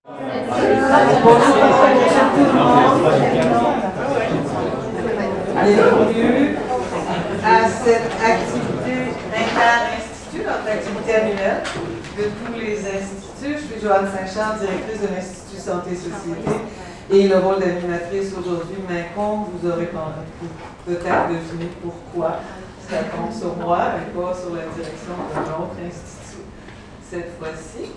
Bonjour, tout le monde. Bienvenue à cette activité Inter-Institut, notre activité annuelle de tous les instituts. Je suis Joanne Saint-Charles, directrice de l'Institut Santé et Société, et le rôle d'animatrice aujourd'hui m'incombe. Vous aurez peut-être deviné pourquoi ça tombe sur moi et pas sur la direction d'un autre institut cette fois-ci.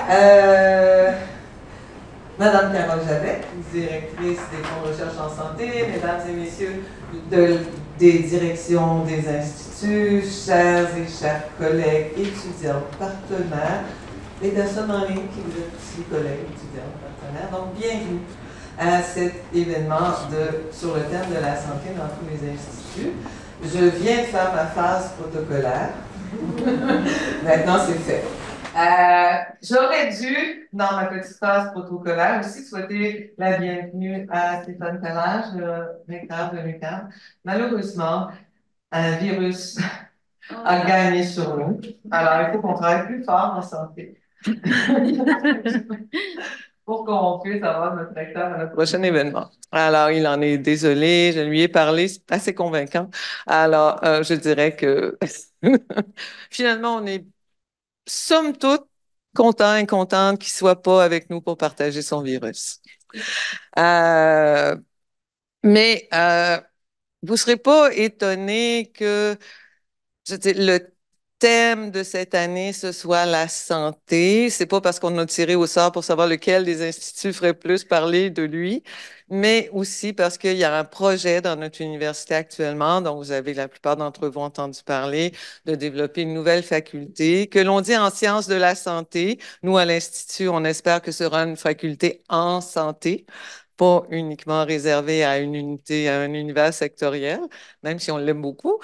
Madame Carole Javet, directrice des fonds de recherche en santé, mesdames et messieurs des directions des instituts, chers et chers collègues, étudiants, partenaires, et personnes en ligne qui vous êtes aussi collègues, étudiants, partenaires. Donc, bienvenue à cet événement sur le thème de la santé dans tous les instituts. Je viens de faire ma phase protocolaire. Maintenant, c'est fait. J'aurais dû, dans ma petite phase protocolaire, aussi souhaiter la bienvenue à Stéphane Pellage, le recteur de l'UQAM. Malheureusement, un virus a gagné sur nous. Alors, il faut qu'on travaille plus fort en santé pour qu'on puisse avoir notre recteur à notre prochain événement. Alors, il en est désolé, je lui ai parlé, c'est assez convaincant. Alors, je dirais que finalement, on est somme toute content et contente qu'il ne soit pas avec nous pour partager son virus. Mais vous ne serez pas étonné que le thème de cette année, ce soit la santé. C'est pas parce qu'on a tiré au sort pour savoir lequel des instituts ferait plus parler de lui, mais aussi parce qu'il y a un projet dans notre université actuellement, dont vous avez la plupart d'entre vous entendu parler, de développer une nouvelle faculté que l'on dit en sciences de la santé. Nous, à l'Institut, on espère que ce sera une faculté en santé, pas uniquement réservée à une unité, à un univers sectoriel, même si on l'aime beaucoup.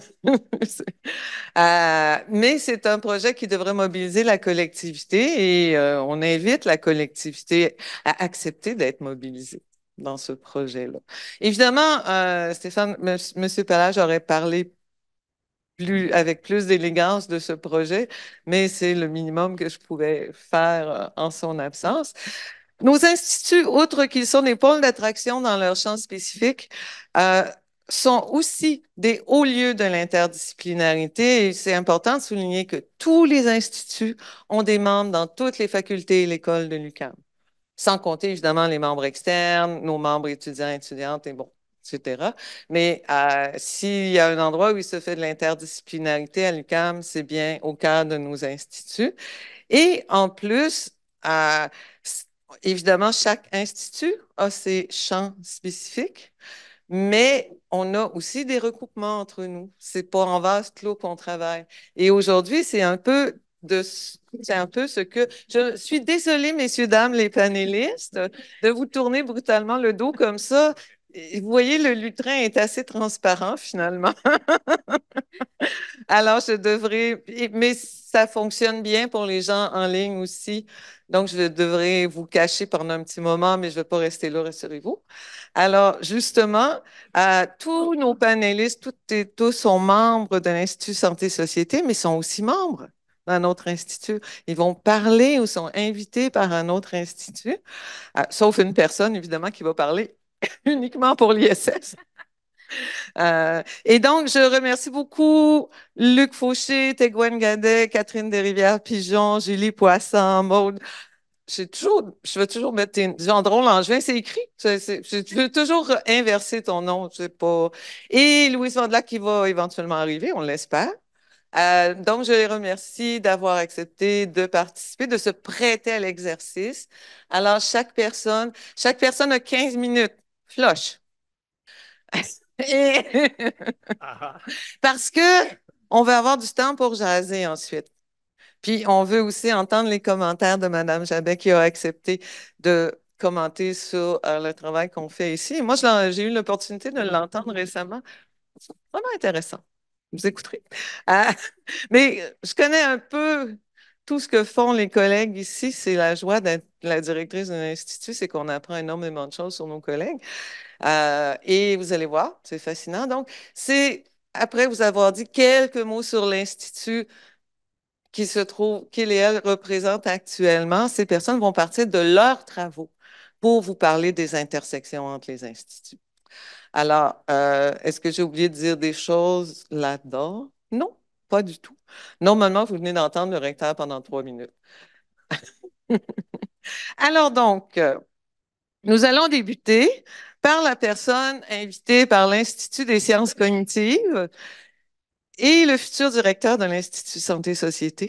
Mais c'est un projet qui devrait mobiliser la collectivité et on invite la collectivité à accepter d'être mobilisée dans ce projet-là. Évidemment, Stéphane, Monsieur Pellage aurait parlé avec plus d'élégance de ce projet, mais c'est le minimum que je pouvais faire en son absence. Nos instituts, outre qu'ils sont des pôles d'attraction dans leur champ spécifique, euh, sont aussi des hauts lieux de l'interdisciplinarité. Et c'est important de souligner que tous les instituts ont des membres dans toutes les facultés et l'école de l'UQAM, sans compter évidemment les membres externes, nos membres étudiants, étudiantes et bon, etc. Mais s'il y a un endroit où il se fait de l'interdisciplinarité à l'UQAM, c'est bien au cœur de nos instituts. Et en plus, évidemment, chaque institut a ses champs spécifiques, mais on a aussi des recoupements entre nous. C'est pas en vase clos qu'on travaille. Et aujourd'hui, c'est un peu ce que je suis désolée, messieurs, dames, les panélistes, de vous tourner brutalement le dos comme ça. Vous voyez, le lutrin est assez transparent finalement. Alors, mais ça fonctionne bien pour les gens en ligne aussi. Donc, je devrais vous cacher pendant un petit moment, mais je ne vais pas rester là, rassurez-vous. Alors, justement, tous nos panélistes, toutes et tous sont membres de l'Institut Santé Société, mais sont aussi membres d'un autre institut. Ils vont parler ou sont invités par un autre institut, sauf une personne, évidemment, qui va parler uniquement pour l'ISS. Et donc, je remercie beaucoup Luc Fauché, Téguen Gadet, Catherine Desrivières-Pigeon, Julie Poisson, Maude. Je veux toujours mettre Gendron Langevin, c'est écrit. Je veux toujours inverser ton nom, je sais pas. Et Louise Vandelac qui va éventuellement arriver, on l'espère. Donc, je les remercie d'avoir accepté de participer, de se prêter à l'exercice. Alors, chaque personne a 15 minutes. Flush. Et parce que on veut avoir du temps pour jaser ensuite. Puis on veut aussi entendre les commentaires de Mme Jabet qui a accepté de commenter sur le travail qu'on fait ici. Moi, j'ai eu l'opportunité de l'entendre récemment. C'est vraiment intéressant. Vous écouterez. Euh, mais je connais un peu tout ce que font les collègues ici. C'est la joie d'être la directrice d'un institut, c'est qu'on apprend énormément de choses sur nos collègues. Et vous allez voir, c'est fascinant. Donc, c'est après vous avoir dit quelques mots sur l'Institut qu'il et elle représentent actuellement, ces personnes vont partir de leurs travaux pour vous parler des intersections entre les instituts. Alors, est-ce que j'ai oublié de dire des choses là-dedans? Non, pas du tout. Normalement, vous venez d'entendre le recteur pendant 3 minutes. Alors donc, nous allons débuter par la personne invitée par l'Institut des sciences cognitives et le futur directeur de l'Institut Santé-Société.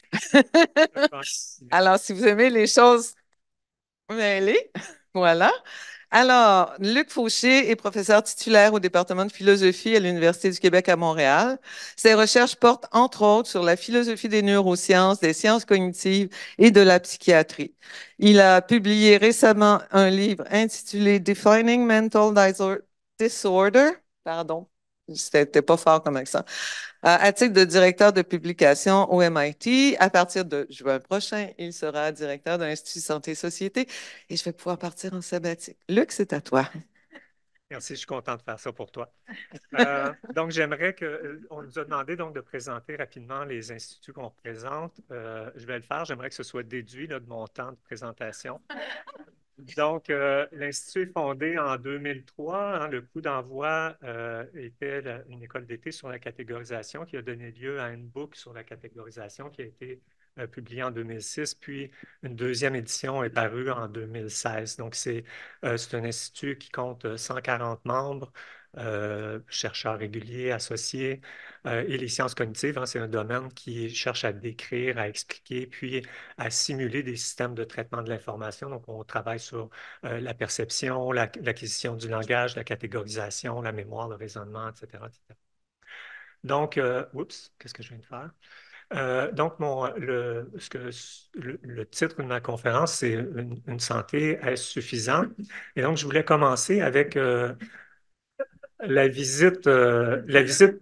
Alors, si vous aimez les choses mêlées, voilà. Alors, Luc Fauché est professeur titulaire au département de philosophie à l'Université du Québec à Montréal. Ses recherches portent entre autres sur la philosophie des neurosciences, des sciences cognitives et de la psychiatrie. Il a publié récemment un livre intitulé Defining Mental Disorder. Pardon, c'était pas fort comme accent. À titre de directeur de publication au MIT. À partir de juin prochain, il sera directeur de l'Institut Santé et Société et je vais pouvoir partir en sabbatique. Luc, c'est à toi. Merci, je suis content de faire ça pour toi. Donc, j'aimerais que, on nous a demandé donc de présenter rapidement les instituts qu'on représente. Je vais le faire. J'aimerais que ce soit déduit là, de mon temps de présentation. Donc, l'Institut est fondé en 2003. Hein. Le coup d'envoi était une école d'été sur la catégorisation qui a donné lieu à une book sur la catégorisation qui a été publiée en 2006, puis une deuxième édition est parue en 2016. Donc, c'est un institut qui compte 140 membres, chercheurs réguliers, associés, et les sciences cognitives, hein, c'est un domaine qui cherche à décrire, à expliquer, puis à simuler des systèmes de traitement de l'information. Donc, on travaille sur la perception, l'acquisition du langage, la catégorisation, la mémoire, le raisonnement, etc., etc. Donc, oups, qu'est-ce que je viens de faire? Donc, le titre de ma conférence, c'est une santé, est-ce suffisant? Et donc, je voulais commencer avec la visite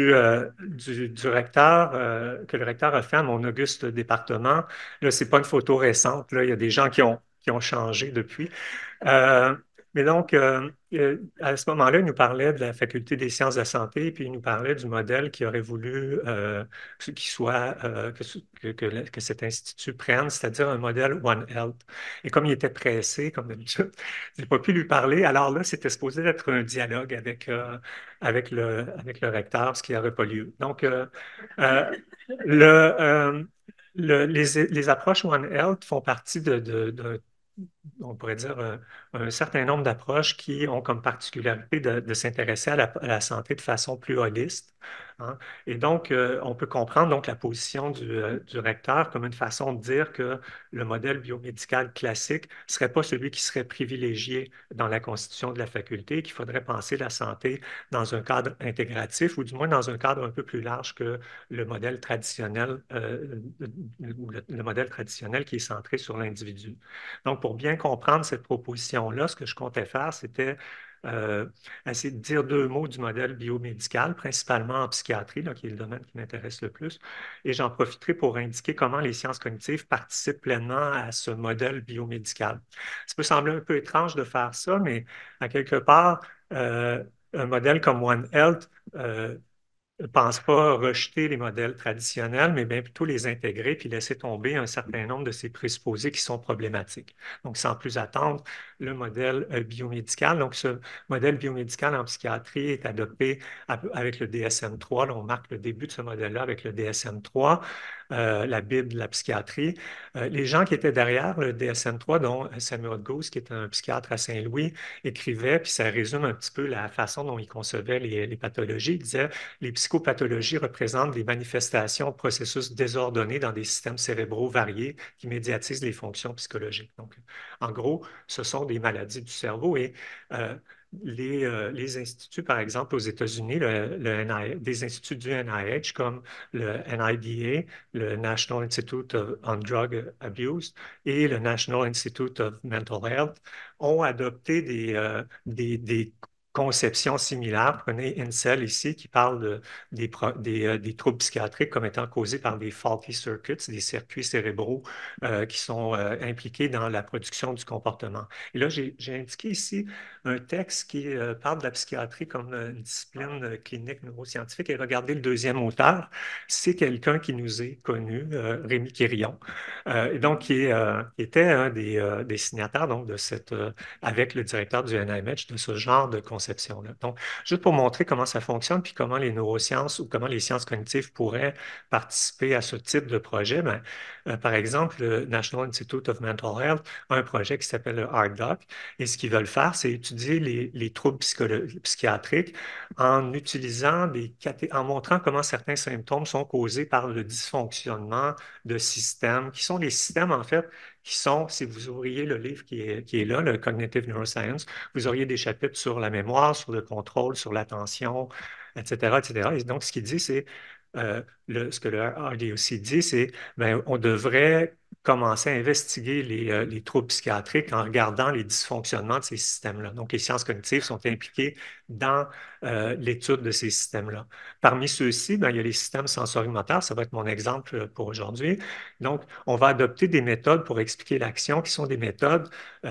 du recteur, que le recteur a fait à mon auguste département. Là, c'est pas une photo récente. Là, il y a des gens qui ont changé depuis. Euh, mais donc, à ce moment-là, il nous parlait de la faculté des sciences de la santé, puis il nous parlait du modèle qu'il aurait voulu qu'il soit, que cet institut prenne, c'est-à-dire un modèle One Health. Et comme il était pressé, comme d'habitude, je n'ai pas pu lui parler. Alors là, c'était supposé être un dialogue avec le recteur, ce qui n'aurait pas lieu. Donc, euh, le, euh, les approches One Health font partie on pourrait dire, un certain nombre d'approches qui ont comme particularité de s'intéresser à la santé de façon plus holiste. Hein. Et donc, on peut comprendre donc la position du recteur comme une façon de dire que le modèle biomédical classique ne serait pas celui qui serait privilégié dans la constitution de la faculté, qu'il faudrait penser la santé dans un cadre intégratif ou du moins dans un cadre un peu plus large que le modèle traditionnel, le modèle traditionnel qui est centré sur l'individu. Donc, pour bien comprendre cette proposition-là, ce que je comptais faire, c'était essayer de dire deux mots du modèle biomédical, principalement en psychiatrie, là, qui est le domaine qui m'intéresse le plus. Et j'en profiterai pour indiquer comment les sciences cognitives participent pleinement à ce modèle biomédical. Ça peut sembler un peu étrange de faire ça, mais à quelque part, un modèle comme One Health ne pense pas rejeter les modèles traditionnels, mais bien plutôt les intégrer puis laisser tomber un certain nombre de ces présupposés qui sont problématiques. Donc, sans plus attendre, le modèle biomédical. Donc, ce modèle biomédical en psychiatrie est adopté avec le DSM-3. Là, on marque le début de ce modèle-là avec le DSM-3, la Bible de la psychiatrie. Les gens qui étaient derrière le DSM-3, dont Samuel Gause, qui est un psychiatre à Saint-Louis, écrivait, puis ça résume un petit peu la façon dont il concevait les pathologies. Il disait les psychopathologies représentent des manifestations, processus désordonnés dans des systèmes cérébraux variés qui médiatisent les fonctions psychologiques. Donc, en gros, ce sont des maladies du cerveau et les instituts, par exemple, aux États-Unis, des instituts du NIH comme le NIDA, le National Institute on Drug Abuse et le National Institute of Mental Health, ont adopté des conception similaire. Prenez Incel ici qui parle des troubles psychiatriques comme étant causés par des faulty circuits, des circuits cérébraux qui sont impliqués dans la production du comportement. Et là, j'ai indiqué ici un texte qui parle de la psychiatrie comme une discipline clinique neuroscientifique. Et regardez le deuxième auteur, c'est quelqu'un qui nous est connu, Rémi Quirion, et donc qui était un des signataires donc, de avec le directeur du NIMH de ce genre de conception-là. Donc, juste pour montrer comment ça fonctionne, puis comment les neurosciences ou comment les sciences cognitives pourraient participer à ce type de projet, ben, par exemple, le National Institute of Mental Health a un projet qui s'appelle le HARD-Doc, et ce qu'ils veulent faire, c'est étudier les troubles psychiatriques en utilisant en montrant comment certains symptômes sont causés par le dysfonctionnement de systèmes, qui sont des systèmes, en fait, qui sont, si vous ouvriez le livre qui est là, le Cognitive Neuroscience, vous auriez des chapitres sur la mémoire, sur le contrôle, sur l'attention, etc., etc. Et donc, ce qu'il dit, c'est, ce que le RDOC dit, c'est, ben, on devrait commencer à investiguer les troubles psychiatriques en regardant les dysfonctionnements de ces systèmes-là. Donc, les sciences cognitives sont impliquées dans l'étude de ces systèmes-là. Parmi ceux-ci, ben, il y a les systèmes sensorimoteurs, ça va être mon exemple pour aujourd'hui. Donc, on va adopter des méthodes pour expliquer l'action qui sont des méthodes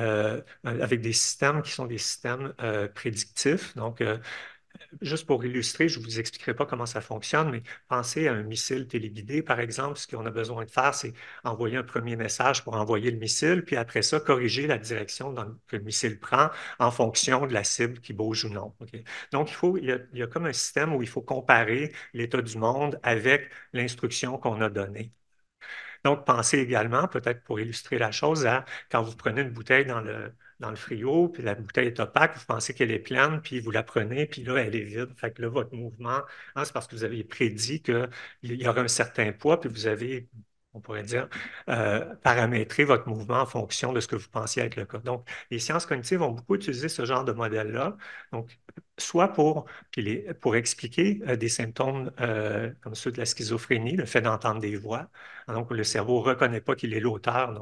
avec des systèmes qui sont des systèmes prédictifs. Donc, juste pour illustrer, je ne vous expliquerai pas comment ça fonctionne, mais pensez à un missile téléguidé, par exemple. Ce qu'on a besoin de faire, c'est envoyer un premier message pour envoyer le missile, puis après ça, corriger la direction que le missile prend en fonction de la cible qui bouge ou non. Okay? Donc, il y a comme un système où il faut comparer l'état du monde avec l'instruction qu'on a donnée. Donc, pensez également, peut-être pour illustrer la chose, à quand vous prenez une bouteille dans le frigo, puis la bouteille est opaque, vous pensez qu'elle est pleine, puis vous la prenez, puis là, elle est vide. Fait que là, votre mouvement, hein, c'est parce que vous avez prédit qu'il y aurait un certain poids, puis vous avez, on pourrait dire, paramétré votre mouvement en fonction de ce que vous pensiez être le cas. Donc, les sciences cognitives ont beaucoup utilisé ce genre de modèle-là. Donc, soit pour expliquer des symptômes comme ceux de la schizophrénie, le fait d'entendre des voix. Donc, le cerveau ne reconnaît pas qu'il est l'auteur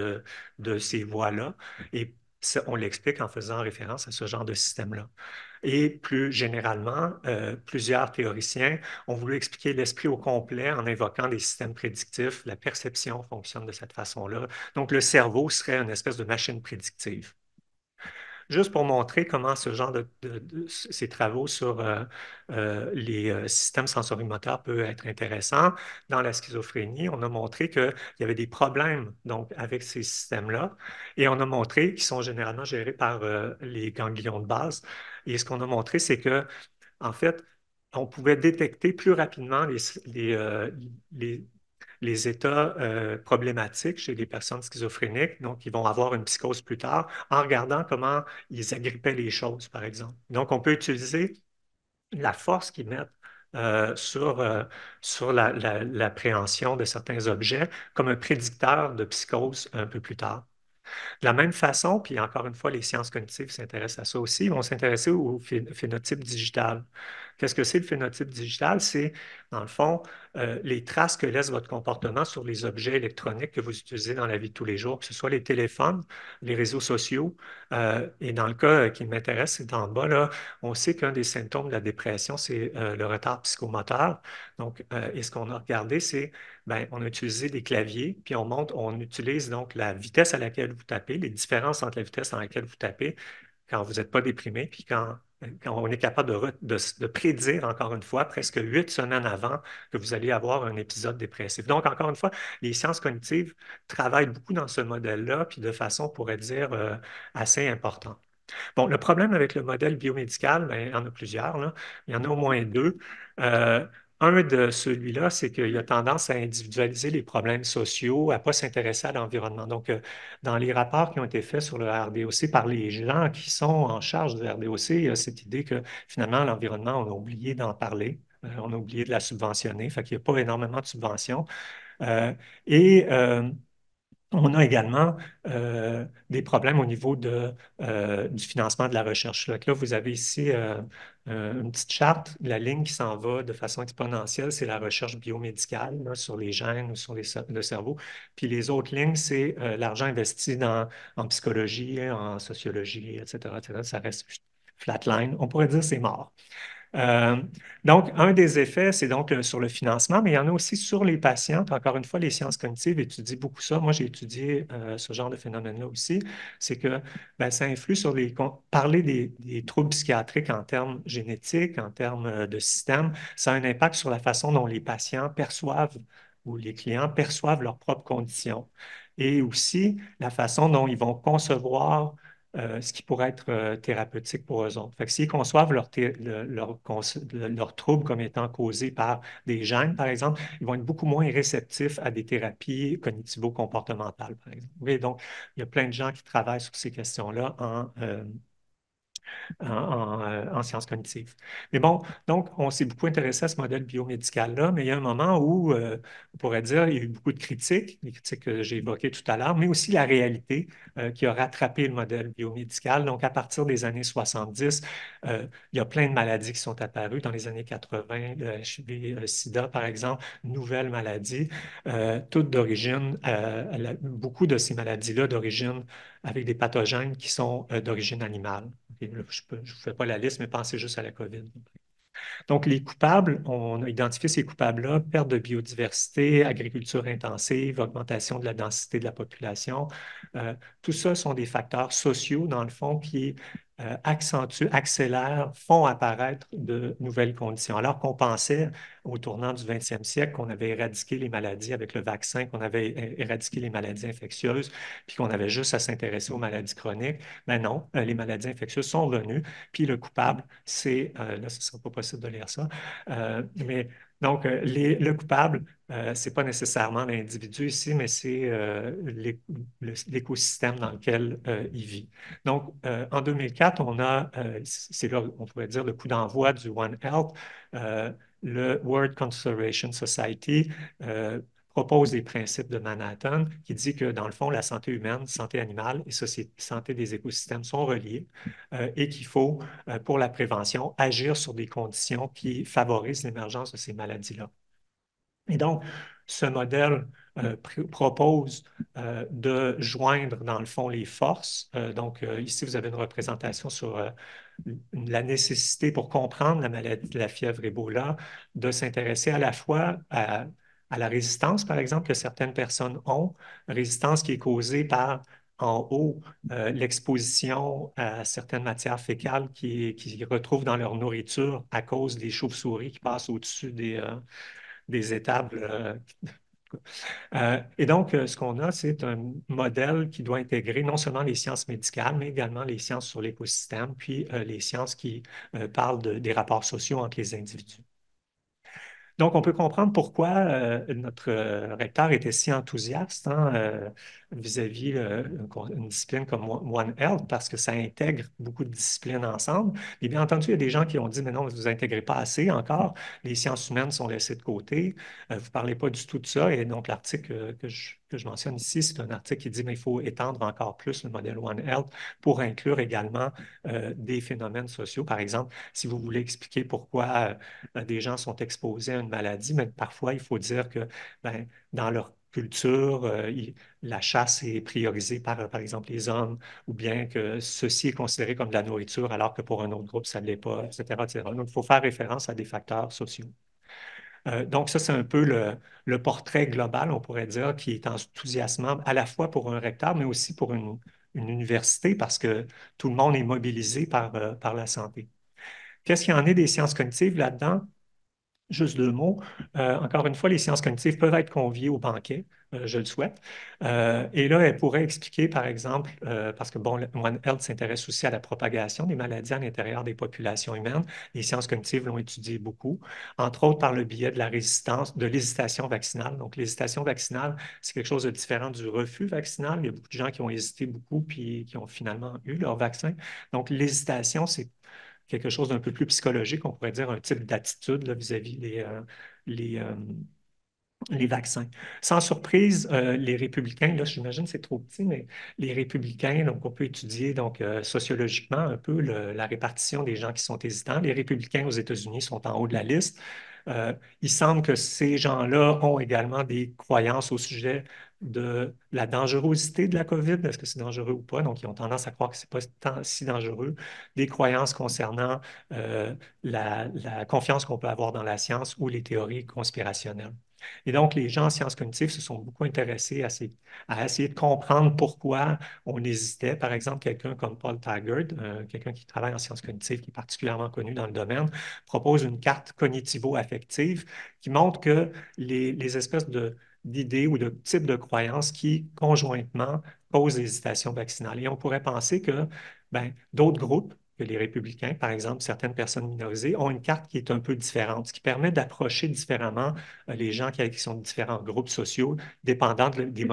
de ces voix-là. Et ça, on l'explique en faisant référence à ce genre de système-là. Et plus généralement, plusieurs théoriciens ont voulu expliquer l'esprit au complet en invoquant des systèmes prédictifs. La perception fonctionne de cette façon-là. Donc, le cerveau serait une espèce de machine prédictive. Juste pour montrer comment ce genre ces travaux sur les systèmes sensorimoteurs peut être intéressant. Dans la schizophrénie, on a montré qu'il y avait des problèmes donc, avec ces systèmes-là et on a montré qu'ils sont généralement gérés par les ganglions de base. Et ce qu'on a montré, c'est que, en fait, on pouvait détecter plus rapidement les, les états problématiques chez les personnes schizophréniques, donc ils vont avoir une psychose plus tard, en regardant comment ils agrippaient les choses, par exemple. Donc, on peut utiliser la force qu'ils mettent sur l'appréhension de certains objets comme un prédicteur de psychose un peu plus tard. De la même façon, puis encore une fois, les sciences cognitives s'intéressent à ça aussi, ils vont s'intéresser au phénotype digital. Qu'est-ce que c'est le phénotype digital? C'est, dans le fond, les traces que laisse votre comportement sur les objets électroniques que vous utilisez dans la vie de tous les jours, que ce soit les téléphones, les réseaux sociaux. Et dans le cas qui m'intéresse, c'est en bas, là, on sait qu'un des symptômes de la dépression, c'est le retard psychomoteur. Donc, et ce qu'on a regardé, c'est, ben, on a utilisé des claviers, puis on utilise donc la vitesse à laquelle vous tapez, les différences entre la vitesse à laquelle vous tapez quand vous n'êtes pas déprimé, puis quand on est capable de prédire, encore une fois, presque 8 semaines avant que vous allez avoir un épisode dépressif. Donc, encore une fois, les sciences cognitives travaillent beaucoup dans ce modèle-là, puis de façon, on pourrait dire, assez importante. Bon, le problème avec le modèle biomédical, ben, il y en a plusieurs, là. Il y en a au moins deux. Euh, un de celui-là, c'est qu'il a tendance à individualiser les problèmes sociaux, à ne pas s'intéresser à l'environnement. Donc, dans les rapports qui ont été faits sur le RDOC par les gens qui sont en charge du RDOC, il y a cette idée que finalement, l'environnement, on a oublié d'en parler. On a oublié de la subventionner, fait qu'il n'y a pas énormément de subventions. Euh, et on a également des problèmes au niveau du financement de la recherche. Là, vous avez ici une petite charte, la ligne qui s'en va de façon exponentielle, c'est la recherche biomédicale là, sur les gènes ou sur le cerveau. Puis les autres lignes, c'est l'argent investi en psychologie, en sociologie, etc., etc. Ça reste flatline, on pourrait dire c'est mort. Euh, donc, un des effets, c'est donc sur le financement, mais il y en a aussi sur les patients. Encore une fois, les sciences cognitives étudient beaucoup ça. Moi, j'ai étudié ce genre de phénomène-là aussi. C'est que ben, ça influe sur parler des troubles psychiatriques en termes génétiques, en termes de système. Ça a un impact sur la façon dont les patients perçoivent ou les clients perçoivent leurs propres conditions et aussi la façon dont ils vont concevoir ce qui pourrait être thérapeutique pour eux autres. Fait que s'ils conçoivent leur trouble comme étant causé par des gènes, par exemple, ils vont être beaucoup moins réceptifs à des thérapies cognitivo-comportementales, par exemple. Oui, donc, il y a plein de gens qui travaillent sur ces questions-là en sciences cognitives. Mais bon, donc, on s'est beaucoup intéressé à ce modèle biomédical-là, mais il y a un moment où, on pourrait dire, il y a eu beaucoup de critiques, les critiques que j'ai évoquées tout à l'heure, mais aussi la réalité qui a rattrapé le modèle biomédical. Donc, à partir des années 70, il y a plein de maladies qui sont apparues dans les années 80, le HIV, le sida, par exemple, nouvelles maladies, toutes d'origine, beaucoup de ces maladies-là d'origine avec des pathogènes qui sont d'origine animale. Et là, je ne vous fais pas la liste, mais pensez juste à la COVID. Donc, les coupables, on a identifié ces coupables-là, perte de biodiversité, agriculture intensive, augmentation de la densité de la population. Tout ça sont des facteurs sociaux, dans le fond, qui accentuent, accélèrent, font apparaître de nouvelles conditions. Alors qu'on pensait, au tournant du 20e siècle, qu'on avait éradiqué les maladies avec le vaccin, qu'on avait éradiqué les maladies infectieuses, puis qu'on avait juste à s'intéresser aux maladies chroniques. Mais non, les maladies infectieuses sont venues, puis le coupable, c'est, là, ce ne sera pas possible de lire ça, mais donc, le coupable, ce n'est pas nécessairement l'individu ici, mais c'est l'écosystème dans lequel il vit. Donc, en 2004, on a, c'est là, on pourrait dire, le coup d'envoi du One Health. Le World Conservation Society propose des principes de Manhattan qui dit que, dans le fond, la santé humaine, santé animale et santé des écosystèmes sont reliés et qu'il faut, pour la prévention, agir sur des conditions qui favorisent l'émergence de ces maladies-là. Et donc, ce modèle propose de joindre, dans le fond, les forces. Donc, ici, vous avez une représentation sur la nécessité pour comprendre la maladie de la fièvre Ebola, de s'intéresser à la fois à la résistance, par exemple, que certaines personnes ont, résistance qui est causée par, en haut, l'exposition à certaines matières fécales qui retrouvent dans leur nourriture à cause des chauves-souris qui passent au-dessus des étables. Et donc, ce qu'on a, c'est un modèle qui doit intégrer non seulement les sciences médicales, mais également les sciences sur l'écosystème, puis les sciences qui parlent des rapports sociaux entre les individus. Donc, on peut comprendre pourquoi notre recteur était si enthousiaste hein, vis-à-vis une discipline comme One Health, parce que ça intègre beaucoup de disciplines ensemble. Et bien entendu, il y a des gens qui ont dit, mais non, vous intégrez pas assez encore, les sciences humaines sont laissées de côté, vous ne parlez pas du tout de ça. Et donc, l'article que je mentionne ici, c'est un article qui dit, mais il faut étendre encore plus le modèle One Health pour inclure également des phénomènes sociaux. Par exemple, si vous voulez expliquer pourquoi des gens sont exposés à une maladie, mais parfois, il faut dire que ben, dans leur culture, la chasse est priorisée par exemple, les hommes, ou bien que ceci est considéré comme de la nourriture, alors que pour un autre groupe, ça ne l'est pas, etc., etc. Donc, il faut faire référence à des facteurs sociaux. Donc, ça, c'est un peu le portrait global, on pourrait dire, qui est enthousiasmant à la fois pour un recteur, mais aussi pour une université, parce que tout le monde est mobilisé par la santé. Qu'est-ce qu'il y en est des sciences cognitives là-dedans? Juste deux mots. Encore une fois, les sciences cognitives peuvent être conviées au banquet, je le souhaite. Et là, elles pourraient expliquer, par exemple, parce que bon, le One Health s'intéresse aussi à la propagation des maladies à l'intérieur des populations humaines. Les sciences cognitives l'ont étudié beaucoup, entre autres par le biais de la résistance, de l'hésitation vaccinale. Donc, l'hésitation vaccinale, c'est quelque chose de différent du refus vaccinal. Il y a beaucoup de gens qui ont hésité beaucoup puis qui ont finalement eu leur vaccin. Donc, l'hésitation, c'est quelque chose d'un peu plus psychologique, on pourrait dire un type d'attitude vis-à-vis les, euh, les vaccins. Sans surprise, les républicains, là, j'imagine que c'est trop petit, mais les républicains, donc on peut étudier donc, sociologiquement un peu la répartition des gens qui sont hésitants. Les républicains aux États-Unis sont en haut de la liste. Il semble que ces gens-là ont également des croyances au sujet de la dangerosité de la COVID, est-ce que c'est dangereux ou pas? Donc, ils ont tendance à croire que ce n'est pas tant si dangereux. Des croyances concernant la confiance qu'on peut avoir dans la science ou les théories conspirationnelles. Et donc, les gens en sciences cognitives se sont beaucoup intéressés à essayer de comprendre pourquoi on hésitait. Par exemple, quelqu'un comme Paul Taggart, quelqu'un qui travaille en sciences cognitives, qui est particulièrement connu dans le domaine, propose une carte cognitivo-affective qui montre que les espèces d'idées ou de types de croyances qui, conjointement, causent l'hésitation vaccinale. Et on pourrait penser que ben, d'autres groupes, que les républicains, par exemple, certaines personnes minorisées, ont une carte qui est un peu différente, ce qui permet d'approcher différemment les gens qui sont de différents groupes sociaux, dépendant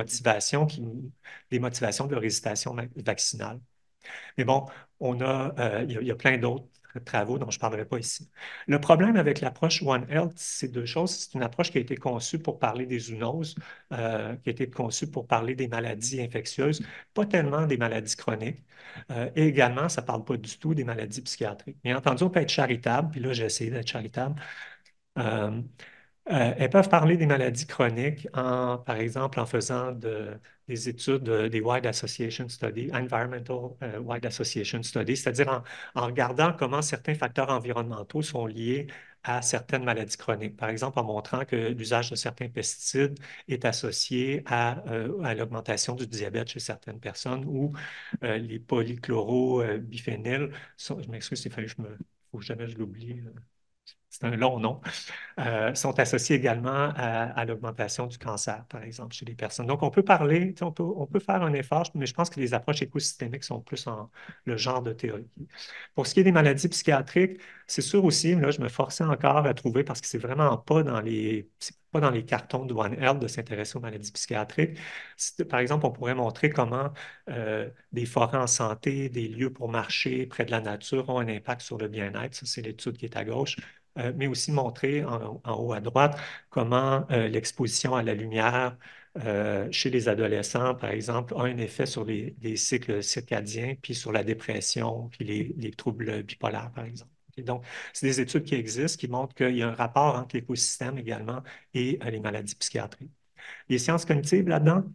des motivations de leur hésitation vaccinale. Mais bon, il y a plein d'autres travaux dont je ne parlerai pas ici. Le problème avec l'approche One Health, c'est deux choses. C'est une approche qui a été conçue pour parler des zoonoses, qui a été conçue pour parler des maladies infectieuses, pas tellement des maladies chroniques. Et également, ça ne parle pas du tout des maladies psychiatriques. Bien entendu, on peut être charitable, puis là, j'ai essayé d'être charitable. Euh, Elles peuvent parler des maladies chroniques, par exemple, en faisant des études, des Wide Association Studies, Environmental Wide Association Studies, c'est-à-dire en regardant comment certains facteurs environnementaux sont liés à certaines maladies chroniques. Par exemple, en montrant que l'usage de certains pesticides est associé à l'augmentation du diabète chez certaines personnes ou les polychlorobiphényls je m'excuse, il faut jamais que je l'oublie. C'est un long nom, sont associés également à l'augmentation du cancer, par exemple, chez les personnes. Donc, on peut parler, tu sais, on peut faire un effort, mais je pense que les approches écosystémiques sont plus en le genre de théorie. Pour ce qui est des maladies psychiatriques, c'est sûr aussi, là, je me forçais encore à trouver, parce que c'est vraiment pas c'est pas dans les cartons de One Health de s'intéresser aux maladies psychiatriques. Par exemple, on pourrait montrer comment des forêts en santé, des lieux pour marcher près de la nature ont un impact sur le bien-être. Ça, c'est l'étude qui est à gauche. Mais aussi montrer en haut à droite comment l'exposition à la lumière chez les adolescents, par exemple, a un effet sur les cycles circadiens, puis sur la dépression, puis les troubles bipolaires, par exemple. Et donc, c'est des études qui existent qui montrent qu'il y a un rapport entre l'écosystème également et les maladies psychiatriques. Les sciences cognitives là-dedans,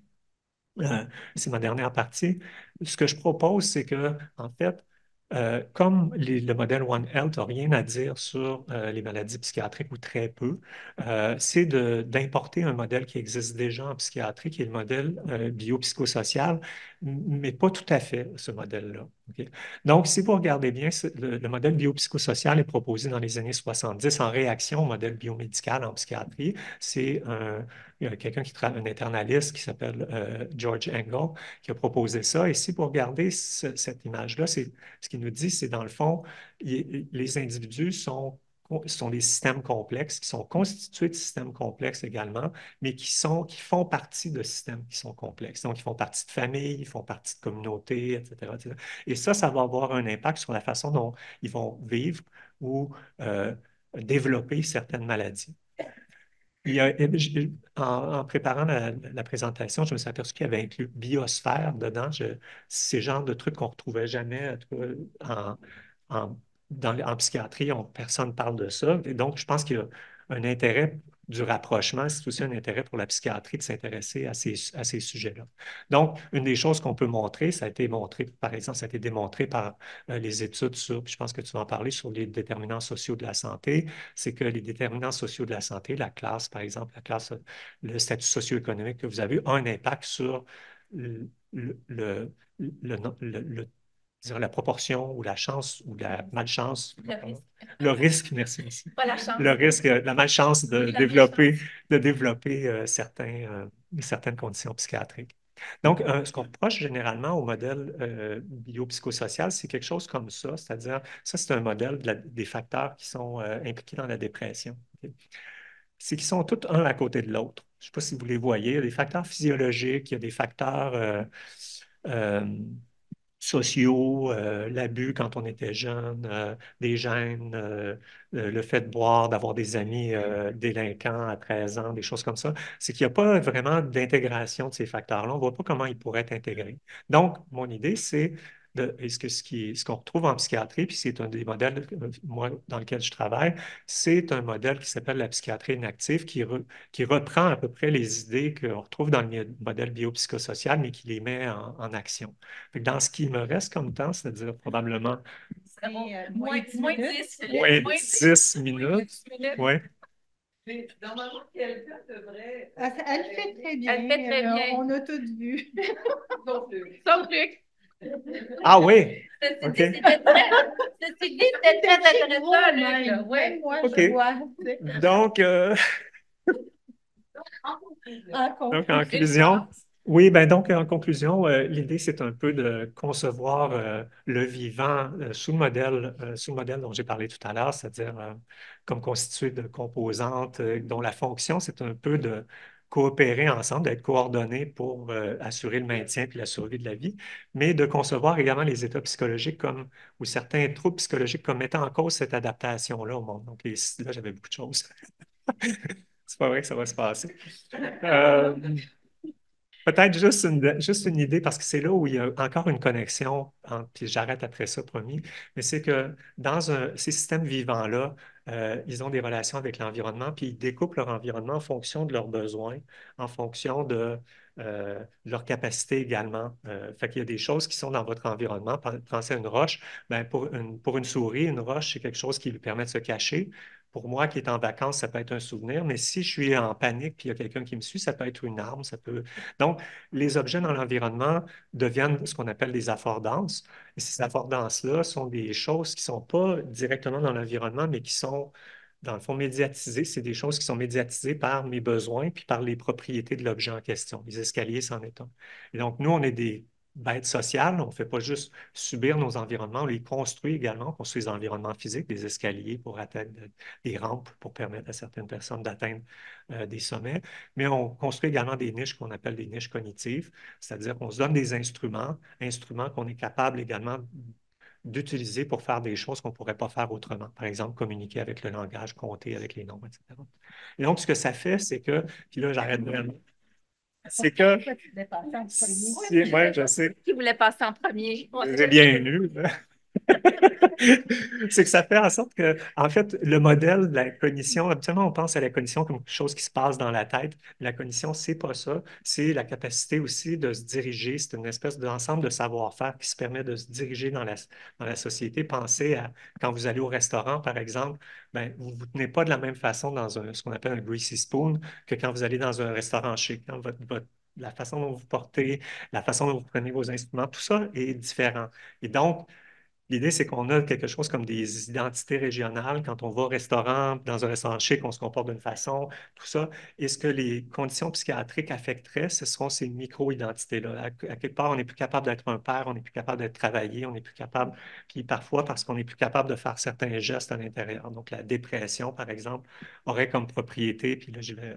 c'est ma dernière partie. Ce que je propose, c'est que, en fait, comme le modèle One Health n'a rien à dire sur les maladies psychiatriques ou très peu, c'est d'importer un modèle qui existe déjà en psychiatrie, qui est le modèle biopsychosocial, mais pas tout à fait ce modèle-là. OK? Donc, si vous regardez bien, le modèle biopsychosocial est proposé dans les années 70 en réaction au modèle biomédical en psychiatrie. C'est il y a quelqu'un un internaliste qui s'appelle George Engel, qui a proposé ça. Et si vous regardez cette image-là, ce qu'il nous dit, c'est dans le fond, les individus sont des systèmes complexes, qui sont constitués de systèmes complexes également, mais qui font partie de systèmes qui sont complexes. Donc, ils font partie de familles, ils font partie de communautés, etc., etc. Et ça va avoir un impact sur la façon dont ils vont vivre ou développer certaines maladies. En préparant la présentation, je me suis aperçu qu'il y avait inclus biosphère dedans. C'est le genre de truc qu'on ne retrouvait jamais en, tout cas, en, en psychiatrie. Personne ne parle de ça. Et donc, je pense qu'il y a un intérêt du rapprochement. C'est aussi un intérêt pour la psychiatrie de s'intéresser à ces sujets-là. Donc, une des choses qu'on peut montrer, ça a été montré, par exemple, ça a été démontré par les études sur, puis je pense que tu vas en parler, sur les déterminants sociaux de la santé, c'est que les déterminants sociaux de la santé, la classe, par exemple, le statut socio-économique que vous avez, a un impact sur le, le, le, disons, la proportion ou la chance ou la malchance. Le risque. Le risque, merci. Pas la chance. Le risque, la malchance de développer certaines conditions psychiatriques. Donc, ce qu'on reproche généralement au modèle biopsychosocial, c'est quelque chose comme ça, c'est-à-dire, ça, c'est un modèle des facteurs qui sont impliqués dans la dépression. OK? C'est qu'ils sont tous un à côté de l'autre. Je ne sais pas si vous les voyez, il y a des facteurs physiologiques, il y a des facteurs euh, sociaux, l'abus quand on était jeune, des gènes, le fait de boire, d'avoir des amis délinquants à 13 ans, des choses comme ça, c'est qu'il n'y a pas vraiment d'intégration de ces facteurs-là. On ne voit pas comment ils pourraient être intégrés. Donc, mon idée, c'est ce qu'on retrouve en psychiatrie, puis c'est un des modèles, moi, dans lequel je travaille, c'est un modèle qui s'appelle la psychiatrie inactive, qui reprend à peu près les idées qu'on retrouve dans le modèle biopsychosocial, mais qui les met en action. Fait que dans ce qui me reste comme temps, c'est-à-dire probablement Moins 10 minutes. ouais, 10 minutes. Ouais. Normalement, quelqu'un devrait. Elle fait très bien. Elle fait très bien. On a tout vu. Sauf lui. Sauf Luc. Ah oui, Ceci OK. dit, c'était très intéressant, Luc. Oui, Oui. moi, OK. je vois. Donc, En Donc, en conclusion, oui, ben donc en conclusion, l'idée, c'est un peu de concevoir le vivant sous le modèle dont j'ai parlé tout à l'heure, c'est-à-dire comme constitué de composantes dont la fonction, c'est un peu de coopérer ensemble, d'être coordonnés pour assurer le maintien puis la survie de la vie, mais de concevoir également les états psychologiques comme, ou certains troubles psychologiques comme mettant en cause cette adaptation-là au monde. Donc, là, j'avais beaucoup de choses. C'est pas vrai que ça va se passer. Euh, Peut-être juste une idée, parce que c'est là où il y a encore une connexion, puis j'arrête après ça, promis, mais c'est que dans ces systèmes vivants-là, ils ont des relations avec l'environnement, puis ils découpent leur environnement en fonction de leurs besoins, en fonction de leur capacité également. Fait qu'il y a des choses qui sont dans votre environnement. Pensez à une roche. Ben, pour une souris, une roche, c'est quelque chose qui lui permet de se cacher. Pour moi qui est en vacances, ça peut être un souvenir, mais si je suis en panique puis il y a quelqu'un qui me suit, ça peut être une arme, ça peut. Donc, les objets dans l'environnement deviennent ce qu'on appelle des affordances. Et ces affordances-là sont des choses qui ne sont pas directement dans l'environnement, mais qui sont, dans le fond, médiatisées. C'est des choses qui sont médiatisées par mes besoins puis par les propriétés de l'objet en question. Les escaliers, c'en est un. Et donc, nous, on est des bêtes sociales. On ne fait pas juste subir nos environnements, on les construit également. On construit des environnements physiques, des escaliers pour atteindre des rampes pour permettre à certaines personnes d'atteindre des sommets. Mais on construit également des niches qu'on appelle des niches cognitives, c'est-à-dire qu'on se donne des instruments qu'on est capable également d'utiliser pour faire des choses qu'on ne pourrait pas faire autrement. Par exemple, communiquer avec le langage, compter avec les nombres, etc. Et donc, ce que ça fait, c'est que, puis là, j'arrête vraiment, c'est que, ouais, je sais, Qui voulait passer en premier? j'ai bien lu, c'est que ça fait en sorte que, en fait, le modèle de la cognition, habituellement, on pense à la cognition comme quelque chose qui se passe dans la tête. La cognition, c'est pas ça. C'est la capacité aussi de se diriger. C'est une espèce d'ensemble de savoir-faire qui se permet de se diriger dans la société. Pensez à quand vous allez au restaurant, par exemple, ben, vous ne vous tenez pas de la même façon dans ce qu'on appelle un greasy spoon que quand vous allez dans un restaurant chic. Quand la façon dont vous portez, la façon dont vous prenez vos instruments, tout ça est différent. Et donc, l'idée, c'est qu'on a quelque chose comme des identités régionales. Quand on va au restaurant, dans un restaurant chic, on se comporte d'une façon, tout ça. Et ce que les conditions psychiatriques affecteraient, ce seront ces micro-identités-là. À quelque part, on n'est plus capable d'être un père, on n'est plus capable d'être travaillé, on n'est plus capable, puis parfois parce qu'on n'est plus capable de faire certains gestes à l'intérieur. Donc, la dépression, par exemple, aurait comme propriété, puis là, je vais...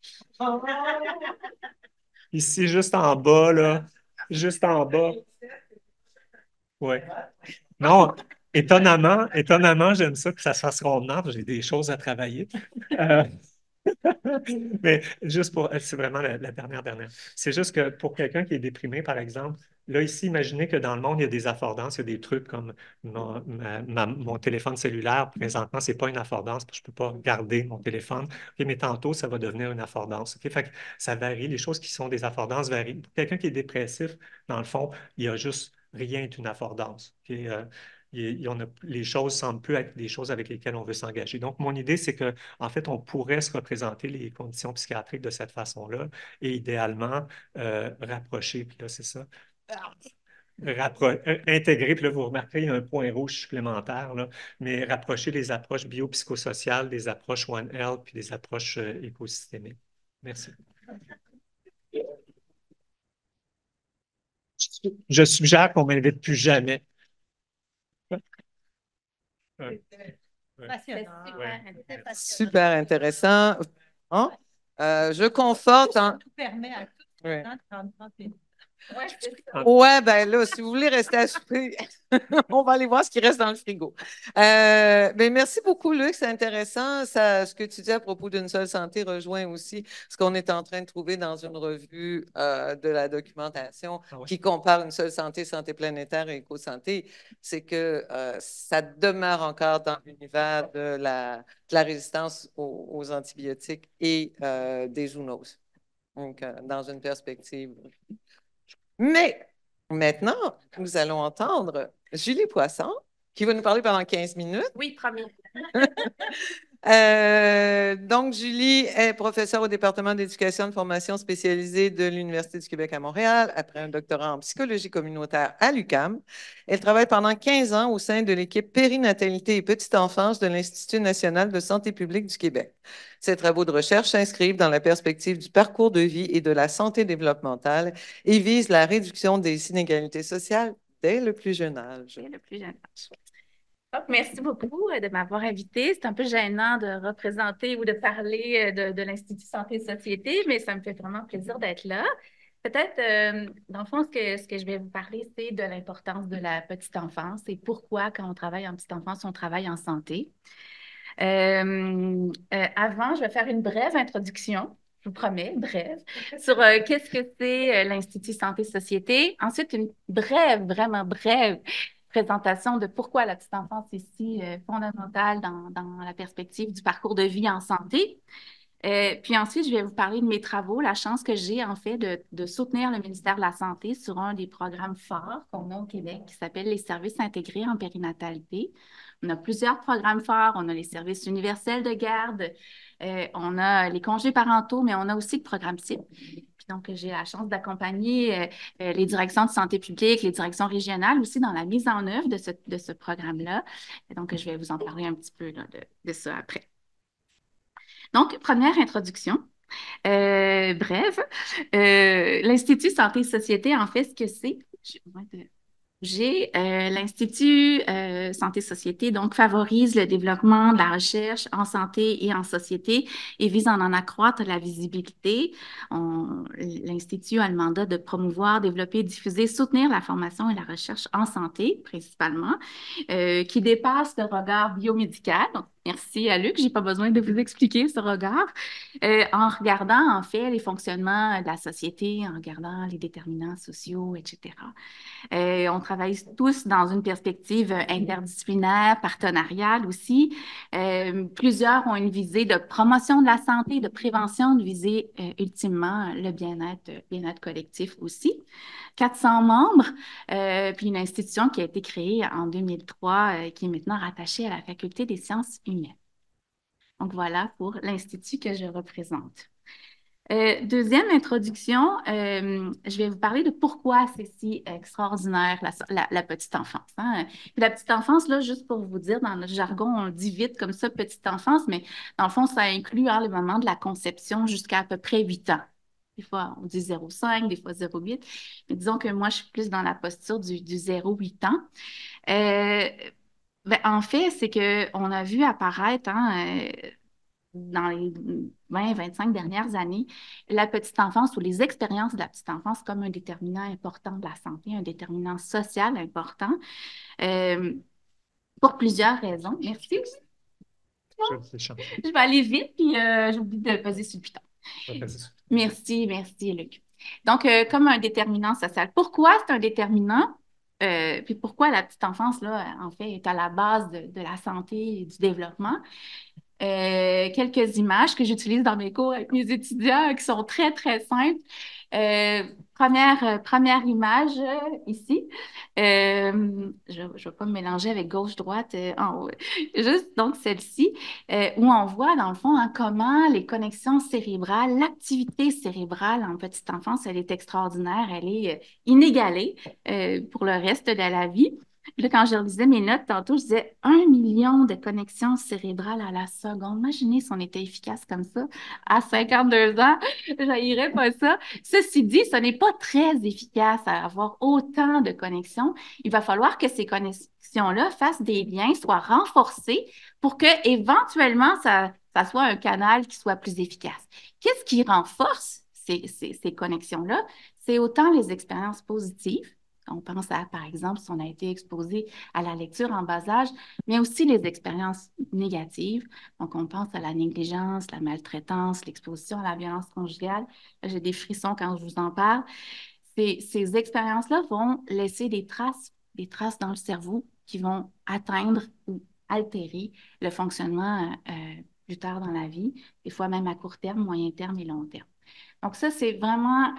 Ici, juste en bas, là, juste en bas. Ouais. Non, étonnamment, j'aime ça que ça se fasse rondement, parce que j'ai des choses à travailler. Euh, mais juste pour, c'est vraiment la dernière. C'est juste que pour quelqu'un qui est déprimé, par exemple, là, ici, imaginez que dans le monde, il y a des affordances, il y a des trucs comme mon téléphone cellulaire. Présentement, ce n'est pas une affordance, parce que je ne peux pas garder mon téléphone. OK, mais tantôt, ça va devenir une affordance. OK? Fait que ça varie. Les choses qui sont des affordances varient. Pour quelqu'un qui est dépressif, dans le fond, il y a juste rien est une affordance. OK? Les choses semblent plus être des choses avec lesquelles on veut s'engager. Donc, mon idée, c'est que en fait, on pourrait se représenter les conditions psychiatriques de cette façon-là et idéalement rapprocher, puis là, c'est ça, intégrer, puis là, vous remarquerez, il y a un point rouge supplémentaire, là, mais rapprocher les approches biopsychosociales des approches One Health puis des approches écosystémiques. Merci. Je suggère qu'on ne m'invite plus jamais. Ouais. Passionnant. Super intéressant. Hein? Je conforte. Tout permet à tout Ouais. le temps de prendre 30 minutes. Ouais, c'est ça. Ouais, ben là, si vous voulez rester à souper, on va aller voir ce qui reste dans le frigo. Ben merci beaucoup, Luc, c'est intéressant. Ça, ce que tu dis à propos d'une seule santé rejoint aussi ce qu'on est en train de trouver dans une revue de la documentation Ah ouais. qui compare une seule santé, santé planétaire et éco-santé. C'est que ça demeure encore dans l'univers de la résistance aux antibiotiques et des zoonoses. Donc, dans une perspective. Mais maintenant, nous allons entendre Julie Poisson, qui va nous parler pendant 15 minutes. Oui, promis. Donc, Julie est professeure au département d'éducation et de formation spécialisée de l'Université du Québec à Montréal, après un doctorat en psychologie communautaire à l'UQAM. Elle travaille pendant 15 ans au sein de l'équipe périnatalité et petite enfance de l'Institut national de santé publique du Québec. Ses travaux de recherche s'inscrivent dans la perspective du parcours de vie et de la santé développementale et visent la réduction des inégalités sociales dès le plus jeune âge. Dès le plus jeune âge. Donc, merci beaucoup de m'avoir invitée. C'est un peu gênant de représenter ou de parler de l'Institut Santé et Société, mais ça me fait vraiment plaisir d'être là. Peut-être, dans le fond, ce que je vais vous parler, c'est de l'importance de la petite enfance et pourquoi, quand on travaille en petite enfance, on travaille en santé. Avant, je vais faire une brève introduction, je vous promets, brève, sur qu'est-ce que c'est l'Institut Santé Société. Ensuite, une brève, vraiment brève présentation de pourquoi la petite enfance est si fondamentale dans la perspective du parcours de vie en santé. Puis ensuite, je vais vous parler de mes travaux, la chance que j'ai en fait de soutenir le ministère de la Santé sur un des programmes forts qu'on a au Québec qui s'appelle les services intégrés en périnatalité. On a plusieurs programmes forts, on a les services universels de garde, on a les congés parentaux, mais on a aussi le programme CIP. Puis donc, j'ai la chance d'accompagner les directions de santé publique, les directions régionales aussi dans la mise en œuvre de ce programme-là. Et donc, je vais vous en parler un petit peu là, de ça après. Donc, première introduction. Bref, l'Institut Santé et Société, en fait, ce que c'est, l'Institut Santé et Société, donc, favorise le développement de la recherche en santé et en société et vise à en accroître la visibilité. L'Institut a le mandat de promouvoir, développer, diffuser, soutenir la formation et la recherche en santé, principalement, qui dépasse le regard biomédical. Donc, merci à Luc, je n'ai pas besoin de vous expliquer ce regard. En regardant, en fait, les fonctionnements de la société, en regardant les déterminants sociaux, etc. On travaille tous dans une perspective interdisciplinaire, partenariale aussi. Plusieurs ont une visée de promotion de la santé, de prévention, de viser ultimement le bien-être collectif aussi. 400 membres, puis une institution qui a été créée en 2003, qui est maintenant rattachée à la Faculté des sciences humaines. Donc voilà pour l'institut que je représente. Deuxième introduction, je vais vous parler de pourquoi c'est si extraordinaire la petite enfance. Hein. Puis la petite enfance, là, juste pour vous dire, dans notre jargon, on le dit vite comme ça, petite enfance, mais dans le fond, ça inclut le moment de la conception jusqu'à à peu près 8 ans. Des fois, on dit 0,5, des fois 0,8. Mais disons que moi, je suis plus dans la posture du 0,8 ans. En fait, c'est qu'on a vu apparaître dans les 20-25 dernières années, la petite enfance ou les expériences de la petite enfance comme un déterminant important de la santé, un déterminant social important, pour plusieurs raisons. Merci. Je vais aller vite, puis j'oublie de peser sur le piton. Merci, Luc. Donc, comme un déterminant social. Pourquoi c'est un déterminant? Puis pourquoi la petite enfance, là, en fait, est à la base de la santé et du développement? Quelques images que j'utilise dans mes cours avec mes étudiants qui sont très, très simples. Première image ici. Je ne vais pas me mélanger avec gauche-droite en haut. Juste donc celle-ci, où on voit dans le fond comment les connexions cérébrales, l'activité cérébrale en petite enfance, elle est extraordinaire, elle est inégalée pour le reste de la vie. Là, quand je relisais mes notes tantôt, je disais 1 million de connexions cérébrales à la seconde. Imaginez si on était efficace comme ça à 52 ans. Je n'irais pas ça. Ceci dit, ce n'est pas très efficace à avoir autant de connexions. Il va falloir que ces connexions-là fassent des liens, soient renforcés pour que éventuellement ça soit un canal qui soit plus efficace. Qu'est-ce qui renforce ces connexions-là, c'est autant les expériences positives. On pense à, par exemple, si on a été exposé à la lecture en bas âge, mais aussi les expériences négatives. Donc, on pense à la négligence, la maltraitance, l'exposition à la violence conjugale. J'ai des frissons quand je vous en parle. Ces expériences-là vont laisser des traces dans le cerveau qui vont atteindre ou altérer le fonctionnement plus tard dans la vie, des fois même à court terme, moyen terme et long terme. Donc, ça, c'est vraiment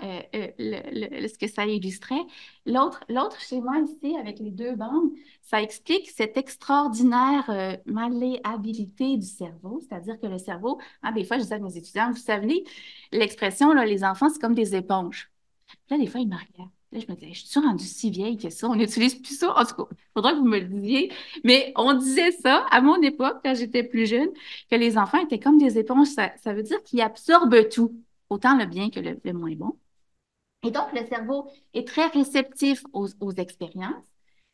ce que ça illustrait. L'autre schéma ici, avec les deux bandes, ça explique cette extraordinaire malléabilité du cerveau, c'est-à-dire que le cerveau, des fois, je disais à mes étudiants, vous savez, l'expression, là, les enfants, c'est comme des éponges. Là, des fois, ils me regardent. Là, je me disais, je suis rendue si vieille que ça? On n'utilise plus ça. En tout cas, il faudra que vous me le disiez. Mais on disait ça à mon époque, quand j'étais plus jeune, que les enfants étaient comme des éponges. Ça veut dire qu'ils absorbent tout, autant le bien que le moins bon. Et donc, le cerveau est très réceptif aux expériences.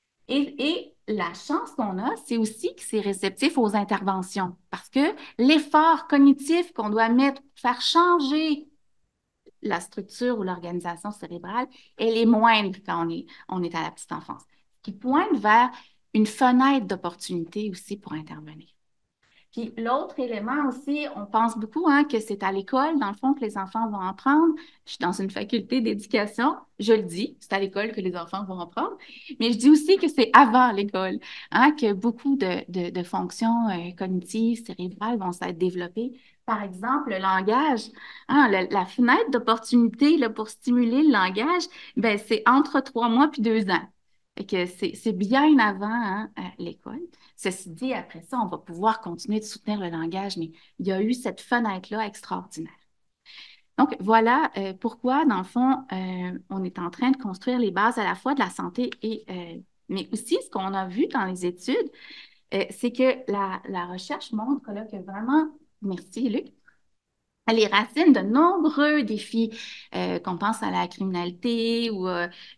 Et la chance qu'on a, c'est aussi que c'est réceptif aux interventions. Parce que l'effort cognitif qu'on doit mettre pour faire changer la structure ou l'organisation cérébrale, elle est moindre quand on est à la petite enfance, ce qui pointe vers une fenêtre d'opportunité aussi pour intervenir. Puis l'autre élément aussi, on pense beaucoup que c'est à l'école, dans le fond, que les enfants vont apprendre. Je suis dans une faculté d'éducation, je le dis, c'est à l'école que les enfants vont apprendre, mais je dis aussi que c'est avant l'école, que beaucoup de fonctions cognitives, cérébrales vont s'être développées. Par exemple, le langage, la fenêtre d'opportunité pour stimuler le langage, ben, c'est entre 3 mois puis 2 ans. Fait que c'est bien avant l'école. Ceci dit, après ça, on va pouvoir continuer de soutenir le langage, mais il y a eu cette fenêtre-là extraordinaire. Donc, voilà pourquoi, dans le fond, on est en train de construire les bases à la fois de la santé mais aussi ce qu'on a vu dans les études, c'est que la recherche montre là, que vraiment, merci Luc, les racines de nombreux défis, qu'on pense à la criminalité ou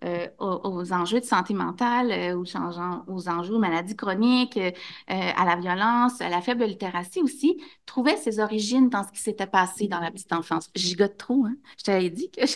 aux enjeux de santé mentale, aux enjeux de maladies chroniques, à la violence, à la faible littératie aussi, trouvaient ses origines dans ce qui s'était passé dans la petite enfance. Je gigote trop, hein? Je t'avais dit que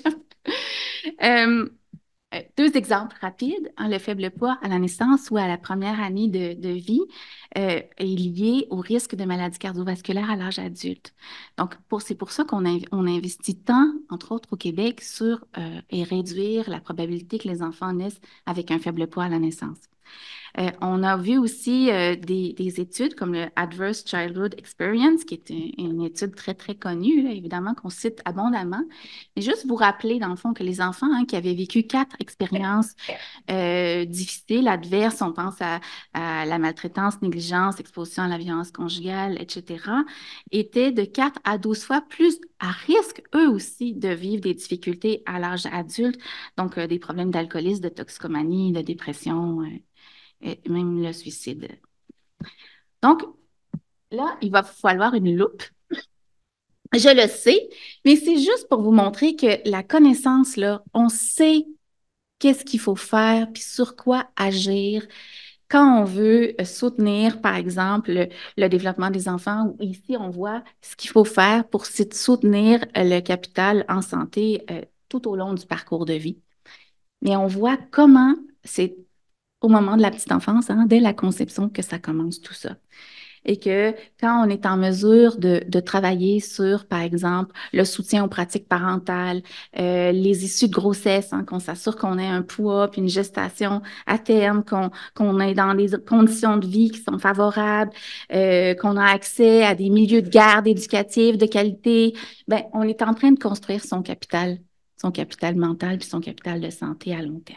deux exemples rapides. Le faible poids à la naissance ou à la première année de vie est lié au risque de maladies cardiovasculaires à l'âge adulte. Donc, c'est pour ça qu'on investit tant, entre autres au Québec, sur et réduire la probabilité que les enfants naissent avec un faible poids à la naissance. On a vu aussi des études comme le Adverse Childhood Experience, qui est une étude très, très connue, là, évidemment, qu'on cite abondamment. Mais juste vous rappeler, dans le fond, que les enfants qui avaient vécu 4 expériences difficiles, adverses, on pense à la maltraitance, négligence, exposition à la violence conjugale, etc., étaient de 4 à 12 fois plus à risque, eux aussi, de vivre des difficultés à l'âge adulte, donc des problèmes d'alcoolisme, de toxicomanie, de dépression, et même le suicide. Donc, là, il va falloir une loupe. Je le sais, mais c'est juste pour vous montrer que la connaissance, là, on sait qu'est-ce qu'il faut faire, puis sur quoi agir quand on veut soutenir, par exemple, le développement des enfants. Ici, on voit ce qu'il faut faire pour soutenir le capital en santé tout au long du parcours de vie. Mais on voit comment c'est au moment de la petite enfance, dès la conception, que ça commence tout ça. Et que quand on est en mesure de travailler sur, par exemple, le soutien aux pratiques parentales, les issues de grossesse, qu'on s'assure qu'on ait un poids puis une gestation à terme, qu'on est dans des conditions de vie qui sont favorables, qu'on a accès à des milieux de garde éducatifs de qualité, ben on est en train de construire son capital mental puis son capital de santé à long terme.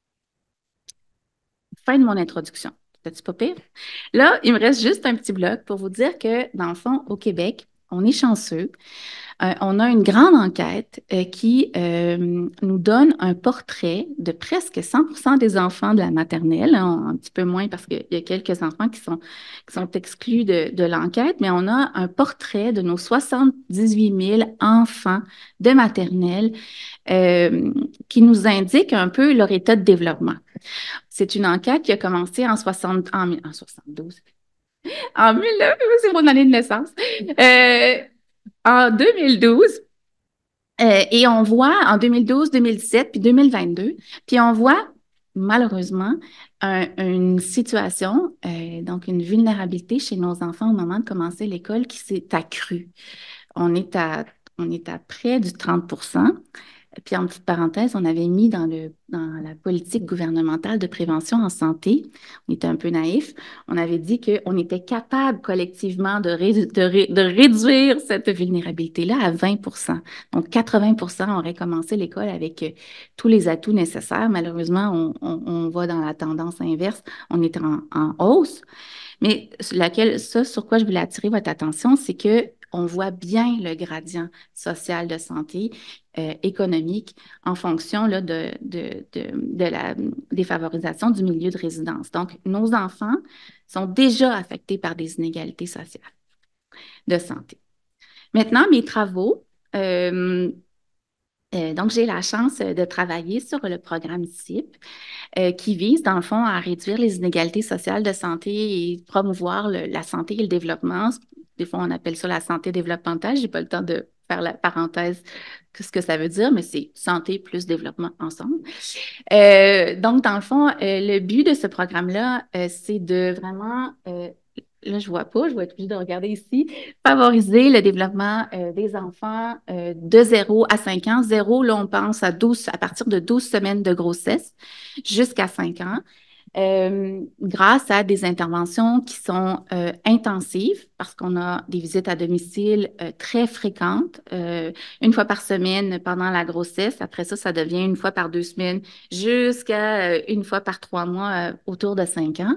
Fin de mon introduction. C'est-tu pas pire? Là, il me reste juste un petit bloc pour vous dire que, dans le fond, au Québec, on est chanceux. On a une grande enquête qui nous donne un portrait de presque 100% des enfants de la maternelle, un petit peu moins parce qu'il y a quelques enfants qui sont exclus de l'enquête, mais on a un portrait de nos 78 000 enfants de maternelle qui nous indique un peu leur état de développement. C'est une enquête qui a commencé en 72. C'est mon année de naissance. En 2012, Et on voit en 2012, 2017, puis 2022, puis on voit malheureusement une situation, donc une vulnérabilité chez nos enfants au moment de commencer l'école qui s'est accrue. On est à près du 30%. Puis en petite parenthèse, on avait mis dans la politique gouvernementale de prévention en santé, on était un peu naïf, on avait dit qu'on était capable collectivement de réduire cette vulnérabilité-là à 20%. Donc 80% auraient commencé l'école avec tous les atouts nécessaires. Malheureusement, on va dans la tendance inverse, on est en hausse. Mais sur quoi je voulais attirer votre attention, c'est que on voit bien le gradient social de santé, économique, en fonction là, de la défavorisation du milieu de résidence. Donc, nos enfants sont déjà affectés par des inégalités sociales de santé. Maintenant, mes travaux. Donc, j'ai la chance de travailler sur le programme CIP qui vise, dans le fond, à réduire les inégalités sociales de santé et promouvoir la santé et le développement. Des fois, on appelle ça la santé développementale. Je n'ai pas le temps de faire la parenthèse de ce que ça veut dire, mais c'est santé plus développement ensemble. Donc, dans le fond, le but de ce programme-là, c'est de vraiment là, je vois pas, je vais être obligée de regarder ici, favoriser le développement des enfants de 0 à 5 ans. 0, là, on pense à partir de 12 semaines de grossesse jusqu'à 5 ans. Grâce à des interventions qui sont intensives, parce qu'on a des visites à domicile très fréquentes, une fois par semaine pendant la grossesse. Après ça, ça devient une fois par 2 semaines jusqu'à une fois par 3 mois autour de 5 ans.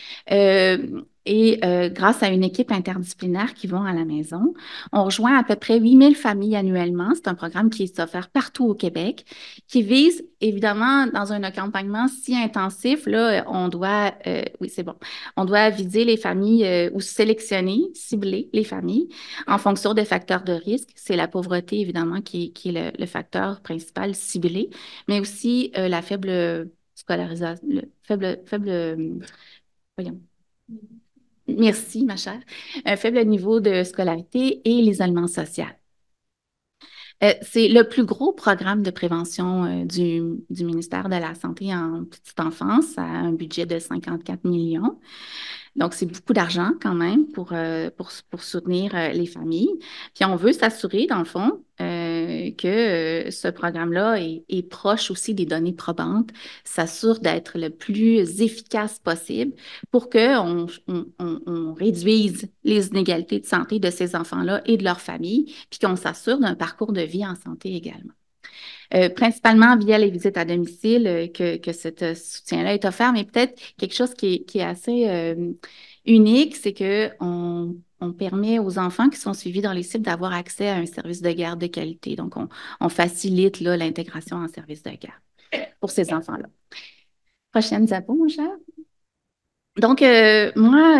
Grâce à une équipe interdisciplinaire qui vont à la maison, on rejoint à peu près 8000 familles annuellement. C'est un programme qui est offert partout au Québec, qui vise, évidemment, dans un accompagnement si intensif, là, on doit, oui, c'est bon, on doit viser les familles ou sélectionner, cibler les familles en fonction des facteurs de risque. C'est la pauvreté, évidemment, qui est le facteur principal ciblé, mais aussi la faible scolarisation, voyons. Merci, ma chère. Un faible niveau de scolarité et l'isolement social. C'est le plus gros programme de prévention du ministère de la Santé en petite enfance, à un budget de 54 millions. Donc, c'est beaucoup d'argent quand même pour soutenir les familles. Puis, on veut s'assurer, dans le fond, que ce programme-là est proche aussi des données probantes, s'assure d'être le plus efficace possible pour qu'on on réduise les inégalités de santé de ces enfants-là et de leurs familles, puis qu'on s'assure d'un parcours de vie en santé également. Principalement via les visites à domicile que ce soutien-là est offert, mais peut-être quelque chose qui est assez unique, c'est qu'on permet aux enfants qui sont suivis dans les cibles d'avoir accès à un service de garde de qualité. Donc, on facilite l'intégration en service de garde pour ces enfants-là. Prochaine diapo, mon cher. Donc, moi,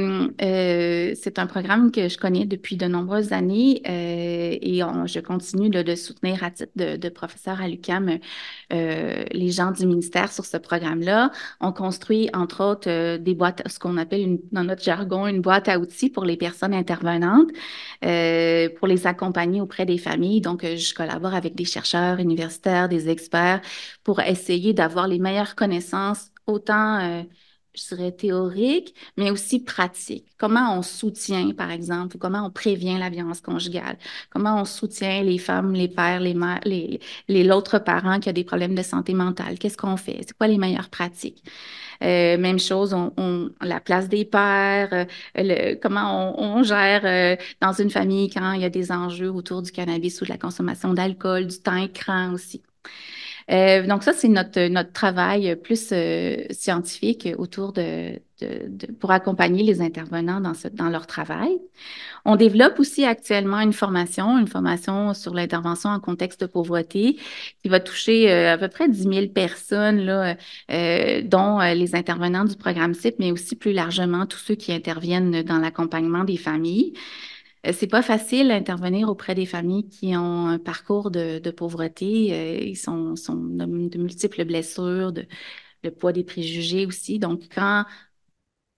c'est un programme que je connais depuis de nombreuses années et je continue de soutenir à titre de professeur à l'UQAM les gens du ministère sur ce programme-là. On construit, entre autres, des boîtes, ce qu'on appelle dans notre jargon, une boîte à outils pour les personnes intervenantes, pour les accompagner auprès des familles. Donc, je collabore avec des chercheurs universitaires, des experts pour essayer d'avoir les meilleures connaissances, autant je dirais théorique, mais aussi pratique. Comment on soutient, par exemple, ou comment on prévient la violence conjugale, comment on soutient les femmes, les pères, les mères, l'autre parent qui a des problèmes de santé mentale. Qu'est-ce qu'on fait? C'est quoi les meilleures pratiques? Même chose, la place des pères, comment on gère dans une famille quand il y a des enjeux autour du cannabis ou de la consommation d'alcool, du temps écran aussi. Donc ça, c'est notre travail plus scientifique autour pour accompagner les intervenants dans leur travail. On développe aussi actuellement une formation sur l'intervention en contexte de pauvreté qui va toucher à peu près 10 000 personnes, là, dont les intervenants du programme CIP, mais aussi plus largement tous ceux qui interviennent dans l'accompagnement des familles. C'est pas facile d'intervenir auprès des familles qui ont un parcours de pauvreté. Ils sont de multiples blessures, le poids des préjugés aussi. Donc, quand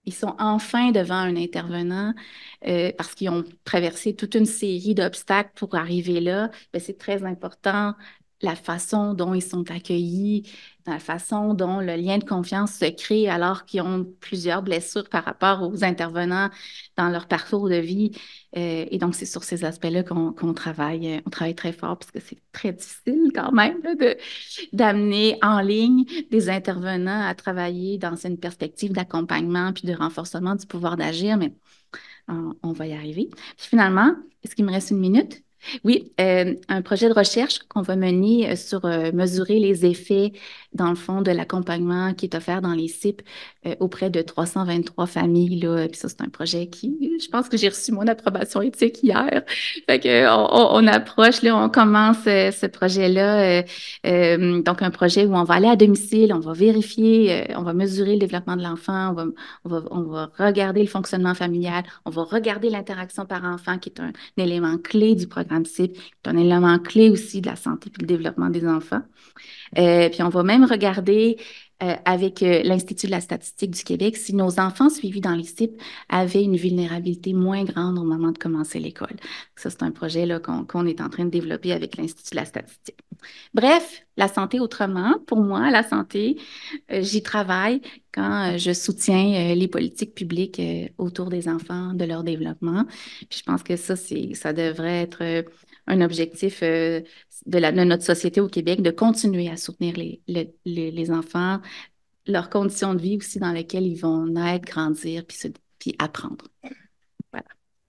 ils sont enfin devant un intervenant parce qu'ils ont traversé toute une série d'obstacles pour arriver là. Ben, c'est très important la façon dont ils sont accueillis, la façon dont le lien de confiance se crée alors qu'ils ont plusieurs blessures par rapport aux intervenants dans leur parcours de vie. Et donc, c'est sur ces aspects-là qu'on travaille. On travaille très fort parce que c'est très difficile quand même là, d'amener en ligne des intervenants à travailler dans une perspective d'accompagnement puis de renforcement du pouvoir d'agir, mais on va y arriver. Puis finalement, est-ce qu'il me reste une minute? Oui, un projet de recherche qu'on va mener sur mesurer les effets, dans le fond, de l'accompagnement qui est offert dans les CIP auprès de 323 familles. Là. Puis ça, c'est un projet qui, je pense que j'ai reçu mon approbation éthique hier. Fait que on approche, là, on commence ce projet-là. Donc, un projet où on va aller à domicile, on va vérifier, on va mesurer le développement de l'enfant, on va regarder le fonctionnement familial, on va regarder l'interaction par-enfant, qui est un élément clé du programme CIP, qui est un élément clé aussi de la santé et du développement des enfants. Puis on va même regarder avec l'Institut de la statistique du Québec si nos enfants suivis dans les CIP avaient une vulnérabilité moins grande au moment de commencer l'école. Ça, c'est un projet là, qu'on est en train de développer avec l'Institut de la statistique. Bref, la santé autrement, pour moi, la santé, j'y travaille quand je soutiens les politiques publiques autour des enfants, de leur développement. Puis je pense que ça devrait être un objectif de notre société au Québec, de continuer à soutenir les enfants, leurs conditions de vie aussi dans lesquelles ils vont naître, grandir, puis apprendre. Voilà.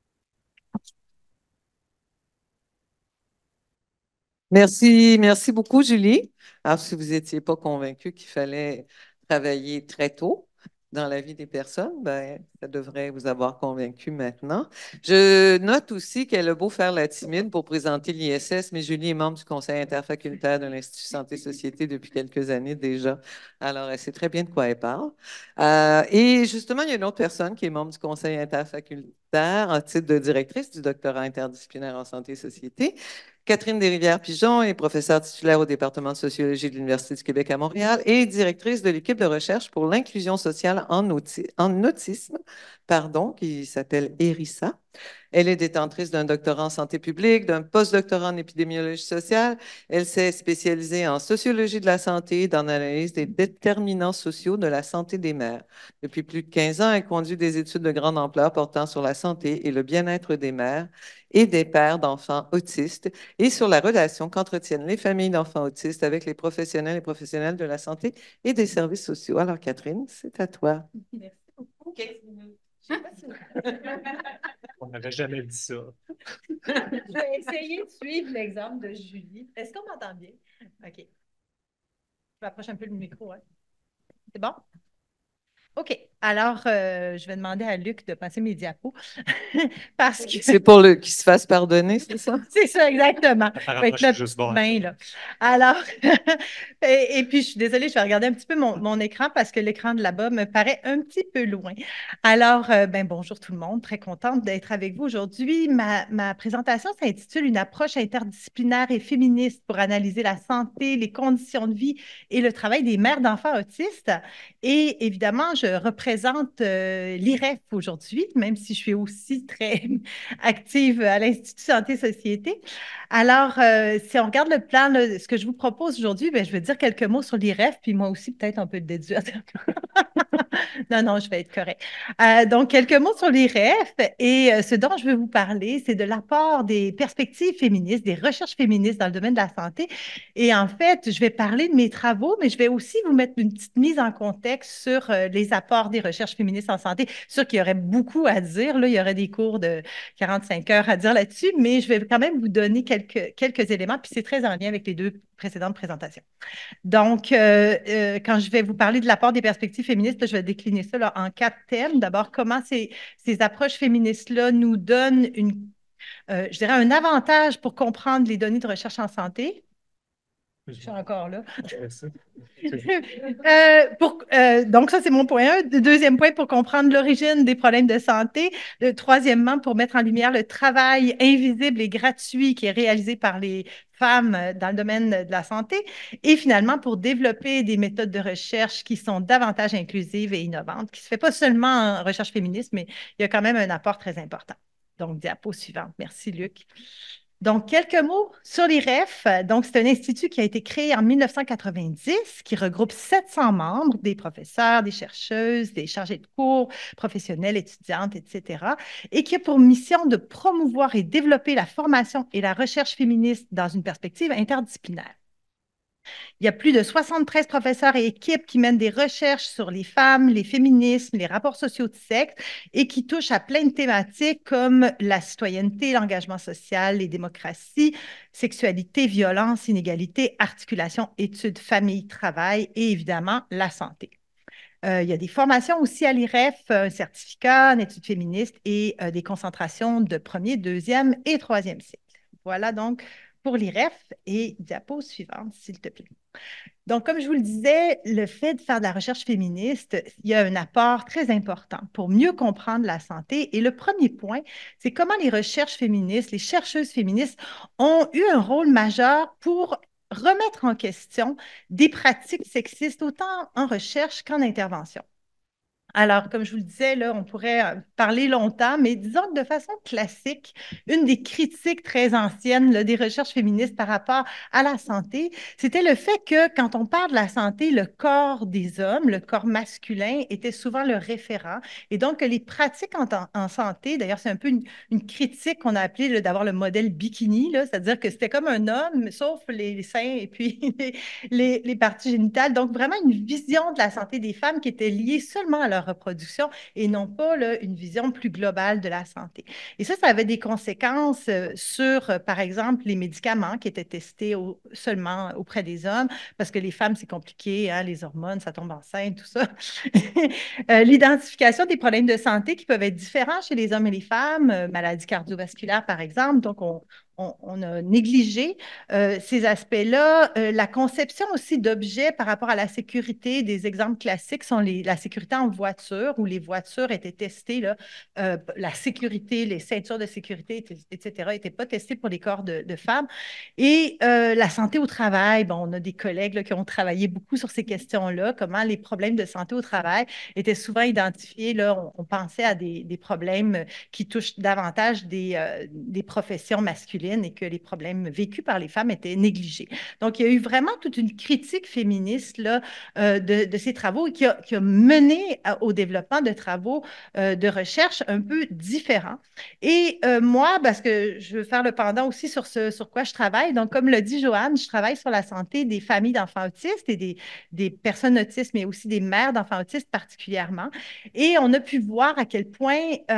Merci beaucoup, Julie. Alors, si vous n'étiez pas convaincu qu'il fallait travailler très tôt dans la vie des personnes, ben, ça devrait vous avoir convaincu maintenant. Je note aussi qu'elle a beau faire la timide pour présenter l'ISS, mais Julie est membre du conseil interfacultaire de l'Institut Santé Société depuis quelques années déjà. Alors, elle sait très bien de quoi elle parle. Et justement, il y a une autre personne qui est membre du conseil interfacultaire en titre de directrice du doctorat interdisciplinaire en santé et société. Catherine Desrivières-Pigeon est professeure titulaire au département de sociologie de l'Université du Québec à Montréal et directrice de l'équipe de recherche pour l'inclusion sociale en autisme, qui s'appelle ERISA. Elle est détentrice d'un doctorat en santé publique, d'un postdoctorat en épidémiologie sociale. Elle s'est spécialisée en sociologie de la santé, dans l'analyse des déterminants sociaux de la santé des mères. Depuis plus de 15 ans, elle conduit des études de grande ampleur portant sur la santé et le bien-être des mères et des pères d'enfants autistes et sur la relation qu'entretiennent les familles d'enfants autistes avec les professionnels et professionnels de la santé et des services sociaux. Alors, Catherine, c'est à toi. Merci beaucoup. 15 minutes. On n'avait jamais dit ça. Je vais essayer de suivre l'exemple de Julie. Est-ce qu'on m'entend bien? OK. Je m'approche un peu le micro. Hein? C'est bon? OK. Alors, je vais demander à Luc de passer mes diapos. Parce que... C'est pour qu'il se fasse pardonner, c'est ça? C'est ça, exactement. Apparemment, je suis juste bon. Là. Alors, et puis, je suis désolée, je vais regarder un petit peu mon écran parce que l'écran de là-bas me paraît un petit peu loin. Alors, bonjour tout le monde. Très contente d'être avec vous aujourd'hui. Ma présentation s'intitule Une approche interdisciplinaire et féministe pour analyser la santé, les conditions de vie et le travail des mères d'enfants autistes. Et évidemment, je représente l'IREF aujourd'hui, même si je suis aussi très active à l'Institut Santé Société. Alors, si on regarde le plan, là, ce que je vous propose aujourd'hui, je vais dire quelques mots sur l'IREF, puis moi aussi, peut-être on peut le déduire. Non, je vais être correct. Donc, quelques mots sur l'IREF et ce dont je veux vous parler, c'est de l'apport des perspectives féministes, des recherches féministes dans le domaine de la santé. Et en fait, je vais parler de mes travaux, mais je vais aussi vous mettre une petite mise en contexte sur les apports des recherches féministes en santé. C'est sûr qu'il y aurait beaucoup à dire. Là, il y aurait des cours de 45 heures à dire là-dessus, mais je vais quand même vous donner quelques éléments, puis c'est très en lien avec les deux précédentes présentations. Donc, quand je vais vous parler de l'apport des perspectives féministes, là, je vais décliner ça là, en 4 thèmes. D'abord, comment ces approches féministes-là nous donnent je dirais un avantage pour comprendre les données de recherche en santé. Je suis encore là. Merci. Donc, ça, c'est mon point 1. Deuxième point, pour comprendre l'origine des problèmes de santé. Troisièmement, pour mettre en lumière le travail invisible et gratuit qui est réalisé par les femmes dans le domaine de la santé. Et finalement, pour développer des méthodes de recherche qui sont davantage inclusives et innovantes, qui ne se fait pas seulement en recherche féministe, mais il y a quand même un apport très important. Donc, diapo suivante. Merci, Luc. Donc, quelques mots sur l'IREF. Donc, c'est un institut qui a été créé en 1990, qui regroupe 700 membres, des professeurs, des chercheuses, des chargés de cours, professionnels, étudiantes, etc., et qui a pour mission de promouvoir et développer la formation et la recherche féministe dans une perspective interdisciplinaire. Il y a plus de 73 professeurs et équipes qui mènent des recherches sur les femmes, les féminismes, les rapports sociaux de sexe et qui touchent à plein de thématiques comme la citoyenneté, l'engagement social, les démocraties, sexualité, violence, inégalité, articulation, études, famille, travail et évidemment la santé. Il y a des formations aussi à l'IREF, un certificat en études féministes et des concentrations de premier, deuxième et troisième cycle. Voilà donc pour l'IREF et diapo suivante, s'il te plaît. Donc, comme je vous le disais, le fait de faire de la recherche féministe, il y a un apport très important pour mieux comprendre la santé. Et le premier point, c'est comment les recherches féministes, les chercheuses féministes ont eu un rôle majeur pour remettre en question des pratiques sexistes autant en recherche qu'en intervention. Alors, comme je vous le disais, là, on pourrait parler longtemps, mais disons que de façon classique, une des critiques très anciennes là, des recherches féministes par rapport à la santé, c'était le fait que quand on parle de la santé, le corps des hommes, le corps masculin, était souvent le référent. Et donc, les pratiques en santé, d'ailleurs, c'est un peu une critique qu'on a appelée d'avoir le modèle bikini, c'est-à-dire que c'était comme un homme, sauf les seins et puis les parties génitales. Donc, vraiment une vision de la santé des femmes qui était liée seulement à leur reproduction et non pas là, une vision plus globale de la santé. Et ça avait des conséquences sur, par exemple, les médicaments qui étaient testés seulement auprès des hommes, parce que les femmes, c'est compliqué, hein, les hormones, ça tombe enceinte, tout ça. L'identification des problèmes de santé qui peuvent être différents chez les hommes et les femmes, maladies cardiovasculaires, par exemple. Donc, on a négligé ces aspects-là. La conception aussi d'objets par rapport à la sécurité, des exemples classiques sont la sécurité en voiture, où les voitures étaient testées, là, la sécurité, les ceintures de sécurité, etc., n'étaient pas testées pour les corps de femmes. Et la santé au travail, bon, on a des collègues là, qui ont travaillé beaucoup sur ces questions-là, comment les problèmes de santé au travail étaient souvent identifiés. Là, on pensait à des problèmes qui touchent davantage des professions masculines et que les problèmes vécus par les femmes étaient négligés. Donc, il y a eu vraiment toute une critique féministe là, de ces travaux qui a mené au développement de travaux de recherche un peu différents. Et moi, parce que je veux faire le pendant aussi sur quoi je travaille, donc comme l'a dit Joanne, je travaille sur la santé des familles d'enfants autistes et des personnes autistes, mais aussi des mères d'enfants autistes particulièrement. Et on a pu voir à quel point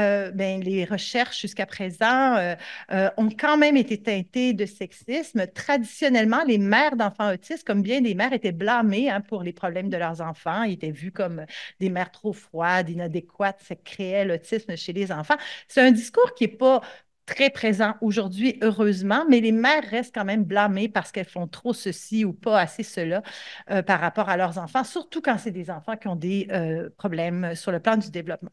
les recherches jusqu'à présent ont quand même été teintées de sexisme. Traditionnellement, les mères d'enfants autistes, comme bien des mères, étaient blâmées hein, pour les problèmes de leurs enfants. Ils étaient vus comme des mères trop froides, inadéquates, ça créait l'autisme chez les enfants. C'est un discours qui n'est pas très présent aujourd'hui, heureusement, mais les mères restent quand même blâmées parce qu'elles font trop ceci ou pas assez cela par rapport à leurs enfants, surtout quand c'est des enfants qui ont des problèmes sur le plan du développement.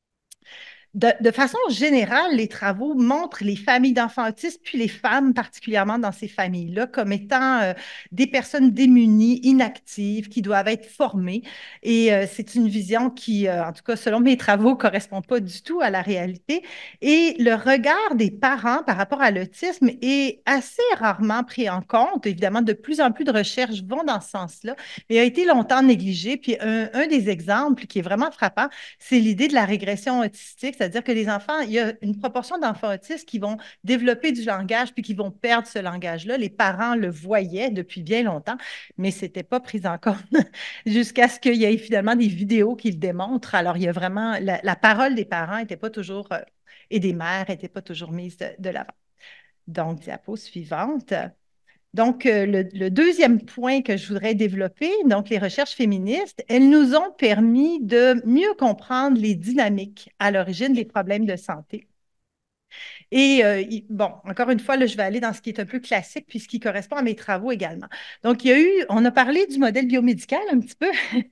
De façon générale, les travaux montrent les familles d'enfants autistes, puis les femmes particulièrement dans ces familles-là, comme étant des personnes démunies, inactives, qui doivent être formées. Et c'est une vision qui, en tout cas, selon mes travaux, ne correspond pas du tout à la réalité. Et le regard des parents par rapport à l'autisme est assez rarement pris en compte. Évidemment, de plus en plus de recherches vont dans ce sens-là, mais a été longtemps négligé. Puis un des exemples qui est vraiment frappant, c'est l'idée de la régression autistique, c'est-à-dire que les enfants, il y a une proportion d'enfants autistes qui vont développer du langage puis qui vont perdre ce langage-là. Les parents le voyaient depuis bien longtemps, mais ce n'était pas pris en compte jusqu'à ce qu'il y ait finalement des vidéos qui le démontrent. Alors, il y a vraiment, la parole des parents n'était pas toujours, et des mères n'était pas toujours mise de l'avant. Donc, diapo suivante. Donc, le deuxième point que je voudrais développer, donc les recherches féministes, elles nous ont permis de mieux comprendre les dynamiques à l'origine des problèmes de santé. Et bon, encore une fois, là, je vais aller dans ce qui est un peu classique, puis ce qui correspond à mes travaux également. Donc, on a parlé du modèle biomédical un petit peu.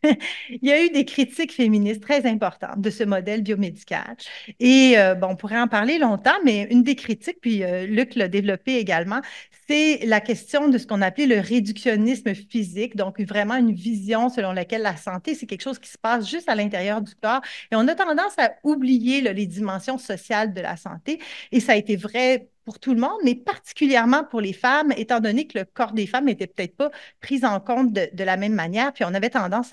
Il y a eu des critiques féministes très importantes de ce modèle biomédical. Et bon, on pourrait en parler longtemps, mais une des critiques, puis Luc l'a développé également, c'est la question de ce qu'on appelait le réductionnisme physique, donc vraiment une vision selon laquelle la santé, c'est quelque chose qui se passe juste à l'intérieur du corps. Et on a tendance à oublier là, les dimensions sociales de la santé. Et ça a été vrai pour tout le monde, mais particulièrement pour les femmes, étant donné que le corps des femmes n'était peut-être pas pris en compte de la même manière. Puis on avait tendance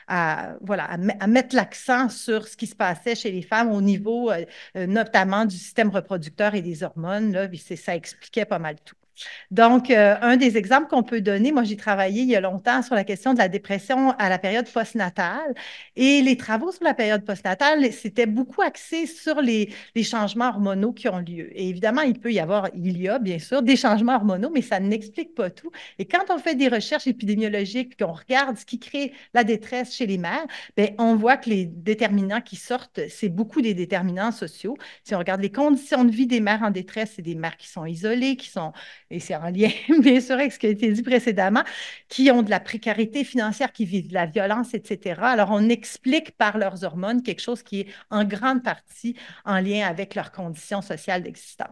voilà, à mettre l'accent sur ce qui se passait chez les femmes au niveau notamment du système reproducteur et des hormones. Là, ça expliquait pas mal tout. Donc, un des exemples qu'on peut donner, moi j'ai travaillé il y a longtemps sur la question de la dépression à la période postnatale et les travaux sur la période postnatale, c'était beaucoup axé sur les changements hormonaux qui ont lieu. Et évidemment, il y a bien sûr des changements hormonaux, mais ça n'explique pas tout. Et quand on fait des recherches épidémiologiques, qu'on regarde ce qui crée la détresse chez les mères, bien, on voit que les déterminants qui sortent, c'est beaucoup des déterminants sociaux. Si on regarde les conditions de vie des mères en détresse, c'est des mères qui sont isolées, et c'est en lien bien sûr avec ce qui a été dit précédemment, qui ont de la précarité financière, qui vivent de la violence, etc. Alors, on explique par leurs hormones quelque chose qui est en grande partie en lien avec leurs conditions sociales d'existence.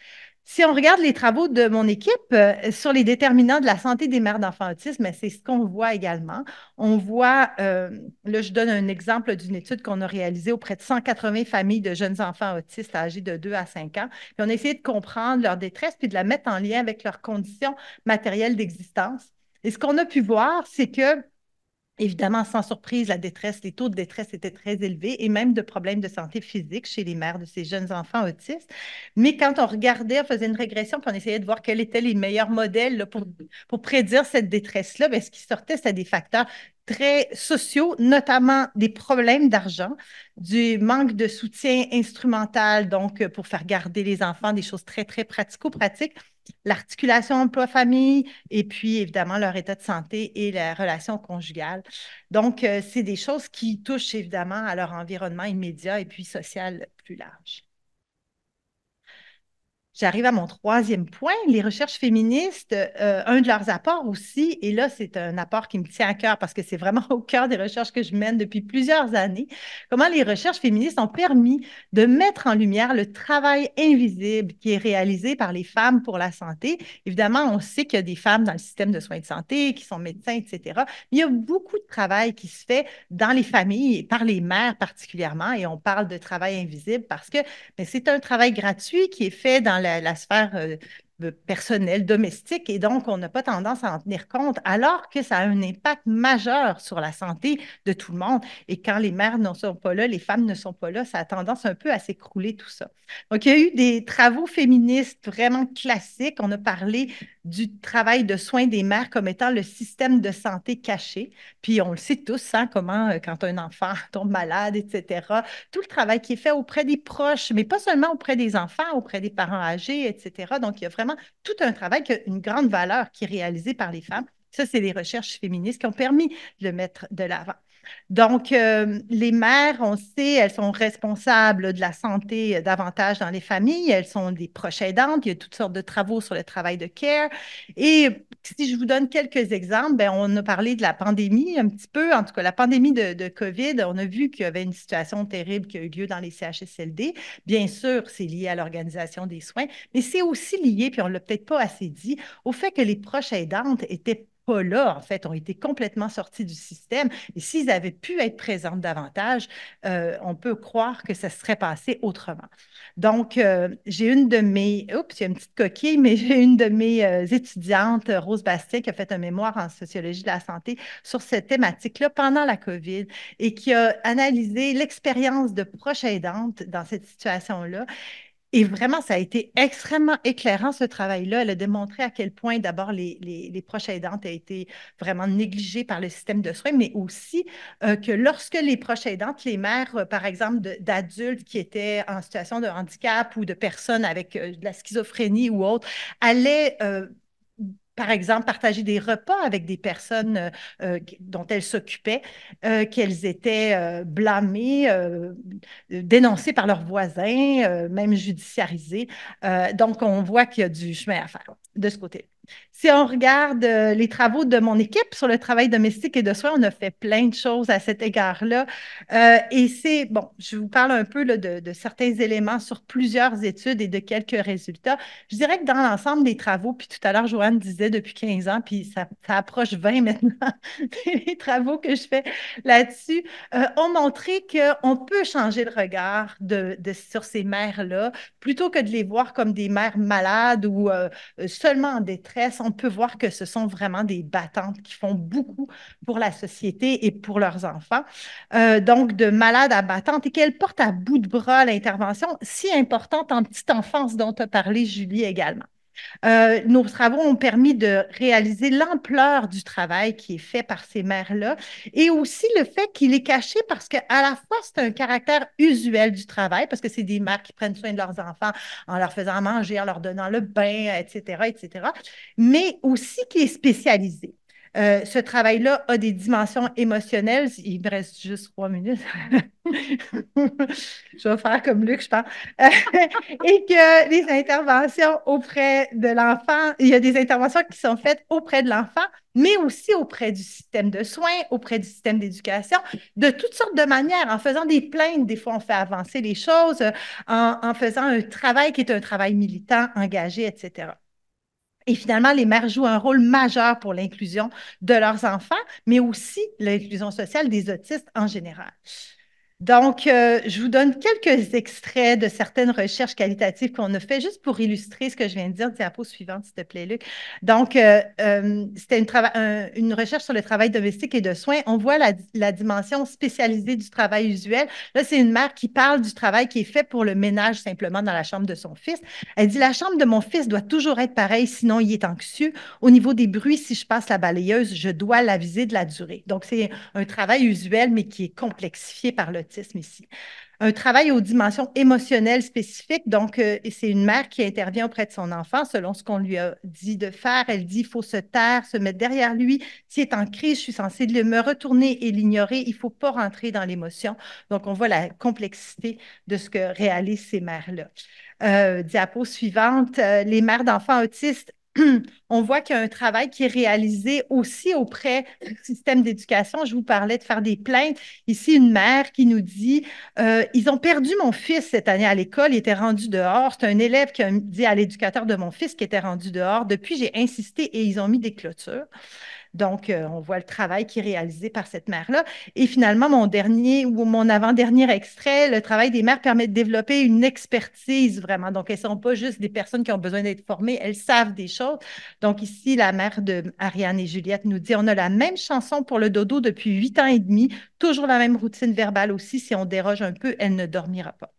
Si on regarde les travaux de mon équipe sur les déterminants de la santé des mères d'enfants autistes, mais c'est ce qu'on voit également. On voit, là, je donne un exemple d'une étude qu'on a réalisée auprès de 180 familles de jeunes enfants autistes âgés de 2 à 5 ans. Puis on a essayé de comprendre leur détresse puis de la mettre en lien avec leurs conditions matérielles d'existence. Et ce qu'on a pu voir, c'est que évidemment, sans surprise, les taux de détresse étaient très élevés et même de problèmes de santé physique chez les mères de ces jeunes enfants autistes. Mais quand on regardait, on faisait une régression, puis on essayait de voir quels étaient les meilleurs modèles là, pour prédire cette détresse-là, bien, ce qui sortait, c'était des facteurs très sociaux, notamment des problèmes d'argent, du manque de soutien instrumental, donc pour faire garder les enfants, des choses très, très pratico-pratiques, l'articulation emploi-famille et puis évidemment leur état de santé et la relation conjugale. Donc, c'est des choses qui touchent évidemment à leur environnement immédiat et puis social plus large. J'arrive à mon troisième point, les recherches féministes, un de leurs apports aussi, et là, c'est un apport qui me tient à cœur parce que c'est vraiment au cœur des recherches que je mène depuis plusieurs années, comment les recherches féministes ont permis de mettre en lumière le travail invisible qui est réalisé par les femmes pour la santé. Évidemment, on sait qu'il y a des femmes dans le système de soins de santé qui sont médecins, etc. Mais il y a beaucoup de travail qui se fait dans les familles et par les mères particulièrement, et on parle de travail invisible parce que c'est un travail gratuit qui est fait dans la sphère personnelle, domestique, et donc on n'a pas tendance à en tenir compte, alors que ça a un impact majeur sur la santé de tout le monde. Et quand les mères ne sont pas là, les femmes ne sont pas là, ça a tendance un peu à s'écrouler tout ça. Donc, il y a eu des travaux féministes vraiment classiques. On a parlé du travail de soins des mères comme étant le système de santé caché. Puis on le sait tous, hein, comment quand un enfant tombe malade, etc., tout le travail qui est fait auprès des proches, mais pas seulement auprès des enfants, auprès des parents âgés, etc. Donc, il y a vraiment tout un travail qui a une grande valeur qui est réalisé par les femmes. Ça, c'est les recherches féministes qui ont permis de le mettre de l'avant. Donc, les mères, on sait, elles sont responsables de la santé davantage dans les familles. Elles sont des proches aidantes. Il y a toutes sortes de travaux sur le travail de care. Et si je vous donne quelques exemples, bien, on a parlé de la pandémie un petit peu. En tout cas, la pandémie de COVID, on a vu qu'il y avait une situation terrible qui a eu lieu dans les CHSLD. Bien sûr, c'est lié à l'organisation des soins, mais c'est aussi lié, puis on ne l'a peut-être pas assez dit, au fait que les proches aidantes étaient pas là, en fait, ont été complètement sortis du système. Et s'ils avaient pu être présents davantage, on peut croire que ça serait passé autrement. Donc, j'ai une de mes, oups, il y a une petite coquille, mais j'ai une de mes étudiantes, Rose Bastien, qui a fait un mémoire en sociologie de la santé sur cette thématique-là pendant la COVID et qui a analysé l'expérience de proches aidantes dans cette situation-là. Et vraiment, ça a été extrêmement éclairant, ce travail-là. Elle a démontré à quel point, d'abord, les proches aidantes ont été vraiment négligées par le système de soins, mais aussi que lorsque les proches aidantes, les mères, par exemple, d'adultes qui étaient en situation de handicap ou de personnes avec de la schizophrénie ou autre, allaient par exemple, partager des repas avec des personnes dont elles s'occupaient, qu'elles étaient blâmées, dénoncées par leurs voisins, même judiciarisées. Donc, on voit qu'il y a du chemin à faire de ce côté. Si on regarde les travaux de mon équipe sur le travail domestique et de soins, on a fait plein de choses à cet égard-là. Et c'est, bon, je vous parle un peu là, de certains éléments sur plusieurs études et de quelques résultats. Je dirais que dans l'ensemble des travaux, puis tout à l'heure, Joanne disait depuis 15 ans, puis ça approche 20 maintenant, les travaux que je fais là-dessus ont montré qu'on peut changer le regard sur ces mères-là, plutôt que de les voir comme des mères malades ou seulement en détresse. On peut voir que ce sont vraiment des battantes qui font beaucoup pour la société et pour leurs enfants. Donc, de malades à battantes et qu'elles portent à bout de bras l'intervention si importante en petite enfance dont a parlé Julie également. Nos travaux ont permis de réaliser l'ampleur du travail qui est fait par ces mères-là et aussi le fait qu'il est caché parce qu'à la fois, c'est un caractère usuel du travail parce que c'est des mères qui prennent soin de leurs enfants en leur faisant manger, en leur donnant le bain, etc., mais aussi qui est spécialisé. Ce travail-là a des dimensions émotionnelles. Il me reste juste 3 minutes. Je vais faire comme Luc, je pense. Et que les interventions auprès de l'enfant, il y a des interventions qui sont faites auprès de l'enfant, mais aussi auprès du système de soins, auprès du système d'éducation, de toutes sortes de manières, en faisant des plaintes. Des fois, on fait avancer les choses, en faisant un travail qui est un travail militant, engagé, etc. Et finalement, les mères jouent un rôle majeur pour l'inclusion de leurs enfants, mais aussi l'inclusion sociale des autistes en général. Donc, je vous donne quelques extraits de certaines recherches qualitatives qu'on a fait juste pour illustrer ce que je viens de dire. Diapo suivante, s'il te plaît, Luc. Donc, c'était une recherche sur le travail domestique et de soins. On voit la dimension spécialisée du travail usuel. Là, c'est une mère qui parle du travail qui est fait pour le ménage simplement dans la chambre de son fils. Elle dit, la chambre de mon fils doit toujours être pareille, sinon il est anxieux. Au niveau des bruits, si je passe la balayeuse, je dois l'aviser de la durée. Donc, c'est un travail usuel, mais qui est complexifié par l'autisme ici. Un travail aux dimensions émotionnelles spécifiques. Donc, c'est une mère qui intervient auprès de son enfant selon ce qu'on lui a dit de faire. Elle dit, il faut se taire, se mettre derrière lui. S'il est en crise, je suis censée me retourner et l'ignorer. Il ne faut pas rentrer dans l'émotion. Donc, on voit la complexité de ce que réalisent ces mères-là. Diapo suivante, les mères d'enfants autistes. On voit qu'il y a un travail qui est réalisé aussi auprès du système d'éducation. Je vous parlais de faire des plaintes. Ici, une mère qui nous dit ils ont perdu mon fils cette année à l'école, il était rendu dehors. C'est un élève qui a dit à l'éducateur de mon fils qu'il était rendu dehors. Depuis, j'ai insisté et ils ont mis des clôtures. Donc, on voit le travail qui est réalisé par cette mère-là. Et finalement, mon avant-dernier extrait, le travail des mères permet de développer une expertise vraiment. Donc, elles ne sont pas juste des personnes qui ont besoin d'être formées, elles savent des choses. Donc, ici, la mère de Ariane et Juliette nous dit, on a la même chanson pour le dodo depuis 8 ans et demi, toujours la même routine verbale aussi. Si on déroge un peu, elle ne dormira pas.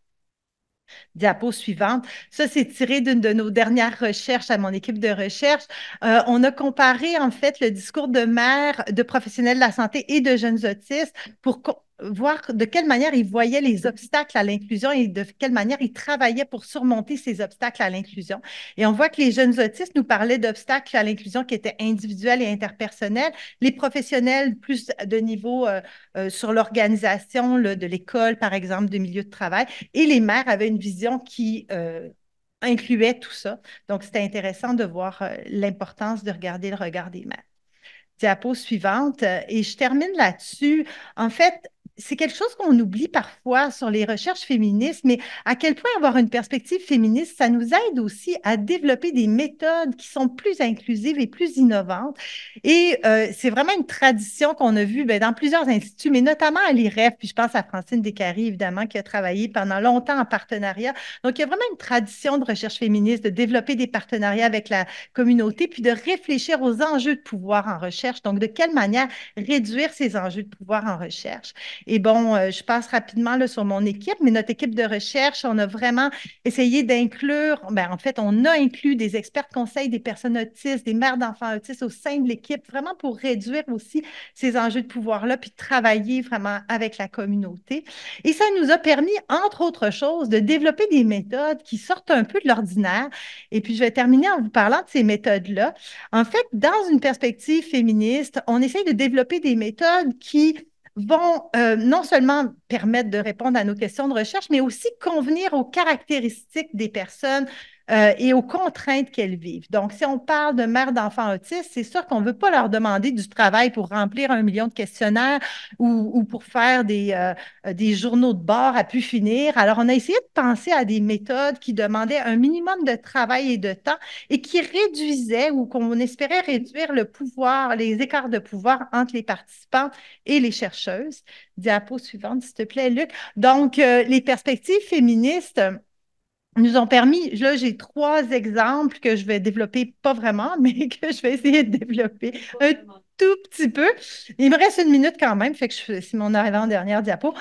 Diapo suivante. Ça, c'est tiré d'une de nos dernières recherches à mon équipe de recherche. On a comparé, en fait, le discours de mères, de professionnels de la santé et de jeunes autistes pour voir de quelle manière ils voyaient les obstacles à l'inclusion et de quelle manière ils travaillaient pour surmonter ces obstacles à l'inclusion. Et on voit que les jeunes autistes nous parlaient d'obstacles à l'inclusion qui étaient individuels et interpersonnels. Les professionnels, plus de niveau sur l'organisation de l'école, par exemple, de milieu de travail. Et les mères avaient une vision qui incluait tout ça. Donc, c'était intéressant de voir l'importance de regarder le regard des mères. Diapo suivante. Et je termine là-dessus. En fait, c'est quelque chose qu'on oublie parfois sur les recherches féministes, mais à quel point avoir une perspective féministe, ça nous aide aussi à développer des méthodes qui sont plus inclusives et plus innovantes. Et c'est vraiment une tradition qu'on a vue dans plusieurs instituts, mais notamment à l'IREF, puis je pense à Francine Descaries, évidemment, qui a travaillé pendant longtemps en partenariat. Donc, il y a vraiment une tradition de recherche féministe, de développer des partenariats avec la communauté, puis de réfléchir aux enjeux de pouvoir en recherche. Donc, de quelle manière réduire ces enjeux de pouvoir en recherche. Et bon, je passe rapidement là, sur mon équipe, mais notre équipe de recherche, on a vraiment essayé d'inclure, en fait, on a inclus des experts conseils, des personnes autistes, des mères d'enfants autistes au sein de l'équipe, vraiment pour réduire aussi ces enjeux de pouvoir-là, puis travailler vraiment avec la communauté. Et ça nous a permis, entre autres choses, de développer des méthodes qui sortent un peu de l'ordinaire. Et puis, je vais terminer en vous parlant de ces méthodes-là. En fait, dans une perspective féministe, on essaie de développer des méthodes qui vont non seulement permettre de répondre à nos questions de recherche, mais aussi convenir aux caractéristiques des personnes et aux contraintes qu'elles vivent. Donc, si on parle de mères d'enfants autistes, c'est sûr qu'on ne veut pas leur demander du travail pour remplir 1 million de questionnaires ou pour faire des journaux de bord à pu finir. Alors, on a essayé de penser à des méthodes qui demandaient un minimum de travail et de temps et qui réduisaient ou qu'on espérait réduire le pouvoir, les écarts de pouvoir entre les participants et les chercheuses. Diapo suivante, s'il te plaît, Luc. Donc, les perspectives féministes nous ont permis, là, j'ai 3 exemples que je vais développer, pas vraiment, mais que je vais essayer de développer un tout petit peu. Il me reste 1 minute quand même, fait que c'est mon avant-dernière diapo,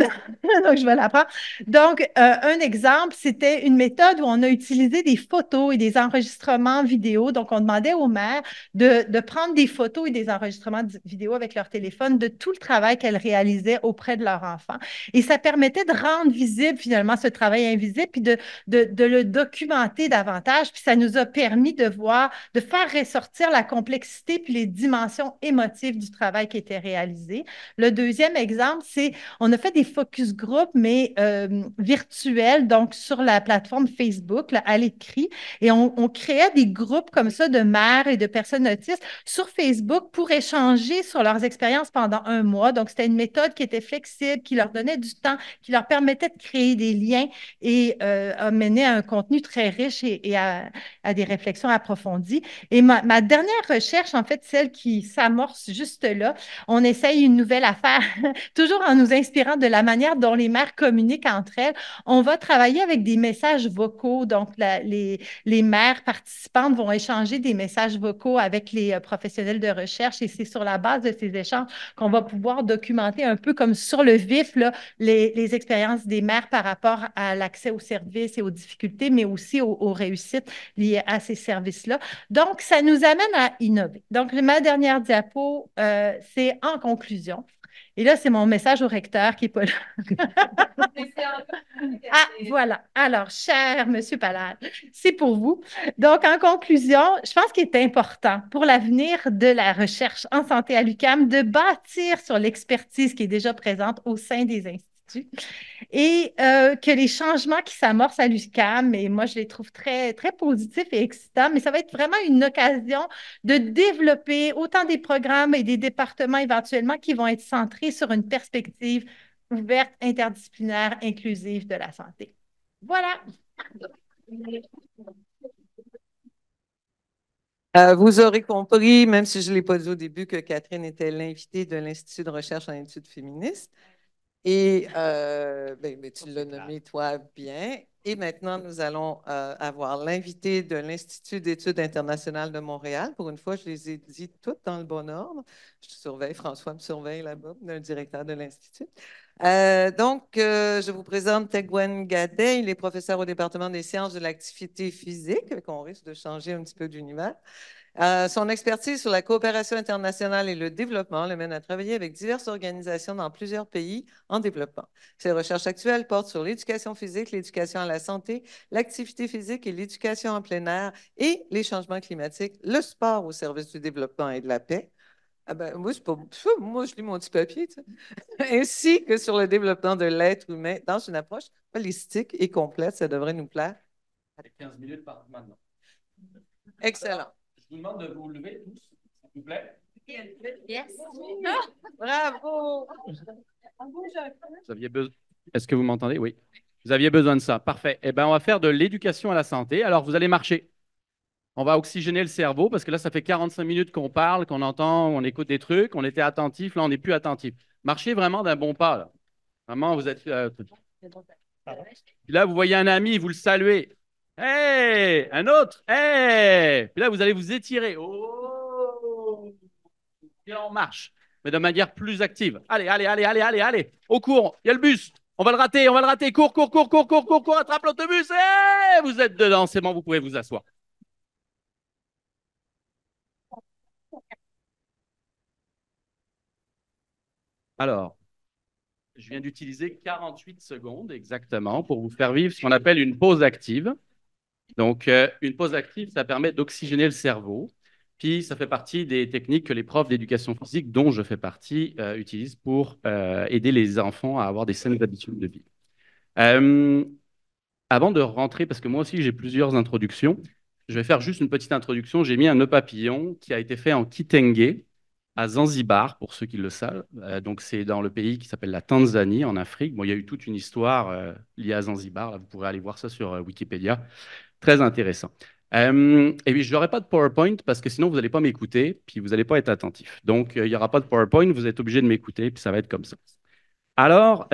donc je vais la prendre. Donc, un exemple, c'était une méthode où on a utilisé des photos et des enregistrements vidéo. Donc, on demandait aux mères de prendre des photos et des enregistrements vidéo avec leur téléphone de tout le travail qu'elles réalisaient auprès de leur enfant. Et ça permettait de rendre visible finalement ce travail invisible, puis de le documenter davantage. Puis ça nous a permis de voir, de faire ressortir la complexité puis les dimensions émotives du travail qui était réalisé. Le deuxième exemple, c'est on a fait des focus group, mais virtuels, donc sur la plateforme Facebook, là, à l'écrit, et on créait des groupes comme ça de mères et de personnes autistes sur Facebook pour échanger sur leurs expériences pendant 1 mois. Donc, c'était une méthode qui était flexible, qui leur donnait du temps, qui leur permettait de créer des liens et mener à un contenu très riche et à des réflexions approfondies. Et ma dernière recherche, en fait, celle qui s'amorce juste là, on essaye une nouvelle affaire, toujours en nous inspirant de la manière dont les mères communiquent entre elles. On va travailler avec des messages vocaux. Donc, les mères participantes vont échanger des messages vocaux avec les professionnels de recherche et c'est sur la base de ces échanges qu'on va pouvoir documenter un peu comme sur le vif là, les expériences des mères par rapport à l'accès aux services et aux difficultés, mais aussi aux réussites liées à ces services-là. Donc, ça nous amène à innover. Donc, ma dernière diapo, c'est en conclusion. Et là, c'est mon message au recteur qui n'est pas là. Ah, voilà. Alors, cher Monsieur Palade, c'est pour vous. Donc, en conclusion, je pense qu'il est important pour l'avenir de la recherche en santé à l'UQAM de bâtir sur l'expertise qui est déjà présente au sein des instituts et que les changements qui s'amorcent à l'UQAM, et moi, je les trouve très, très positifs et excitants, mais ça va être vraiment une occasion de développer autant des programmes et des départements éventuellement qui vont être centrés sur une perspective ouverte, interdisciplinaire, inclusive de la santé. Voilà. Vous aurez compris, même si je ne l'ai pas dit au début, que Catherine était l'invitée de l'Institut de recherche en études féministes. Et tu l'as nommé toi bien. Et maintenant, nous allons avoir l'invité de l'Institut d'études internationales de Montréal. Pour une fois, je les ai dit toutes dans le bon ordre. Je te surveille, François me surveille là-bas, le directeur de l'Institut. Je vous présente Tegwen Gadet. Il est professeur au département des sciences de l'activité physique, qu'on risque de changer un petit peu d'univers. Son expertise sur la coopération internationale et le développement le mène à travailler avec diverses organisations dans plusieurs pays en développement. Ses recherches actuelles portent sur l'éducation physique, l'éducation à la santé, l'activité physique et l'éducation en plein air et les changements climatiques, le sport au service du développement et de la paix. Ah ben, moi, je lis mon petit papier, tu sais. Ainsi que sur le développement de l'être humain dans une approche holistique et complète. Ça devrait nous plaire. 15 minutes par maintenant. Excellent. Je vous demande de vous lever tous, s'il vous plaît. Yes. Bravo! Vous aviez besoin... Est-ce que vous m'entendez? Oui. Vous aviez besoin de ça. Parfait. Eh bien, on va faire de l'éducation à la santé. Alors, vous allez marcher. On va oxygéner le cerveau parce que là, ça fait 45 minutes qu'on parle, qu'on entend, on écoute des trucs. On était attentif. Là, on n'est plus attentif. Marchez vraiment d'un bon pas. Là. Vraiment, vous êtes... Puis là, vous voyez un ami, vous le saluez. Hey! Un autre! Hey! Puis là, vous allez vous étirer. Oh! Puis là, on marche. mais de manière plus active. Allez, allez, allez, allez, allez, allez. Au cours, il y a le bus. On va le rater, on va le rater. Cours, cours, cours, cours, cours, cours, cours, attrape l'autobus. Et vous êtes dedans, c'est bon, vous pouvez vous asseoir. Alors, je viens d'utiliser 48 secondes exactement pour vous faire vivre ce qu'on appelle une pause active. Donc, une pause active, ça permet d'oxygéner le cerveau. Puis, ça fait partie des techniques que les profs d'éducation physique, dont je fais partie, utilisent pour aider les enfants à avoir des saines habitudes de vie. Euh, Avant de rentrer, parce que moi aussi j'ai plusieurs introductions, je vais faire juste une petite introduction. J'ai mis un nœud papillon qui a été fait en Kitenge, à Zanzibar, pour ceux qui le savent. Donc c'est dans le pays qui s'appelle la Tanzanie, en Afrique. Bon, il y a eu toute une histoire liée à Zanzibar. Là, vous pourrez aller voir ça sur Wikipédia. Très intéressant. Et puis, je n'aurai pas de PowerPoint parce que sinon, vous n'allez pas m'écouter, puis vous n'allez pas être attentif. Donc, il n'y aura pas de PowerPoint, vous êtes obligé de m'écouter, puis ça va être comme ça. Alors,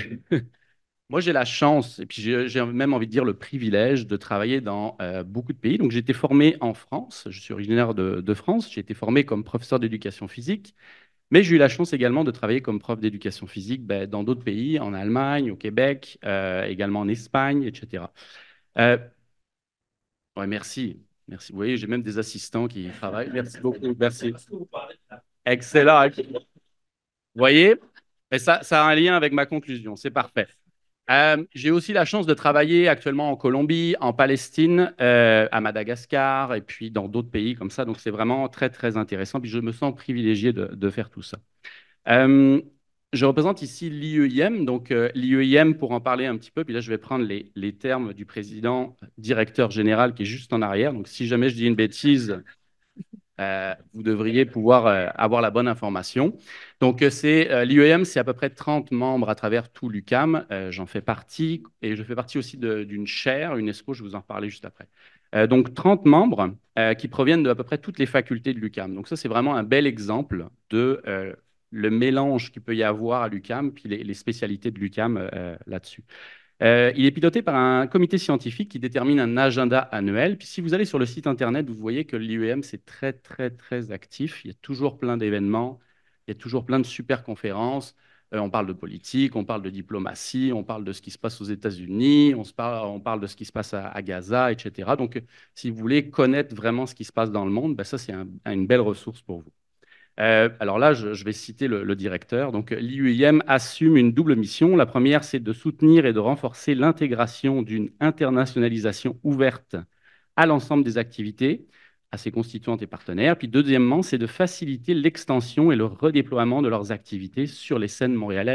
moi, j'ai la chance, et puis j'ai même envie de dire le privilège de travailler dans beaucoup de pays. Donc, j'ai été formé en France, je suis originaire de France, j'ai été formé comme professeur d'éducation physique, mais j'ai eu la chance également de travailler comme prof d'éducation physique ben, dans d'autres pays, en Allemagne, au Québec, également en Espagne, etc. Euh, ouais, merci. Merci. Vous voyez, j'ai même des assistants qui travaillent. Merci beaucoup. Merci. Excellent. Vous voyez? Et ça a un lien avec ma conclusion. C'est parfait. J'ai aussi la chance de travailler actuellement en Colombie, en Palestine, à Madagascar et puis dans d'autres pays comme ça. Donc, c'est vraiment très, très intéressant. Puis, je me sens privilégié de faire tout ça. Euh, je représente ici l'IEIM. Donc, l'IEIM, pour en parler un petit peu, puis là, je vais prendre les termes du président directeur général qui est juste en arrière. Donc, si jamais je dis une bêtise, vous devriez pouvoir avoir la bonne information. Donc, l'IEM, c'est à peu près 30 membres à travers tout l'UQAM. J'en fais partie et je fais partie aussi d'une chaire, UNESCO, je vais vous en reparler juste après. Donc, 30 membres qui proviennent de à peu près toutes les facultés de l'UQAM. Donc, ça, c'est vraiment un bel exemple de le mélange qu'il peut y avoir à l'UQAM, puis les spécialités de l'UQAM là-dessus. Il est piloté par un comité scientifique qui détermine un agenda annuel. Puis si vous allez sur le site internet, vous voyez que l'IEM, c'est très, très, très actif. Il y a toujours plein d'événements, il y a toujours plein de super conférences. On parle de politique, on parle de diplomatie, on parle de ce qui se passe aux États-Unis, on parle de ce qui se passe à Gaza, etc. Donc, si vous voulez connaître vraiment ce qui se passe dans le monde, ben ça, c'est une belle ressource pour vous. Alors là, je vais citer le directeur. Donc, l'IUIM assume une double mission. La première, c'est de soutenir et de renforcer l'intégration d'une internationalisation ouverte à l'ensemble des activités, à ses constituantes et partenaires. Puis, deuxièmement, c'est de faciliter l'extension et le redéploiement de leurs activités sur les scènes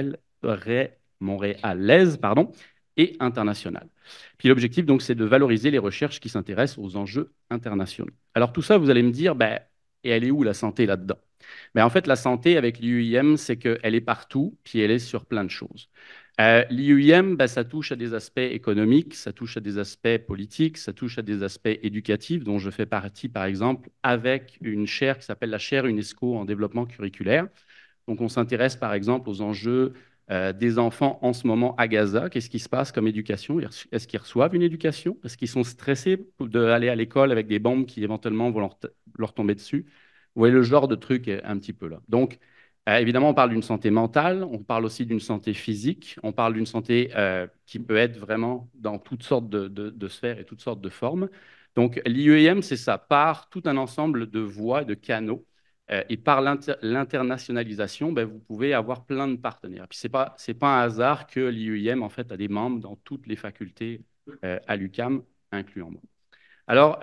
montréalaises et internationales. Puis, l'objectif, donc, c'est de valoriser les recherches qui s'intéressent aux enjeux internationaux. Alors, tout ça, vous allez me dire, ben, et elle est où la santé là-dedans? Mais en fait, la santé avec l'IUIM, c'est qu'elle est partout, puis elle est sur plein de choses. L'IUIM, ben, ça touche à des aspects économiques, ça touche à des aspects politiques, ça touche à des aspects éducatifs, dont je fais partie, par exemple, avec une chaire qui s'appelle la chaire UNESCO en développement curriculaire. Donc, on s'intéresse, par exemple, aux enjeux des enfants en ce moment à Gaza. Qu'est-ce qui se passe comme éducation? Est-ce qu'ils reçoivent une éducation? Est-ce qu'ils sont stressés d'aller à l'école avec des bombes qui éventuellement vont leur tomber dessus? Vous voyez le genre de truc un petit peu là. Donc, évidemment, on parle d'une santé mentale, on parle aussi d'une santé physique, on parle d'une santé qui peut être vraiment dans toutes sortes de sphères et toutes sortes de formes. Donc, l'IEM, c'est ça, par tout un ensemble de voies, de canaux. Et par l'internationalisation, ben, vous pouvez avoir plein de partenaires. Puis, c'est pas un hasard que l'IEM, en fait, a des membres dans toutes les facultés à l'UQAM, incluant moi. Alors,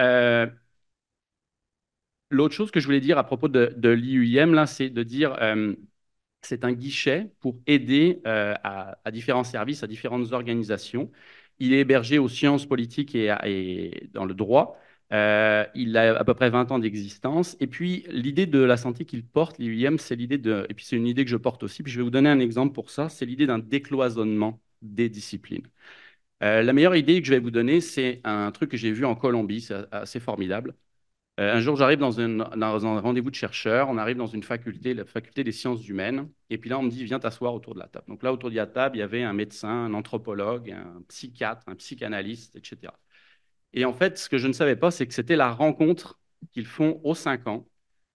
l'autre chose que je voulais dire à propos de l'IUIM, là, c'est de dire c'est un guichet pour aider à différents services, à différentes organisations. Il est hébergé aux sciences politiques et dans le droit. Il a à peu près 20 ans d'existence. Et puis, l'idée de la santé qu'il porte, l'IUIM, c'est l'idée de... Et puis, c'est une idée que je porte aussi. Puis, je vais vous donner un exemple pour ça. C'est l'idée d'un décloisonnement des disciplines. La meilleure idée que je vais vous donner, c'est un truc que j'ai vu en Colombie. C'est assez formidable. Un jour, j'arrive dans un rendez-vous de chercheurs, on arrive dans une faculté, la faculté des sciences humaines, et puis là, on me dit, viens t'asseoir autour de la table. Donc là, autour de la table, il y avait un médecin, un anthropologue, un psychiatre, un psychanalyste, etc. Et en fait, ce que je ne savais pas, c'est que c'était la rencontre qu'ils font aux 5 ans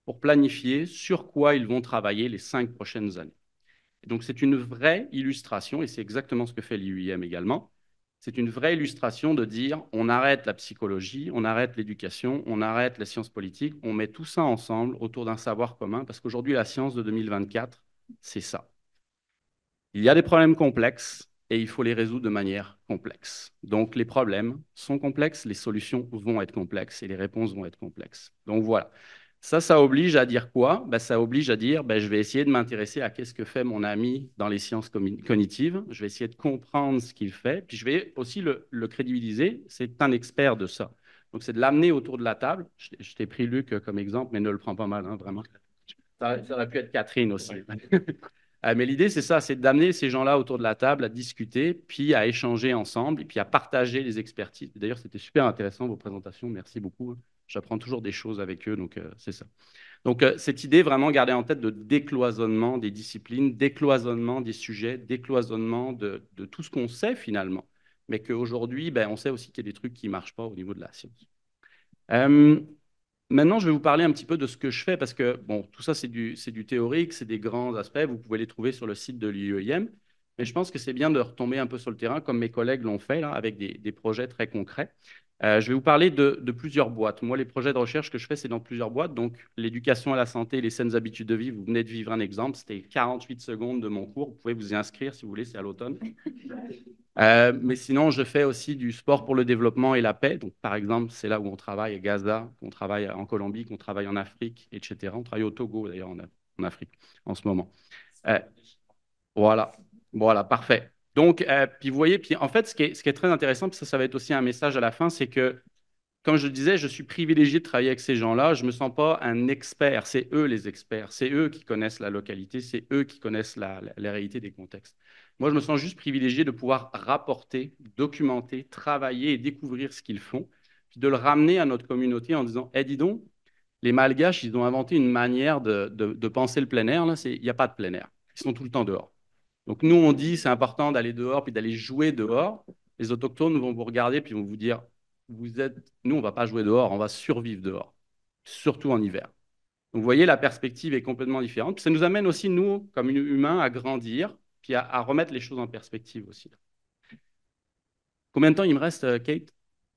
pour planifier sur quoi ils vont travailler les 5 prochaines années. Et donc, c'est une vraie illustration, et c'est exactement ce que fait l'IUIM également. C'est une vraie illustration de dire on arrête la psychologie, on arrête l'éducation, on arrête la science politique, on met tout ça ensemble autour d'un savoir commun, parce qu'aujourd'hui, la science de 2024, c'est ça. Il y a des problèmes complexes et il faut les résoudre de manière complexe. Donc, les problèmes sont complexes, les solutions vont être complexes et les réponses vont être complexes. Donc, voilà. Ça oblige à dire quoi? Ça oblige à dire, je vais essayer de m'intéresser à qu'est-ce que fait mon ami dans les sciences cognitives. Je vais essayer de comprendre ce qu'il fait. Puis, je vais aussi le crédibiliser. C'est un expert de ça. Donc, c'est de l'amener autour de la table. Je t'ai pris Luc comme exemple, mais ne le prends pas mal, hein, vraiment. Ça aurait pu être Catherine aussi. Mais l'idée, c'est ça, c'est d'amener ces gens-là autour de la table à discuter, puis à échanger ensemble, et puis à partager les expertises. D'ailleurs, c'était super intéressant, vos présentations. Merci beaucoup. J'apprends toujours des choses avec eux, donc c'est ça. Donc, cette idée, vraiment garder en tête de décloisonnement des disciplines, décloisonnement des sujets, décloisonnement de tout ce qu'on sait finalement, mais qu'aujourd'hui, on sait aussi qu'il y a des trucs qui ne marchent pas au niveau de la science. Maintenant, je vais vous parler un petit peu de ce que je fais parce que, bon, tout ça, c'est du théorique, c'est des grands aspects. Vous pouvez les trouver sur le site de l'IUIM. Mais je pense que c'est bien de retomber un peu sur le terrain, comme mes collègues l'ont fait, là, avec des projets très concrets. Je vais vous parler de plusieurs boîtes. Moi, les projets de recherche que je fais, c'est dans plusieurs boîtes. Donc, l'éducation à la santé et les saines habitudes de vie, vous venez de vivre un exemple. C'était 48 secondes de mon cours. Vous pouvez vous y inscrire si vous voulez, c'est à l'automne. Mais sinon, je fais aussi du sport pour le développement et la paix. Donc, par exemple, c'est là où on travaille à Gaza, qu'on travaille en Colombie, qu'on travaille en Afrique, etc. On travaille au Togo, d'ailleurs, en Afrique, en ce moment. Voilà, voilà, parfait. Donc, puis vous voyez, puis en fait, ce qui est très intéressant, puis ça va être aussi un message à la fin, c'est que, comme je le disais, je suis privilégié de travailler avec ces gens-là. Je ne me sens pas un expert. C'est eux les experts. C'est eux qui connaissent la localité. C'est eux qui connaissent la réalité des contextes. Moi, je me sens juste privilégié de pouvoir rapporter, documenter, travailler et découvrir ce qu'ils font, puis de le ramener à notre communauté en disant, dis donc, les Malgaches, ils ont inventé une manière de penser le plein air. Il n'y a pas de plein air. Ils sont tout le temps dehors. Donc, nous, on dit c'est important d'aller dehors puis d'aller jouer dehors. Les autochtones vont vous regarder puis vont vous dire nous, on ne va pas jouer dehors, on va survivre dehors, surtout en hiver. Donc, vous voyez, la perspective est complètement différente. Puis ça nous amène aussi, nous, comme humains, à grandir puis à remettre les choses en perspective aussi. Combien de temps il me reste, Kate?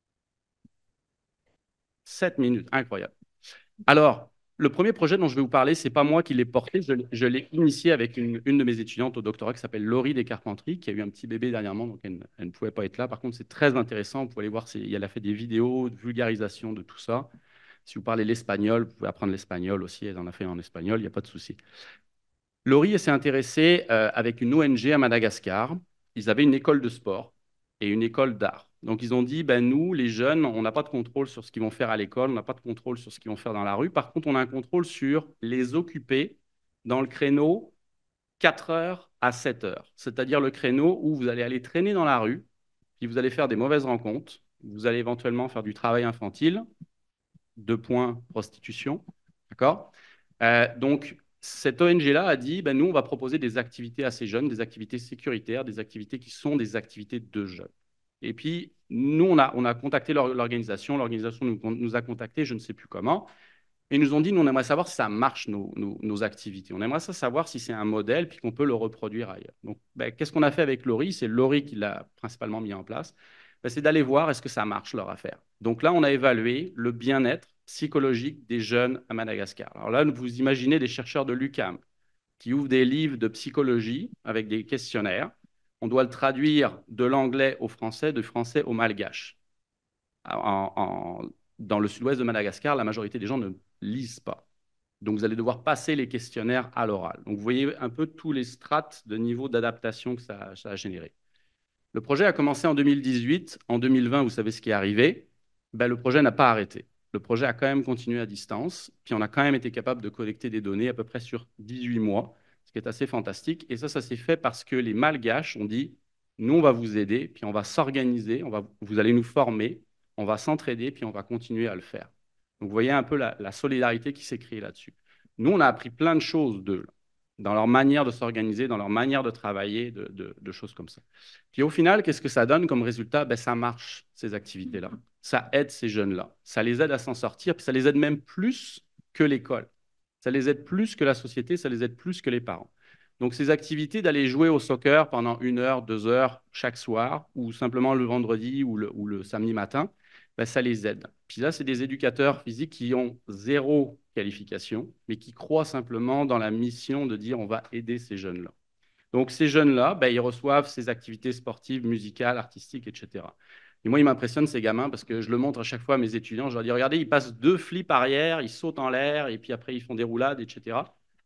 7 minutes, incroyable. Alors, le premier projet dont je vais vous parler, ce n'est pas moi qui l'ai porté, je l'ai initié avec une de mes étudiantes au doctorat qui s'appelle Laurie Descarpentries, qui a eu un petit bébé dernièrement, donc elle ne pouvait pas être là. Par contre, c'est très intéressant, vous pouvez aller voir, elle a fait des vidéos de vulgarisation de tout ça. Si vous parlez l'espagnol, vous pouvez apprendre l'espagnol aussi, elle en a fait en espagnol, il n'y a pas de souci. Laurie s'est intéressée avec une ONG à Madagascar. Ils avaient une école de sport et une école d'art. Donc, ils ont dit, nous, les jeunes, on n'a pas de contrôle sur ce qu'ils vont faire à l'école, on n'a pas de contrôle sur ce qu'ils vont faire dans la rue. Par contre, on a un contrôle sur les occuper dans le créneau 4 heures à 7 heures. C'est-à-dire le créneau où vous allez aller traîner dans la rue, puis vous allez faire des mauvaises rencontres, vous allez éventuellement faire du travail infantile, 2 points prostitution, d'accord? Donc, cette ONG-là a dit, nous, on va proposer des activités à ces jeunes, des activités sécuritaires, des activités qui sont des activités de jeunes. Et puis, nous, on a contacté l'organisation nous a contactés, je ne sais plus comment, et ils nous ont dit, nous, on aimerait savoir si ça marche, nos activités. On aimerait savoir si c'est un modèle, puis qu'on peut le reproduire ailleurs. Donc, qu'est-ce qu'on a fait avec Laurie? C'est Laurie qui l'a principalement mis en place. C'est d'aller voir est-ce que ça marche, leur affaire. Donc là, on a évalué le bien-être psychologique des jeunes à Madagascar. Alors là, vous imaginez des chercheurs de l'UQAM qui ouvrent des livres de psychologie avec des questionnaires. On doit le traduire de l'anglais au français, du français au malgache. Dans le sud-ouest de Madagascar, la majorité des gens ne lisent pas. Donc, vous allez devoir passer les questionnaires à l'oral. Donc, vous voyez un peu tous les strates de niveau d'adaptation que ça a généré. Le projet a commencé en 2018. En 2020, vous savez ce qui est arrivé. Le projet n'a pas arrêté. Le projet a quand même continué à distance. Puis, on a quand même été capable de collecter des données à peu près sur 18 mois, ce qui est assez fantastique. Et ça s'est fait parce que les Malgaches ont dit, nous, on va vous aider, puis on va s'organiser, vous allez nous former, on va s'entraider, puis on va continuer à le faire. Donc, vous voyez un peu la solidarité qui s'est créée là-dessus. Nous, on a appris plein de choses d'eux, dans leur manière de s'organiser, dans leur manière de travailler, de choses comme ça. Puis au final, qu'est-ce que ça donne comme résultat? Ça marche, ces activités-là. Ça aide ces jeunes-là. Ça les aide à s'en sortir, puis ça les aide même plus que l'école. Ça les aide plus que la société, ça les aide plus que les parents. Donc, ces activités d'aller jouer au soccer pendant 1 heure, 2 heures chaque soir, ou simplement le vendredi ou le samedi matin, ben, ça les aide. Puis là, c'est des éducateurs physiques qui ont 0 qualification, mais qui croient simplement dans la mission de dire on va aider ces jeunes-là. Donc, ces jeunes-là, ben, ils reçoivent ces activités sportives, musicales, artistiques, etc. Et moi, ils m'impressionnent, ces gamins, parce que je le montre à chaque fois à mes étudiants. Je leur dis, regardez, ils passent 2 flips arrière, ils sautent en l'air, et puis après, ils font des roulades, etc.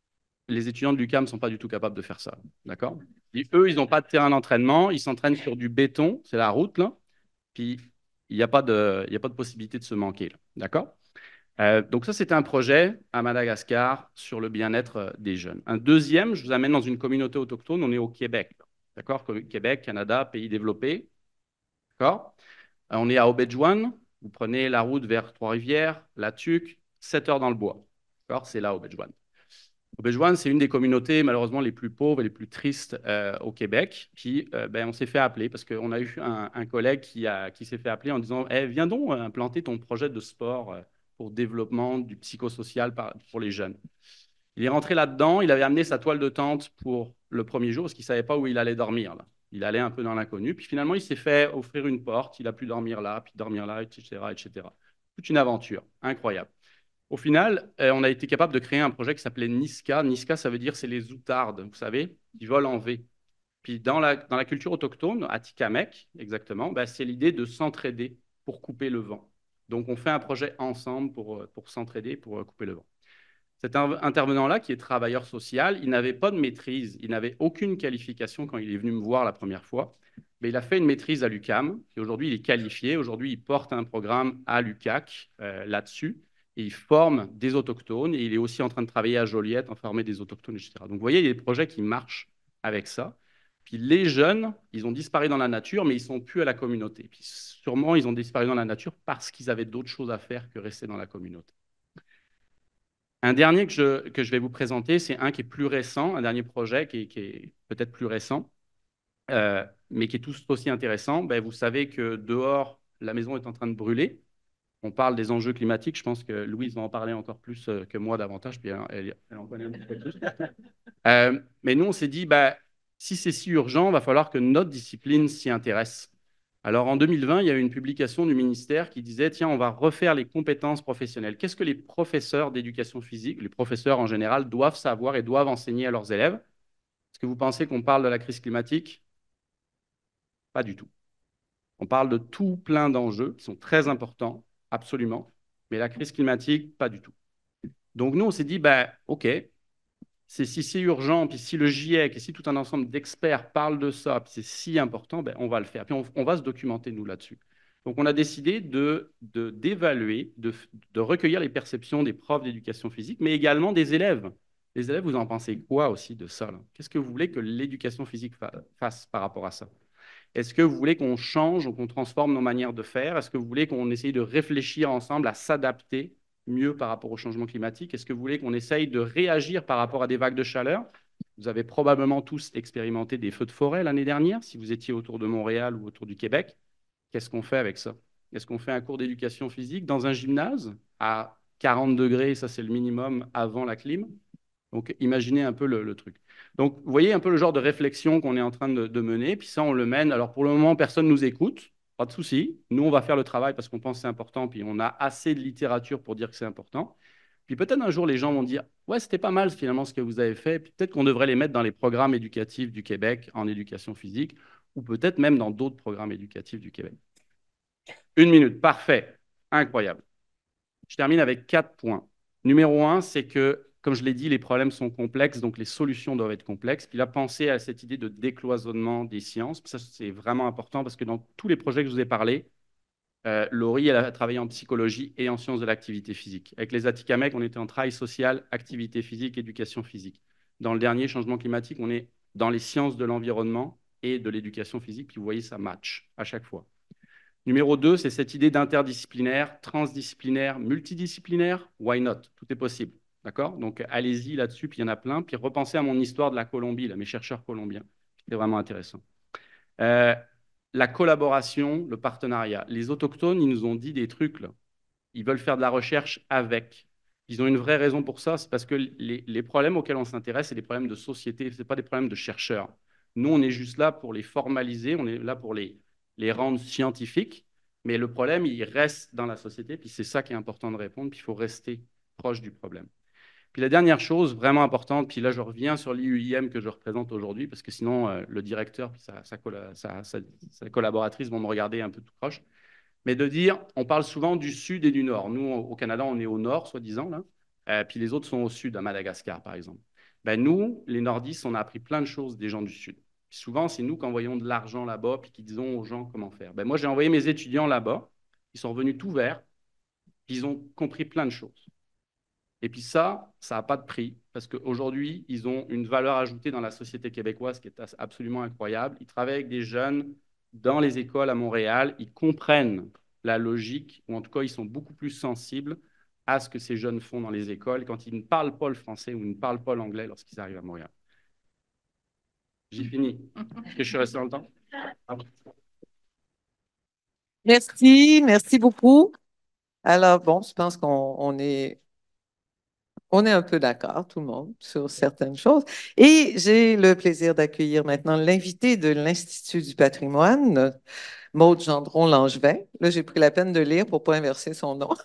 Les étudiants de l'UQAM ne sont pas du tout capables de faire ça. D'accord? Et eux, ils n'ont pas de terrain d'entraînement, ils s'entraînent sur du béton, c'est la route, là. Puis, il n'y a pas de possibilité de se manquer, là. D'accord? Donc ça, c'était un projet à Madagascar sur le bien-être des jeunes. Un deuxième, je vous amène dans une communauté autochtone, on est au Québec. D'accord? Québec, Canada, pays développé. D'accord? On est à Obidjwan, vous prenez la route vers Trois-Rivières, La Tuque, 7 heures dans le bois. D'accord? C'est là, Obidjwan. Obidjwan, c'est une des communautés malheureusement les plus pauvres et les plus tristes au Québec. Puis ben, on s'est fait appeler parce qu'on a eu un collègue qui s'est fait appeler en disant viens donc implanter ton projet de sport pour développement du psychosocial pour les jeunes. Il est rentré là-dedans, il avait amené sa toile de tente pour le premier jour parce qu'il ne savait pas où il allait dormir, là. Il allait un peu dans l'inconnu. Puis finalement, il s'est fait offrir une porte, il a pu dormir là, puis dormir là, etc., etc. Toute une aventure incroyable. Au final, on a été capable de créer un projet qui s'appelait Niska. Niska, ça veut dire c'est les outardes, vous savez, qui volent en V. Puis dans la culture autochtone, à Tikamek, exactement, ben, c'est l'idée de s'entraider pour couper le vent. Donc on fait un projet ensemble pour s'entraider, pour couper le vent. Cet intervenant-là, qui est travailleur social, il n'avait pas de maîtrise, il n'avait aucune qualification quand il est venu me voir la première fois. Mais il a fait une maîtrise à l'UQAM, et aujourd'hui il est qualifié. Aujourd'hui, il porte un programme à l'UQAC là-dessus, et il forme des autochtones, et il est aussi en train de travailler à Joliette, en former des autochtones, etc. Donc vous voyez, il y a des projets qui marchent avec ça. Puis les jeunes, ils ont disparu dans la nature, mais ils ne sont plus à la communauté. Puis sûrement, ils ont disparu dans la nature parce qu'ils avaient d'autres choses à faire que rester dans la communauté. Un dernier que je vais vous présenter, c'est un qui est plus récent, un dernier projet qui est peut-être plus récent, mais qui est tout aussi intéressant. Ben, vous savez que dehors, la maison est en train de brûler. On parle des enjeux climatiques. Je pense que Louise va en parler encore plus que moi davantage, puis elle en connaît un petit peu plus. Mais nous, on s'est dit, ben, si c'est si urgent, il va falloir que notre discipline s'y intéresse. Alors, en 2020, il y a eu une publication du ministère qui disait, tiens, on va refaire les compétences professionnelles. Qu'est-ce que les professeurs d'éducation physique, les professeurs en général, doivent savoir et doivent enseigner à leurs élèves? Est-ce que vous pensez qu'on parle de la crise climatique? Pas du tout. On parle de tout plein d'enjeux qui sont très importants, absolument, mais la crise climatique, pas du tout. Donc, nous, on s'est dit, ben, OK, si c'est urgent, puis si le GIEC et si tout un ensemble d'experts parlent de ça, puis c'est si important, ben, on va le faire. Puis on va se documenter, nous, là-dessus. Donc, on a décidé d'évaluer, de recueillir les perceptions des profs d'éducation physique, mais également des élèves. Les élèves, vous en pensez quoi aussi de ça, là? Qu'est-ce que vous voulez que l'éducation physique fasse par rapport à ça? Est-ce que vous voulez qu'on change ou qu'on transforme nos manières de faire? Est-ce que vous voulez qu'on essaye de réfléchir ensemble à s'adapter mieux par rapport au changement climatique? Est-ce que vous voulez qu'on essaye de réagir par rapport à des vagues de chaleur? Vous avez probablement tous expérimenté des feux de forêt l'année dernière, si vous étiez autour de Montréal ou autour du Québec. Qu'est-ce qu'on fait avec ça? Est-ce qu'on fait un cours d'éducation physique dans un gymnase à 40 degrés, ça c'est le minimum avant la clim? Donc, imaginez un peu le truc. Donc, vous voyez un peu le genre de réflexion qu'on est en train de mener. Puis ça, on le mène. Alors, pour le moment, personne ne nous écoute. Pas de souci. Nous, on va faire le travail parce qu'on pense que c'est important. Puis on a assez de littérature pour dire que c'est important. Puis peut-être un jour, les gens vont dire « Ouais, c'était pas mal finalement ce que vous avez fait. » Puis peut-être qu'on devrait les mettre dans les programmes éducatifs du Québec en éducation physique ou peut-être même dans d'autres programmes éducatifs du Québec. 1 minute. Parfait. Incroyable. Je termine avec 4 points. Numéro 1, c'est que, comme je l'ai dit, les problèmes sont complexes, donc les solutions doivent être complexes. Puis là, pensez à cette idée de décloisonnement des sciences. Puis ça, c'est vraiment important parce que dans tous les projets que je vous ai parlé, Laurie, elle a travaillé en psychologie et en sciences de l'activité physique. Avec les Atikamekw, on était en travail social, activité physique, éducation physique. Dans le dernier changement climatique, on est dans les sciences de l'environnement et de l'éducation physique. Puis vous voyez, ça match à chaque fois. Numéro 2, c'est cette idée d'interdisciplinaire, transdisciplinaire, multidisciplinaire. Why not? Tout est possible. D'accord? Donc, allez-y là-dessus, puis il y en a plein. Puis repensez à mon histoire de la Colombie, là, mes chercheurs colombiens. C'est vraiment intéressant. La collaboration, le partenariat. Les autochtones, ils nous ont dit des trucs, là. Ils veulent faire de la recherche avec. Ils ont une vraie raison pour ça, c'est parce que les problèmes auxquels on s'intéresse, c'est des problèmes de société, ce n'est pas des problèmes de chercheurs. Nous, on est juste là pour les formaliser, on est là pour les rendre scientifiques, mais le problème, il reste dans la société, puis c'est ça qui est important de répondre, puis il faut rester proche du problème. Puis la dernière chose vraiment importante, puis là je reviens sur l'IUIM que je représente aujourd'hui, parce que sinon le directeur puis sa collaboratrice vont me regarder un peu tout croche, mais de dire, on parle souvent du sud et du nord. Nous, au Canada, on est au nord, soi-disant, là, puis les autres sont au sud, à Madagascar, par exemple. Ben, nous, les nordistes, on a appris plein de choses des gens du sud. Puis souvent, c'est nous qui envoyons de l'argent là-bas, puis qui disons aux gens comment faire. Ben, moi, j'ai envoyé mes étudiants là-bas, ils sont revenus tout verts, puis ils ont compris plein de choses. Et puis ça n'a pas de prix, parce qu'aujourd'hui, ils ont une valeur ajoutée dans la société québécoise qui est absolument incroyable. Ils travaillent avec des jeunes dans les écoles à Montréal, ils comprennent la logique, ou en tout cas, ils sont beaucoup plus sensibles à ce que ces jeunes font dans les écoles quand ils ne parlent pas le français ou ne parlent pas l'anglais lorsqu'ils arrivent à Montréal. J'ai fini. Est-ce que je suis resté dans le temps? Merci beaucoup. Alors, bon, je pense qu'on est un peu d'accord, tout le monde, sur certaines choses. Et j'ai le plaisir d'accueillir maintenant l'invité de l'Institut du patrimoine, Maude Gendron-Langevin. Là, j'ai pris la peine de lire pour ne pas inverser son nom.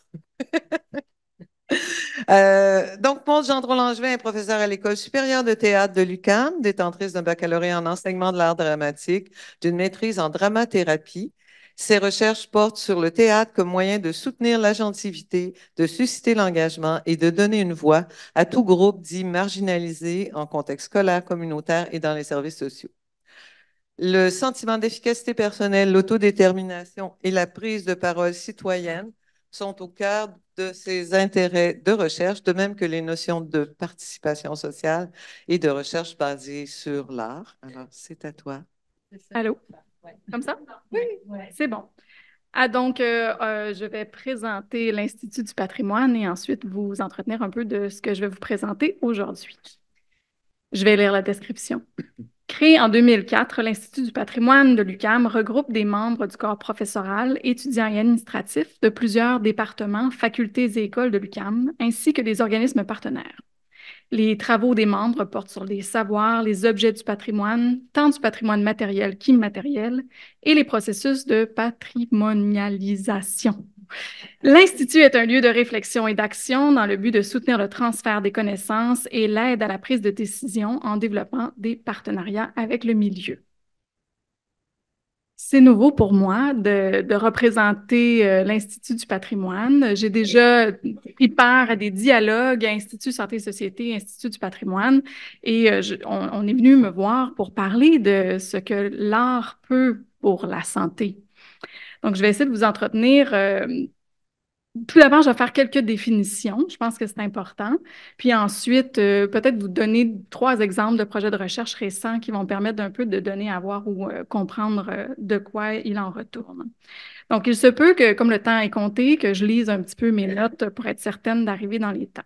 Donc, Maude Gendron-Langevin est professeure à l'École supérieure de théâtre de l'UQAM, détentrice d'un baccalauréat en enseignement de l'art dramatique, d'une maîtrise en dramathérapie. Ses recherches portent sur le théâtre comme moyen de soutenir l'agentivité, de susciter l'engagement et de donner une voix à tout groupe dit marginalisé en contexte scolaire, communautaire et dans les services sociaux. Le sentiment d'efficacité personnelle, l'autodétermination et la prise de parole citoyenne sont au cœur de ses intérêts de recherche, de même que les notions de participation sociale et de recherche basée sur l'art. Alors, c'est à toi. Allô? Comme ça? Oui. C'est bon. Donc, je vais présenter l'Institut du patrimoine et ensuite vous entretenir un peu de ce que je vais vous présenter aujourd'hui. Je vais lire la description. Créé en 2004, l'Institut du patrimoine de l'UQAM regroupe des membres du corps professoral, étudiants et administratifs de plusieurs départements, facultés et écoles de l'UQAM, ainsi que des organismes partenaires. Les travaux des membres portent sur les savoirs, les objets du patrimoine, tant du patrimoine matériel qu'immatériel, et les processus de patrimonialisation. L'Institut est un lieu de réflexion et d'action dans le but de soutenir le transfert des connaissances et l'aide à la prise de décision en développant des partenariats avec le milieu. C'est nouveau pour moi de représenter l'Institut du patrimoine. J'ai déjà pris part à des dialogues à Institut Santé et Société, Institut du patrimoine, et on est venu me voir pour parler de ce que l'art peut pour la santé. Donc, je vais essayer de vous entretenir. Tout d'abord, je vais faire quelques définitions. Je pense que c'est important. Puis ensuite, peut-être vous donner 3 exemples de projets de recherche récents qui vont permettre d'un peu de donner à voir ou comprendre de quoi il en retourne. Donc, il se peut que, comme le temps est compté, que je lise un petit peu mes notes pour être certaine d'arriver dans les temps.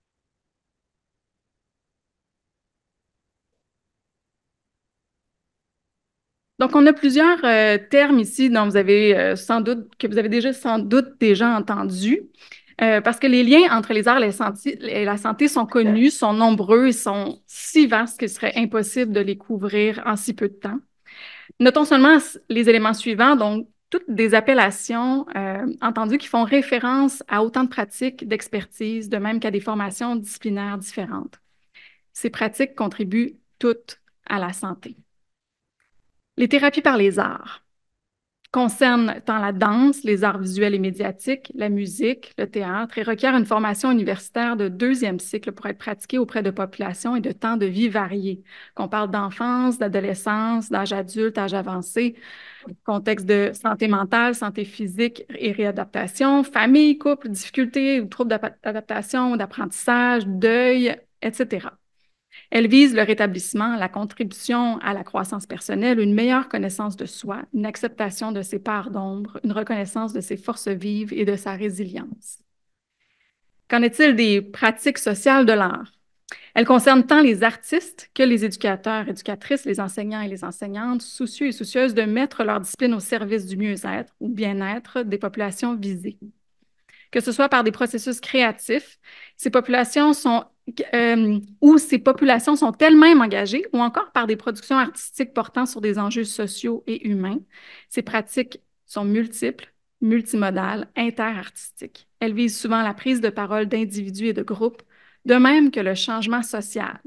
Donc, on a plusieurs termes ici dont vous avez que vous avez déjà sans doute entendus. Parce que les liens entre les arts et la santé sont connus, sont nombreux et sont si vastes qu'il serait impossible de les couvrir en si peu de temps. Notons seulement les éléments suivants, donc toutes des appellations entendues qui font référence à autant de pratiques, d'expertise, de même qu'à des formations disciplinaires différentes. Ces pratiques contribuent toutes à la santé. Les thérapies par les arts concernent tant la danse, les arts visuels et médiatiques, la musique, le théâtre et requièrent une formation universitaire de 2e cycle pour être pratiquée auprès de populations et de temps de vie variés. Qu'on parle d'enfance, d'adolescence, d'âge adulte, âge avancé, contexte de santé mentale, santé physique et réadaptation, famille, couple, difficultés ou troubles d'adaptation, d'apprentissage, deuil, etc. Elle vise le rétablissement, la contribution à la croissance personnelle, une meilleure connaissance de soi, une acceptation de ses parts d'ombre, une reconnaissance de ses forces vives et de sa résilience. Qu'en est-il des pratiques sociales de l'art? Elles concernent tant les artistes que les éducateurs, éducatrices, les enseignants et les enseignantes, soucieux et soucieuses de mettre leur discipline au service du mieux-être ou bien-être des populations visées. que ce soit par des processus créatifs, ces populations sont où ces populations sont elles-mêmes engagées ou encore par des productions artistiques portant sur des enjeux sociaux et humains. Ces pratiques sont multiples, multimodales, interartistiques. Elles visent souvent la prise de parole d'individus et de groupes, de même que le changement social.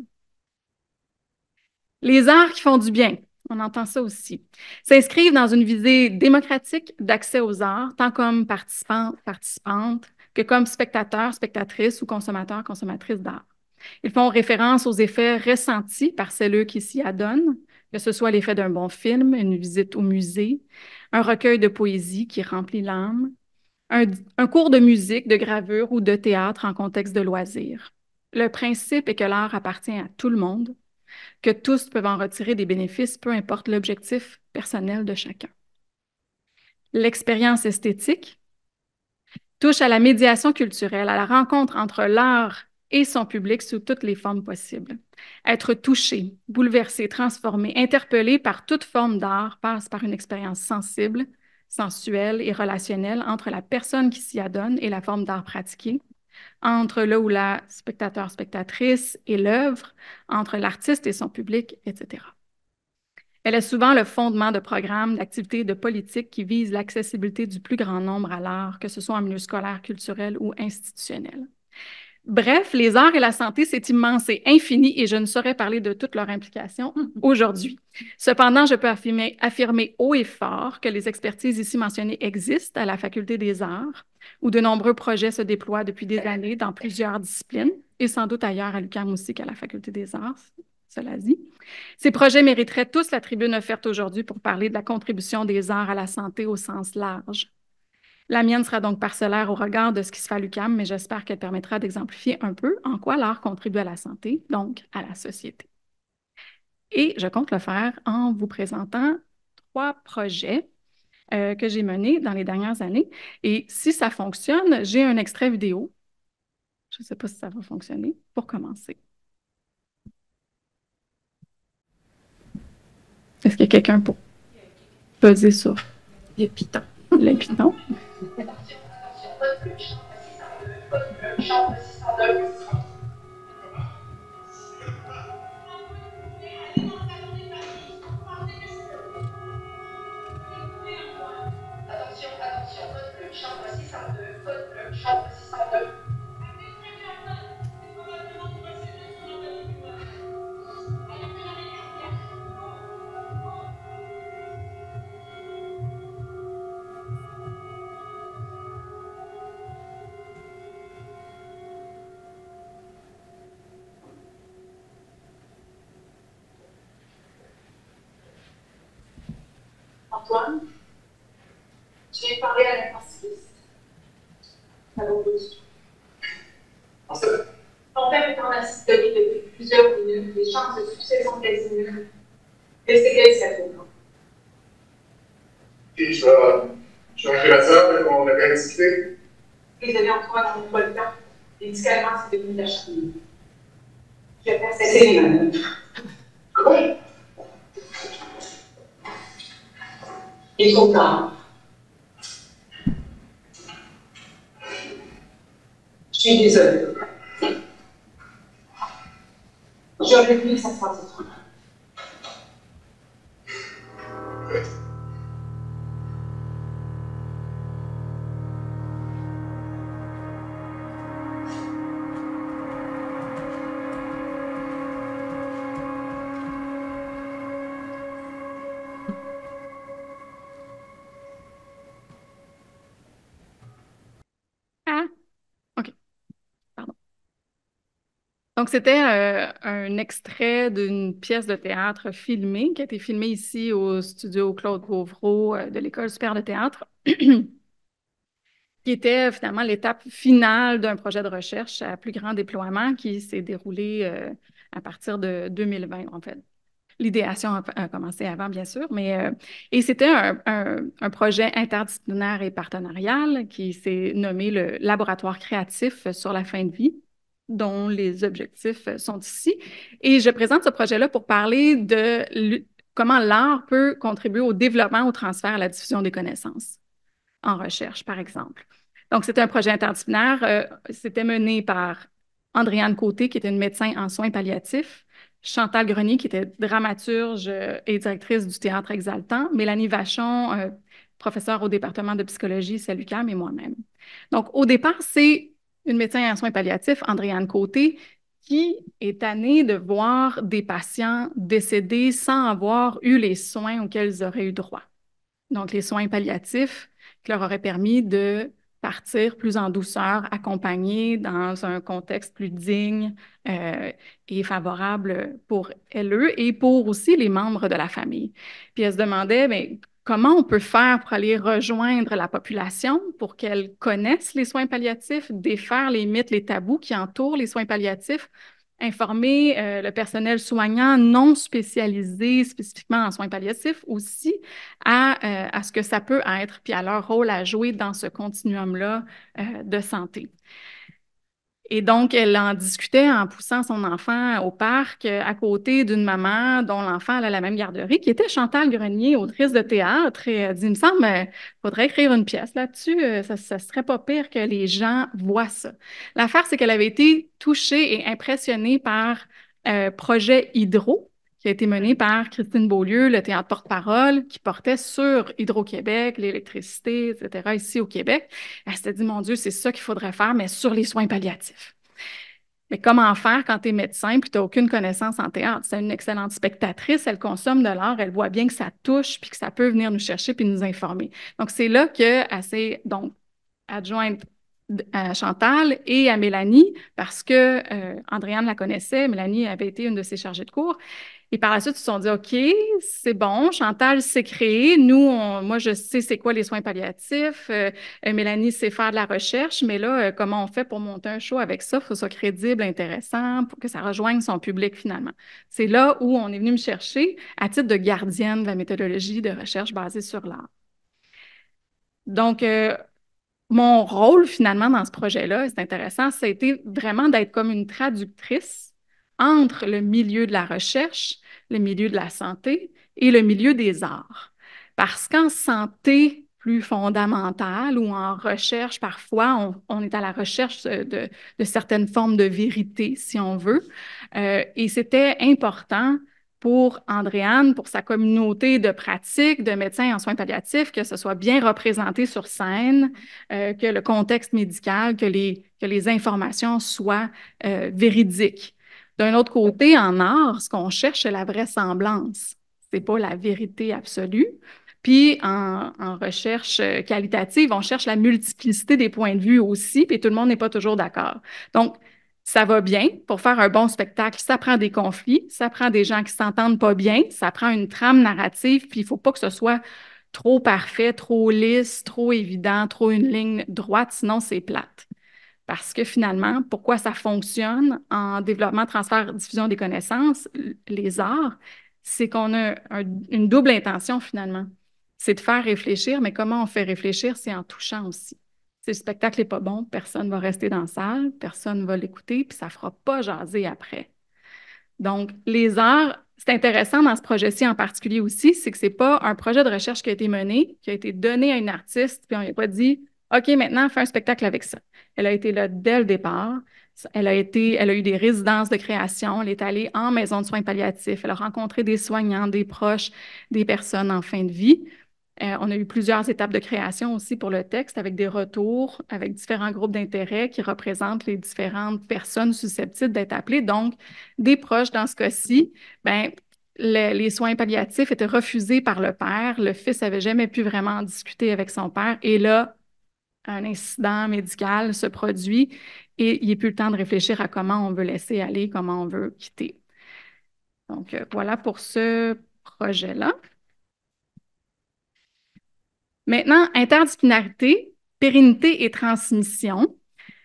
Les arts qui font du bien, on entend ça aussi, s'inscrivent dans une visée démocratique d'accès aux arts, tant comme participants, participantes, que comme spectateurs, spectatrices ou consommateurs, consommatrices d'art. Ils font référence aux effets ressentis par celles qui s'y adonnent, que ce soit l'effet d'un bon film, une visite au musée, un recueil de poésie qui remplit l'âme, un cours de musique, de gravure ou de théâtre en contexte de loisir. Le principe est que l'art appartient à tout le monde, que tous peuvent en retirer des bénéfices, peu importe l'objectif personnel de chacun. L'expérience esthétique touche à la médiation culturelle, à la rencontre entre l'art et son public sous toutes les formes possibles. Être touché, bouleversé, transformé, interpellé par toute forme d'art passe par une expérience sensible, sensuelle et relationnelle entre la personne qui s'y adonne et la forme d'art pratiquée, entre le ou la spectateur-spectatrice et l'œuvre, entre l'artiste et son public, etc. Elle est souvent le fondement de programmes, d'activités et de politiques qui visent l'accessibilité du plus grand nombre à l'art, que ce soit en milieu scolaire, culturel ou institutionnel. Bref, les arts et la santé, c'est immense et infini et je ne saurais parler de toutes leurs implications aujourd'hui. Cependant, je peux affirmer haut et fort que les expertises ici mentionnées existent à la Faculté des arts, où de nombreux projets se déploient depuis des années dans plusieurs disciplines et sans doute ailleurs à l'UQAM aussi qu'à la Faculté des arts, cela dit. Ces projets mériteraient tous la tribune offerte aujourd'hui pour parler de la contribution des arts à la santé au sens large. La mienne sera donc parcellaire au regard de ce qui se fait à l'UQAM, mais j'espère qu'elle permettra d'exemplifier un peu en quoi l'art contribue à la santé, donc à la société. Et je compte le faire en vous présentant 3 projets que j'ai menés dans les dernières années. Et si ça fonctionne, j'ai un extrait vidéo. Je ne sais pas si ça va fonctionner pour commencer. Est-ce qu'il y a quelqu'un pour peser sur les pitons? Les pitons. Antoine, j'ai parlé à l'intensiviste. Ton père est en asystolie depuis plusieurs minutes. Les chances de succès sont quasi nulles. Laissez-les s'affronter. Et je vais appeler ma soeur et on a bien discuté. Les avez encore dans mon emploi de temps. Médicalement, c'est devenu de la chimie. Je vais faire cesser les manœuvres. Quoi? Il est trop tard. Je suis désolée. J'aurais voulu que ça se passe autrement. Donc, c'était un extrait d'une pièce de théâtre filmée qui a été filmée ici au studio Claude Gauvreau de l'École supérieure de théâtre, qui était finalement l'étape finale d'un projet de recherche à plus grand déploiement qui s'est déroulé à partir de 2020, en fait. L'idéation a commencé avant, bien sûr, et c'était un projet interdisciplinaire et partenarial qui s'est nommé le Laboratoire créatif sur la fin de vie, dont les objectifs sont ici. Et je présente ce projet-là pour parler de comment l'art peut contribuer au développement, au transfert, à la diffusion des connaissances en recherche, par exemple. Donc, c'était un projet interdisciplinaire. C'était mené par Andréane Côté, qui était une médecin en soins palliatifs, Chantal Grenier, qui était dramaturge et directrice du Théâtre Exaltant, Mélanie Vachon, professeure au département de psychologie, Saint-Lucam, et moi-même. Donc, au départ, c'est une médecin en soins palliatifs, Andréane Côté, qui est tannée de voir des patients décédés sans avoir eu les soins auxquels ils auraient eu droit. Donc, les soins palliatifs qui leur auraient permis de partir plus en douceur, accompagnés dans un contexte plus digne et favorable pour elles et pour aussi les membres de la famille. Puis elle se demandait, mais comment on peut faire pour aller rejoindre la population pour qu'elle connaisse les soins palliatifs, défaire les mythes, les tabous qui entourent les soins palliatifs, informer le personnel soignant non spécialisé spécifiquement en soins palliatifs aussi à ce que ça peut être, puis à leur rôle à jouer dans ce continuum-là de santé. Et donc, elle en discutait en poussant son enfant au parc à côté d'une maman dont l'enfant allait à la même garderie, qui était Chantal Grenier, autrice de théâtre. Et elle dit, il me semble, il faudrait écrire une pièce là-dessus. Ça serait pas pire que les gens voient ça. L'affaire, c'est qu'elle avait été touchée et impressionnée par Projet Hydro, qui a été mené par Christine Beaulieu, le théâtre porte-parole, qui portait sur Hydro-Québec, l'électricité, etc., ici au Québec. Elle s'était dit, mon Dieu, c'est ça qu'il faudrait faire, mais sur les soins palliatifs. Mais comment faire quand tu es médecin et tu n'as aucune connaissance en théâtre? C'est une excellente spectatrice, elle consomme de l'art, elle voit bien que ça touche puis que ça peut venir nous chercher puis nous informer. Donc, c'est là qu'elle s'est donc adjointe à Chantal et à Mélanie, parce que Andréane la connaissait, Mélanie avait été une de ses chargées de cours. Et par la suite, ils se sont dit, OK, c'est bon, Chantal s'est créée. Nous, moi, je sais c'est quoi les soins palliatifs. Mélanie sait faire de la recherche, mais là, comment on fait pour monter un show avec ça? Il faut que ça soit crédible, intéressant, pour que ça rejoigne son public finalement. C'est là où on est venu me chercher à titre de gardienne de la méthodologie de recherche basée sur l'art. Donc, mon rôle finalement dans ce projet-là, c'est intéressant, ça a été vraiment d'être comme une traductrice entre le milieu de la recherche, le milieu de la santé et le milieu des arts. Parce qu'en santé plus fondamentale ou en recherche, parfois, on est à la recherche de certaines formes de vérité, si on veut. Et c'était important pour Andréane, pour sa communauté de pratique, de médecins en soins palliatifs, que ce soit bien représenté sur scène, que le contexte médical, que les informations soient véridiques. D'un autre côté, en art, ce qu'on cherche, c'est la vraisemblance. Ce n'est pas la vérité absolue. Puis, en recherche qualitative, on cherche la multiplicité des points de vue aussi, puis tout le monde n'est pas toujours d'accord. Donc, ça va bien. Pour faire un bon spectacle, ça prend des conflits, ça prend des gens qui ne s'entendent pas bien, ça prend une trame narrative, puis il ne faut pas que ce soit trop parfait, trop lisse, trop évident, trop une ligne droite, sinon c'est plate. Parce que finalement, pourquoi ça fonctionne en développement, transfert, diffusion des connaissances, les arts, c'est qu'on a une double intention finalement. C'est de faire réfléchir, mais comment on fait réfléchir, c'est en touchant aussi. Si le spectacle n'est pas bon, personne ne va rester dans la salle, personne ne va l'écouter, puis ça ne fera pas jaser après. Donc, les arts, c'est intéressant dans ce projet-ci en particulier aussi, c'est que ce n'est pas un projet de recherche qui a été mené, qui a été donné à une artiste, puis on n'a pas dit « OK, maintenant, fais un spectacle avec ça ». Elle a été là dès le départ. Elle a eu des résidences de création. Elle est allée en maison de soins palliatifs. Elle a rencontré des soignants, des proches, des personnes en fin de vie. On a eu plusieurs étapes de création aussi pour le texte avec des retours, avec différents groupes d'intérêt qui représentent les différentes personnes susceptibles d'être appelées. Donc, des proches dans ce cas-ci, les soins palliatifs étaient refusés par le père. Le fils n'avait jamais pu vraiment discuter avec son père. Et là, un incident médical se produit et il n'y a plus le temps de réfléchir à comment on veut laisser aller, comment on veut quitter. Donc, voilà pour ce projet-là. Maintenant, interdisciplinarité, pérennité et transmission.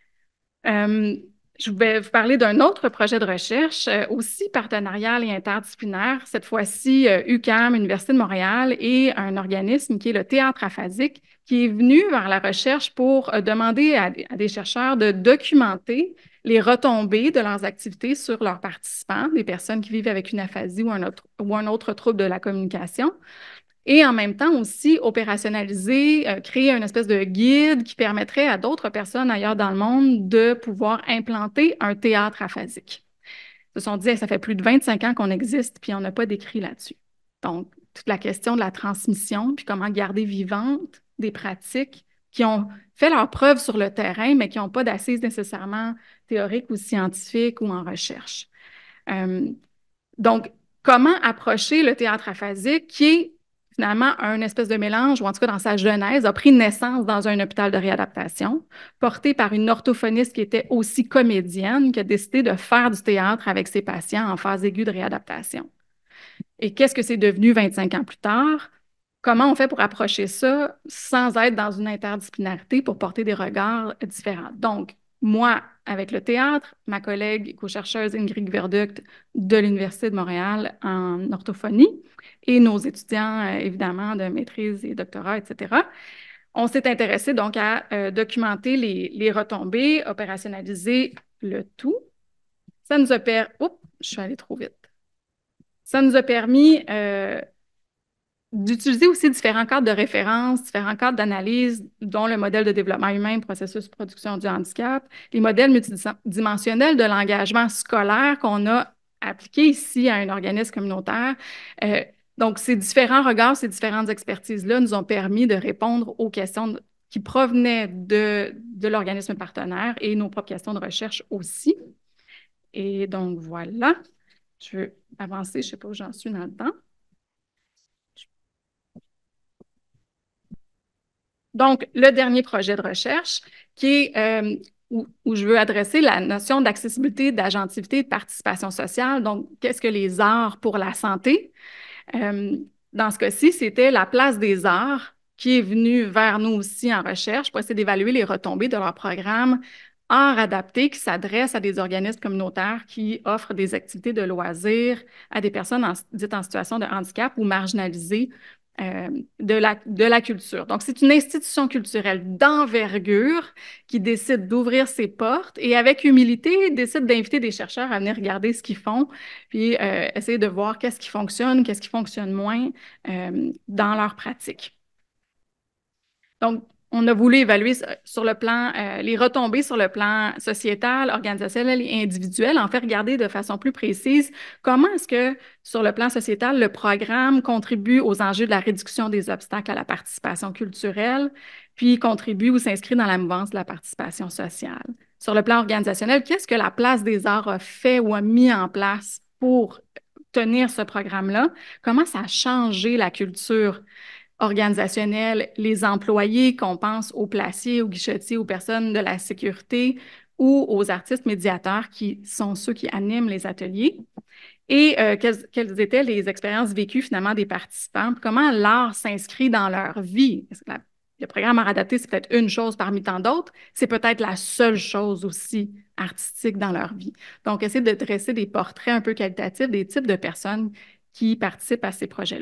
Je vais vous parler d'un autre projet de recherche, aussi partenarial et interdisciplinaire, cette fois-ci UQAM, Université de Montréal, et un organisme qui est le Théâtre aphasique, qui est venu vers la recherche pour demander à des chercheurs de documenter les retombées de leurs activités sur leurs participants, des personnes qui vivent avec une aphasie ou un autre trouble de la communication, et en même temps aussi opérationnaliser, créer une espèce de guide qui permettrait à d'autres personnes ailleurs dans le monde de pouvoir implanter un théâtre aphasique. Ils se sont dit, ça fait plus de 25 ans qu'on existe, puis on n'a pas d'écrit là-dessus. Donc, toute la question de la transmission, puis comment garder vivantes des pratiques qui ont fait leurs preuves sur le terrain, mais qui n'ont pas d'assises nécessairement théoriques ou scientifiques ou en recherche. Donc, comment approcher le théâtre aphasique qui est finalement un espèce de mélange, ou en tout cas dans sa genèse, a pris naissance dans un hôpital de réadaptation, porté par une orthophoniste qui était aussi comédienne, qui a décidé de faire du théâtre avec ses patients en phase aiguë de réadaptation. Et qu'est-ce que c'est devenu 25 ans plus tard? Comment on fait pour approcher ça sans être dans une interdisciplinarité pour porter des regards différents? Donc, moi, avec le théâtre, ma collègue co-chercheuse Ingrid Verduct de l'Université de Montréal en orthophonie et nos étudiants, évidemment, de maîtrise et doctorat, etc., on s'est intéressé donc à documenter les retombées, opérationnaliser le tout. Ça nous a permis... Oups, je suis allée trop vite. Ça nous a permis d'utiliser aussi différents cadres de référence, différents cadres d'analyse, dont le modèle de développement humain, processus production du handicap, les modèles multidimensionnels de l'engagement scolaire qu'on a appliqué ici à un organisme communautaire. Donc, ces différents regards, ces différentes expertises-là nous ont permis de répondre aux questions qui provenaient de l'organisme partenaire et nos propres questions de recherche aussi. Et donc, voilà. Je veux avancer, je ne sais pas où j'en suis dans le temps. Donc, le dernier projet de recherche qui est où je veux adresser la notion d'accessibilité, d'agentivité et de participation sociale. Donc, qu'est-ce que les arts pour la santé? Dans ce cas-ci, c'était la place des arts qui est venue vers nous aussi en recherche pour essayer d'évaluer les retombées de leur programme Arts adaptés qui s'adresse à des organismes communautaires qui offrent des activités de loisirs à des personnes dites en situation de handicap ou marginalisées de la culture. Donc, c'est une institution culturelle d'envergure qui décide d'ouvrir ses portes et avec humilité, décide d'inviter des chercheurs à venir regarder ce qu'ils font, puis essayer de voir qu'est-ce qui fonctionne moins dans leur pratique. Donc, on a voulu évaluer sur le plan, les retombées sur le plan sociétal, organisationnel et individuel, en fait, regarder de façon plus précise comment est-ce que, sur le plan sociétal, le programme contribue aux enjeux de la réduction des obstacles à la participation culturelle, puis contribue ou s'inscrit dans la mouvance de la participation sociale. Sur le plan organisationnel, qu'est-ce que la place des arts a fait ou a mis en place pour tenir ce programme-là? Comment ça a changé la culture organisationnelle, les employés, qu'on pense aux placiers, aux guichetiers, aux personnes de la sécurité ou aux artistes médiateurs qui sont ceux qui animent les ateliers. Et quelles étaient les expériences vécues finalement des participants, comment l'art s'inscrit dans leur vie. Le programme Art adapté, c'est peut-être une chose parmi tant d'autres, c'est peut-être la seule chose aussi artistique dans leur vie. Donc, essayer de dresser des portraits un peu qualitatifs des types de personnes qui participent à ces projets-là.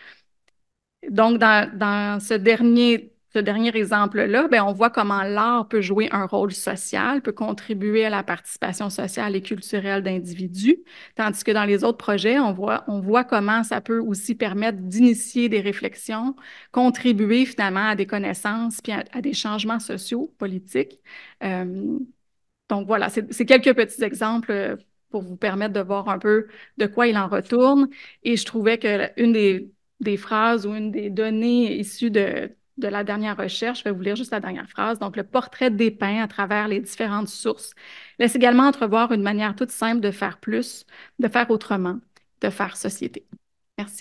Donc, dans ce dernier exemple-là, on voit comment l'art peut jouer un rôle social, peut contribuer à la participation sociale et culturelle d'individus, tandis que dans les autres projets, on voit comment ça peut aussi permettre d'initier des réflexions, contribuer finalement à des connaissances puis à des changements sociaux, politiques. Donc, voilà, c'est quelques petits exemples pour vous permettre de voir un peu de quoi il en retourne. Et je trouvais qu'une des phrases ou une des données issues de la dernière recherche, je vais vous lire juste la dernière phrase. Donc, le portrait dépeint à travers les différentes sources laisse également entrevoir une manière toute simple de faire plus, de faire autrement, de faire société. Merci.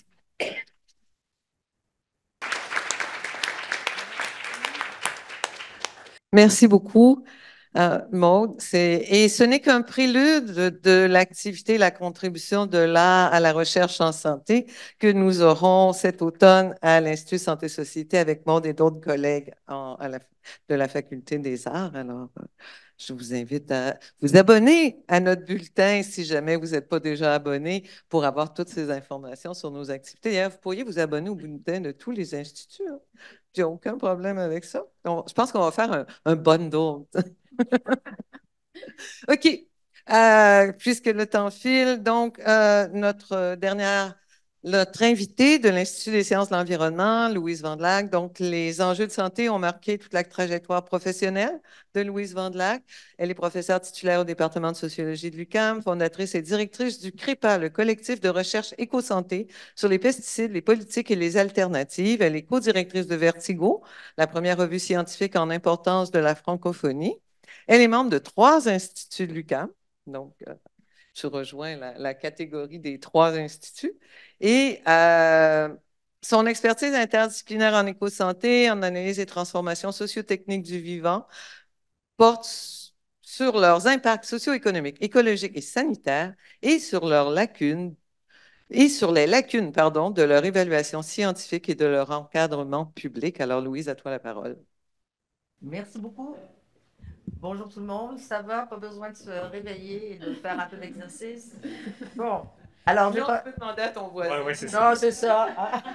Merci beaucoup, Maude. Et ce n'est qu'un prélude de l'activité, la contribution de l'art à la recherche en santé que nous aurons cet automne à l'Institut Santé-Société avec Maude et d'autres collègues de la Faculté des Arts. Alors, je vous invite à vous abonner à notre bulletin si jamais vous n'êtes pas déjà abonné pour avoir toutes ces informations sur nos activités. D'ailleurs, vous pourriez vous abonner au bulletin de tous les instituts. Hein. Il n'y a aucun problème avec ça. Je pense qu'on va faire un bundle. OK. Puisque le temps file, donc notre dernière notre invitée de l'Institut des sciences de l'environnement, Louise Vandelac. Donc, les enjeux de santé ont marqué toute la trajectoire professionnelle de Louise Vandelac. Elle est professeure titulaire au département de sociologie de l'UQAM, fondatrice et directrice du CREPA, le collectif de recherche éco-santé sur les pesticides, les politiques et les alternatives. Elle est co-directrice de Vertigo, la première revue scientifique en importance de la francophonie. Elle est membre de 3 instituts de l'UQAM. Donc, tu rejoins la catégorie des 3 instituts. Et son expertise interdisciplinaire en éco-santé, en analyse et transformation socio-technique du vivant, porte sur leurs impacts socio-économiques, écologiques et sanitaires et sur leurs lacunes et sur les lacunes, pardon, de leur évaluation scientifique et de leur encadrement public. Alors, Louise, à toi la parole. Merci beaucoup. Bonjour tout le monde, ça va? Pas besoin de se réveiller et de faire un peu d'exercice? Bon, alors je peux demander à ton voisin. Ouais, c'est ça. Non, c'est ça.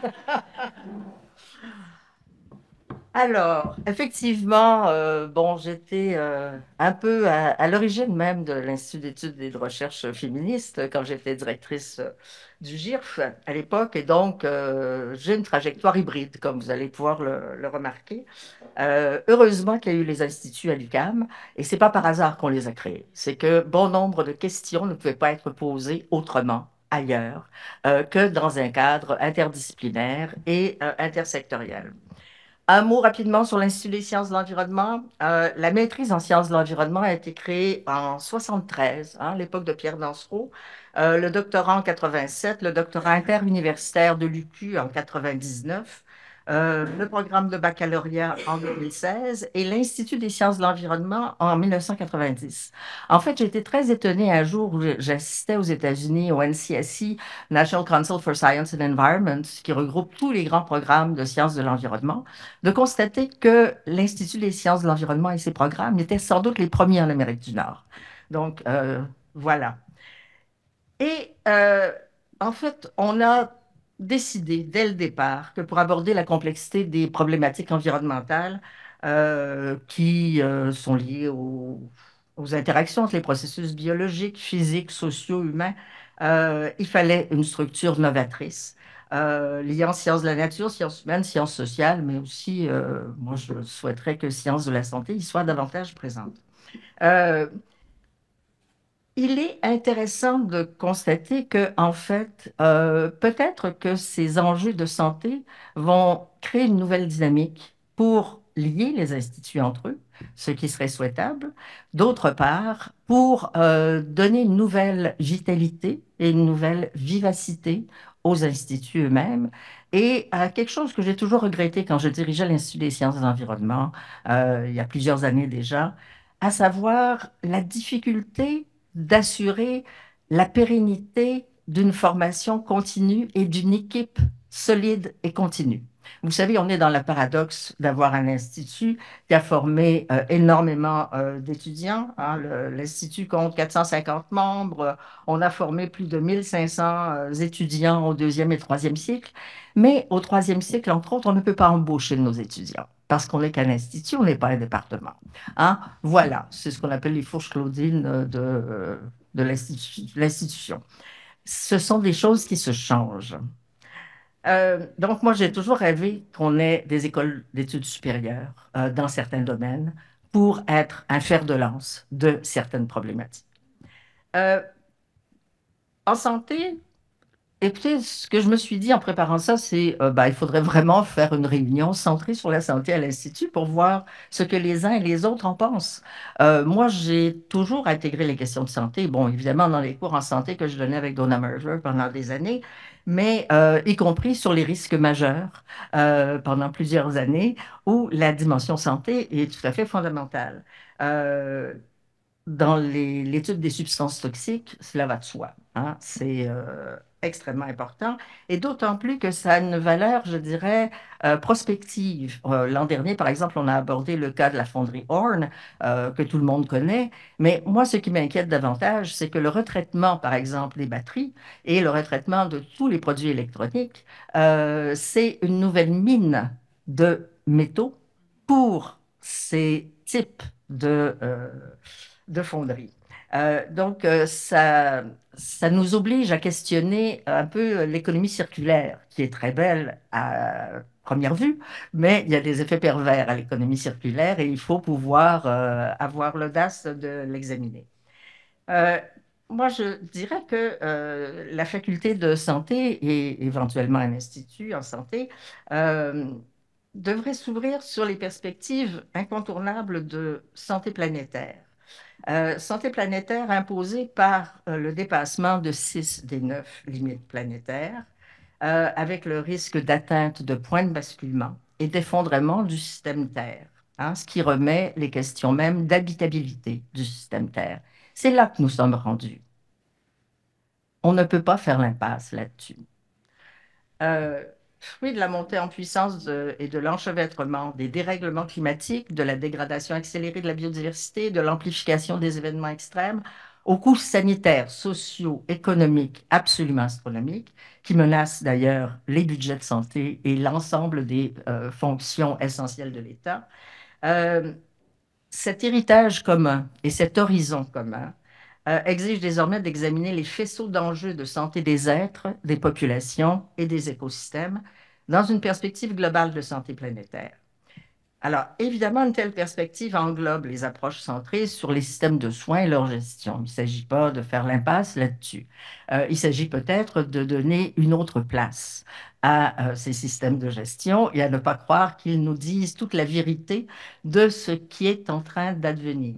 Alors, effectivement, bon, j'étais un peu à l'origine même de l'Institut d'études et de recherche féministes quand j'étais directrice du GIRF à l'époque. Et donc, j'ai une trajectoire hybride, comme vous allez pouvoir le remarquer. Heureusement qu'il y a eu les instituts à l'UQAM, et c'est pas par hasard qu'on les a créés. C'est que bon nombre de questions ne pouvaient pas être posées autrement ailleurs que dans un cadre interdisciplinaire et intersectoriel. Un mot rapidement sur l'Institut des sciences de l'environnement. La maîtrise en sciences de l'environnement a été créée en 1973, à l'époque de Pierre Dansereau, le doctorat en 87, le doctorat interuniversitaire de l'UQ en 99, le programme de baccalauréat en 2016 et l'Institut des sciences de l'environnement en 1990. En fait, j'ai été très étonnée un jour où j'assistais aux États-Unis au NCSE, National Council for Science and Environment, qui regroupe tous les grands programmes de sciences de l'environnement, de constater que l'Institut des sciences de l'environnement et ses programmes étaient sans doute les premiers en Amérique du Nord. Donc, voilà. Et en fait, on a décidé dès le départ que pour aborder la complexité des problématiques environnementales qui sont liées aux interactions entre les processus biologiques, physiques, sociaux, humains, il fallait une structure novatrice liant sciences de la nature, sciences humaines, sciences sociales, mais aussi, moi, je souhaiterais que sciences de la santé y soient davantage présentes. Il est intéressant de constater que, en fait, peut-être que ces enjeux de santé vont créer une nouvelle dynamique pour lier les instituts entre eux, ce qui serait souhaitable. D'autre part, pour donner une nouvelle vitalité et une nouvelle vivacité aux instituts eux-mêmes. Et quelque chose que j'ai toujours regretté quand je dirigeais l'Institut des sciences de l'environnement, il y a plusieurs années déjà, à savoir la difficulté d'assurer la pérennité d'une formation continue et d'une équipe solide et continue. Vous savez, on est dans le paradoxe d'avoir un institut qui a formé énormément d'étudiants. L'Institut compte 450 membres. On a formé plus de 1500 étudiants au 2e et 3e cycle. Mais au 3e cycle, entre autres, on ne peut pas embaucher nos étudiants parce qu'on n'est qu'un institut, on n'est pas un département. Voilà, c'est ce qu'on appelle les fourches claudines de l'institution. Ce sont des choses qui se changent. Donc, moi, j'ai toujours rêvé qu'on ait des écoles d'études supérieures dans certains domaines pour être un fer de lance de certaines problématiques. En santé, écoutez, ce que je me suis dit en préparant ça, c'est il faudrait vraiment faire une réunion centrée sur la santé à l'Institut pour voir ce que les uns et les autres en pensent. Moi, j'ai toujours intégré les questions de santé, bon, évidemment, dans les cours en santé que je donnais avec Donna Merver pendant des années, mais y compris sur les risques majeurs pendant plusieurs années, où la dimension santé est tout à fait fondamentale. Dans l'étude des substances toxiques, cela va de soi. C'est extrêmement important, et d'autant plus que ça a une valeur, je dirais, prospective. L'an dernier, par exemple, on a abordé le cas de la fonderie Horn, que tout le monde connaît, mais moi, ce qui m'inquiète davantage, c'est que le retraitement, par exemple, des batteries et le retraitement de tous les produits électroniques, c'est une nouvelle mine de métaux pour ces types de fonderies. Ça nous oblige à questionner un peu l'économie circulaire, qui est très belle à première vue, mais il y a des effets pervers à l'économie circulaire et il faut pouvoir avoir l'audace de l'examiner. Euh, Moi, je dirais que la faculté de santé et éventuellement un institut en santé devrait s'ouvrir sur les perspectives incontournables de santé planétaire. Santé planétaire imposée par le dépassement de 6 des 9 limites planétaires, avec le risque d'atteinte de points de basculement et d'effondrement du système Terre, hein, ce qui remet les questions même d'habitabilité du système Terre. C'est là que nous sommes rendus. On ne peut pas faire l'impasse là-dessus. Fruit de la montée en puissance et de l'enchevêtrement des dérèglements climatiques, de la dégradation accélérée de la biodiversité, de l'amplification des événements extrêmes, aux coûts sanitaires, sociaux, économiques absolument astronomiques, qui menacent d'ailleurs les budgets de santé et l'ensemble des fonctions essentielles de l'État. Cet héritage commun et cet horizon commun exige désormais d'examiner les faisceaux d'enjeux de santé des êtres, des populations et des écosystèmes dans une perspective globale de santé planétaire. Alors, évidemment, une telle perspective englobe les approches centrées sur les systèmes de soins et leur gestion. Il ne s'agit pas de faire l'impasse là-dessus. Il s'agit peut-être de donner une autre place à ces systèmes de gestion et à ne pas croire qu'ils nous disent toute la vérité de ce qui est en train d'advenir.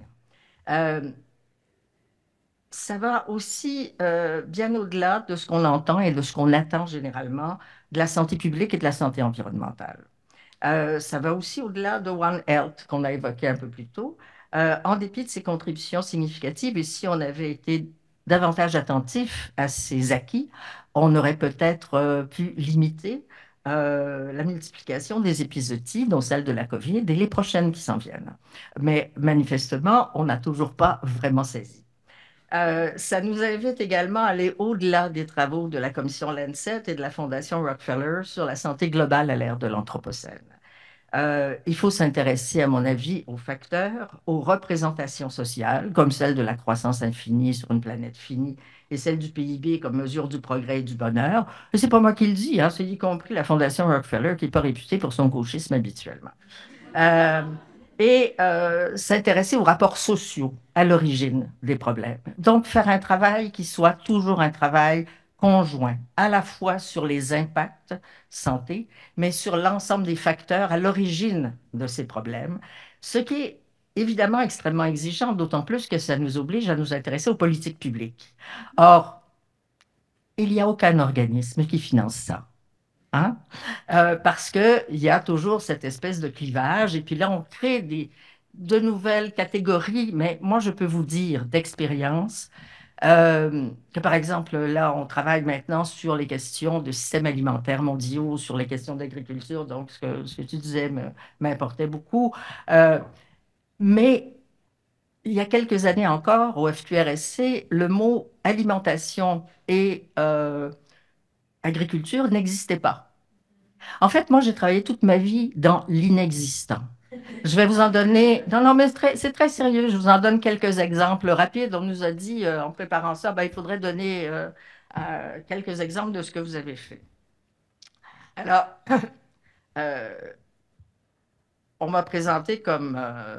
Ça va aussi bien au-delà de ce qu'on entend et de ce qu'on attend généralement de la santé publique et de la santé environnementale. Ça va aussi au-delà de One Health qu'on a évoqué un peu plus tôt. En dépit de ses contributions significatives, et si on avait été davantage attentif à ses acquis, on aurait peut-être pu limiter la multiplication des épizooties, dont celle de la COVID, et les prochaines qui s'en viennent. Mais manifestement, on n'a toujours pas vraiment saisi. Ça nous invite également à aller au-delà des travaux de la commission Lancet et de la Fondation Rockefeller sur la santé globale à l'ère de l'Anthropocène. Il faut s'intéresser, à mon avis, aux facteurs, aux représentations sociales, comme celle de la croissance infinie sur une planète finie et celle du PIB comme mesure du progrès et du bonheur. Et c'est pas moi qui le dis, hein, c'est y compris la Fondation Rockefeller qui n'est pas réputée pour son gauchisme habituellement. S'intéresser aux rapports sociaux à l'origine des problèmes. Donc, faire un travail qui soit toujours un travail conjoint, à la fois sur les impacts santé, mais sur l'ensemble des facteurs à l'origine de ces problèmes, ce qui est évidemment extrêmement exigeant, d'autant plus que ça nous oblige à nous intéresser aux politiques publiques. Or, il n'y a aucun organisme qui finance ça. Hein? Parce qu'il y a toujours cette espèce de clivage, et puis là, on crée de nouvelles catégories, mais moi, je peux vous dire d'expérience que, par exemple, là, on travaille maintenant sur les questions de systèmes alimentaires mondiaux, sur les questions d'agriculture, donc ce que tu disais m'importait beaucoup. Mais il y a quelques années encore, au FQRSC, le mot alimentation et agriculture n'existait pas. En fait, moi, j'ai travaillé toute ma vie dans l'inexistant. Je vais vous en donner... Non, mais c'est très sérieux. Je vous en donne quelques exemples rapides. On nous a dit, en préparant ça, il faudrait donner quelques exemples de ce que vous avez fait. Alors, on m'a présenté comme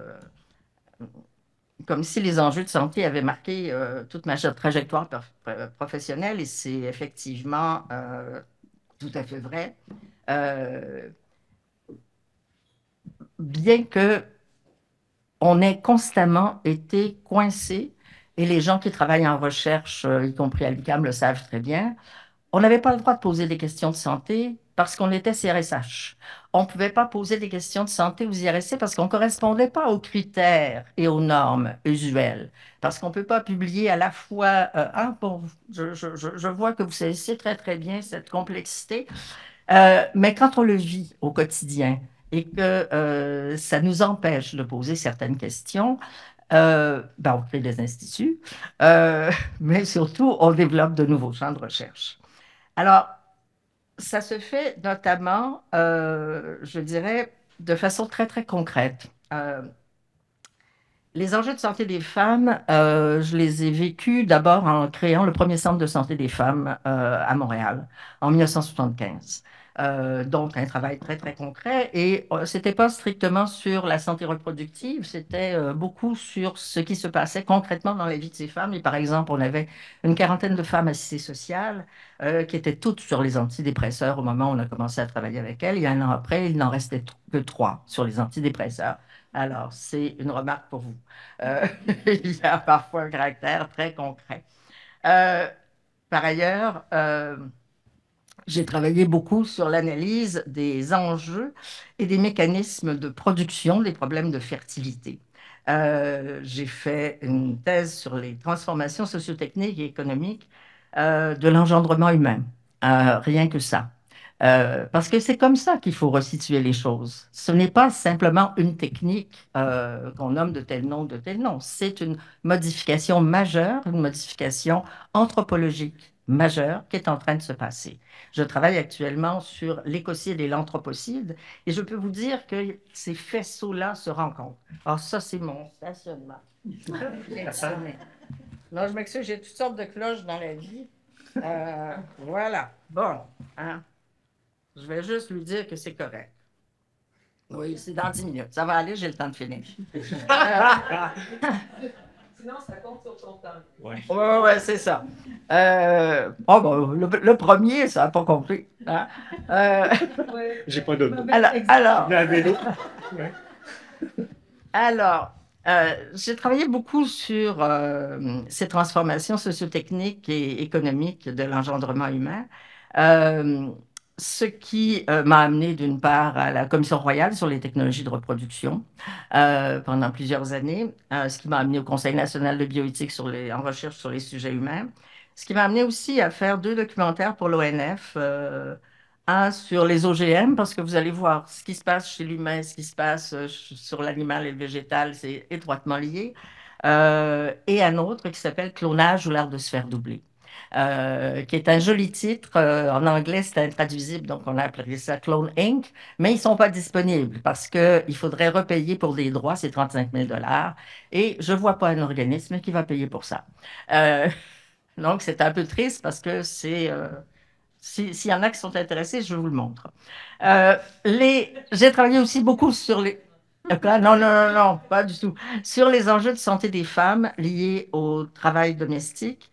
si les enjeux de santé avaient marqué toute ma trajectoire professionnelle, et c'est effectivement tout à fait vrai. Bien que on ait constamment été coincés, et les gens qui travaillent en recherche, y compris à l'UQAM, le savent très bien, on n'avait pas le droit de poser des questions de santé parce qu'on était CRSH. On ne pouvait pas poser des questions de santé aux IRSC parce qu'on ne correspondait pas aux critères et aux normes usuelles. Parce qu'on ne peut pas publier à la fois... je vois que vous saisissez très, très bien cette complexité, mais quand on le vit au quotidien et que ça nous empêche de poser certaines questions, on crée des instituts, mais surtout, on développe de nouveaux champs de recherche. Alors, ça se fait notamment, je dirais, de façon très, très concrète. Les enjeux de santé des femmes, je les ai vécus d'abord en créant le premier centre de santé des femmes à Montréal en 1975. Donc, un travail très, très concret. Et c'était pas strictement sur la santé reproductive, c'était beaucoup sur ce qui se passait concrètement dans la vie de ces femmes. Et par exemple, on avait une quarantaine de femmes assistées sociales qui étaient toutes sur les antidépresseurs au moment où on a commencé à travailler avec elles. Et un an après, il n'en restait que 3 sur les antidépresseurs. Alors, c'est une remarque pour vous. Euh, il y a parfois un caractère très concret. Euh, Par ailleurs, j'ai travaillé beaucoup sur l'analyse des enjeux et des mécanismes de production des problèmes de fertilité. J'ai fait une thèse sur les transformations sociotechniques et économiques de l'engendrement humain. Rien que ça. Parce que c'est comme ça qu'il faut resituer les choses. Ce n'est pas simplement une technique qu'on nomme de tel nom, de tel nom. C'est une modification majeure, une modification anthropologique majeure qui est en train de se passer. Je travaille actuellement sur l'écocide et l'anthropocide et je peux vous dire que ces faisceaux-là se rencontrent. Alors ça, c'est mon stationnement. Non, je m'excuse, j'ai toutes sortes de cloches dans la vie. Voilà. Bon. Hein? Je vais juste lui dire que c'est correct. Oui, c'est dans 10 minutes. Ça va aller, j'ai le temps de finir. Sinon, ça compte sur ton temps. Oui, ouais, c'est ça. Oh, bon, le premier, ça n'a pas compris. Hein? J'ai pas d'auto. Alors, j'ai travaillé beaucoup sur ces transformations sociotechniques et économiques de l'engendrement humain. Ce qui m'a amené d'une part à la Commission royale sur les technologies de reproduction pendant plusieurs années, ce qui m'a amené au Conseil national de bioéthique en recherche sur les sujets humains, ce qui m'a amené aussi à faire 2 documentaires pour l'ONF, un sur les OGM, parce que vous allez voir ce qui se passe chez l'humain, ce qui se passe sur l'animal et le végétal, c'est étroitement lié, et un autre qui s'appelle Clonage ou l'art de se faire doubler. Qui est un joli titre. En anglais, c'est intraduisible, donc on a appelé ça Clone Inc., mais ils ne sont pas disponibles parce qu'il faudrait repayer pour des droits, c'est 35 000 $, et je ne vois pas un organisme qui va payer pour ça. Donc, c'est un peu triste parce que s'il y en a qui sont intéressés, je vous le montre. J'ai travaillé aussi beaucoup sur les... Non, pas du tout. Sur les enjeux de santé des femmes liés au travail domestique.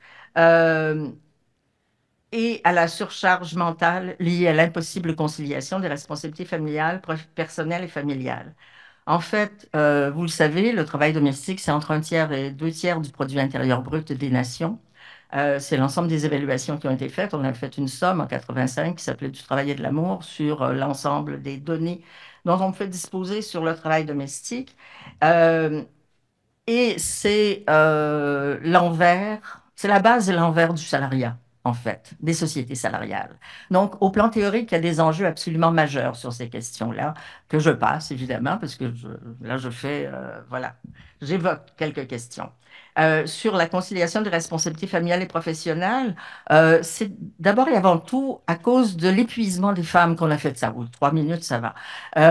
Et à la surcharge mentale liée à l'impossible conciliation des responsabilités familiales, personnelles et familiales. En fait, vous le savez, le travail domestique, c'est entre 1/3 et 2/3 du produit intérieur brut des nations. C'est l'ensemble des évaluations qui ont été faites. On a fait une somme en 85 qui s'appelait du travail et de l'amour sur l'ensemble des données dont on peut disposer sur le travail domestique. Et c'est l'envers, c'est la base et l'envers du salariat, en fait, des sociétés salariales. Donc, au plan théorique, il y a des enjeux absolument majeurs sur ces questions-là, que je passe, évidemment, parce que là, voilà, j'évoque quelques questions. Sur la conciliation des responsabilités familiales et professionnelles, c'est d'abord et avant tout à cause de l'épuisement des femmes qu'on a fait ça. 3 minutes, ça va.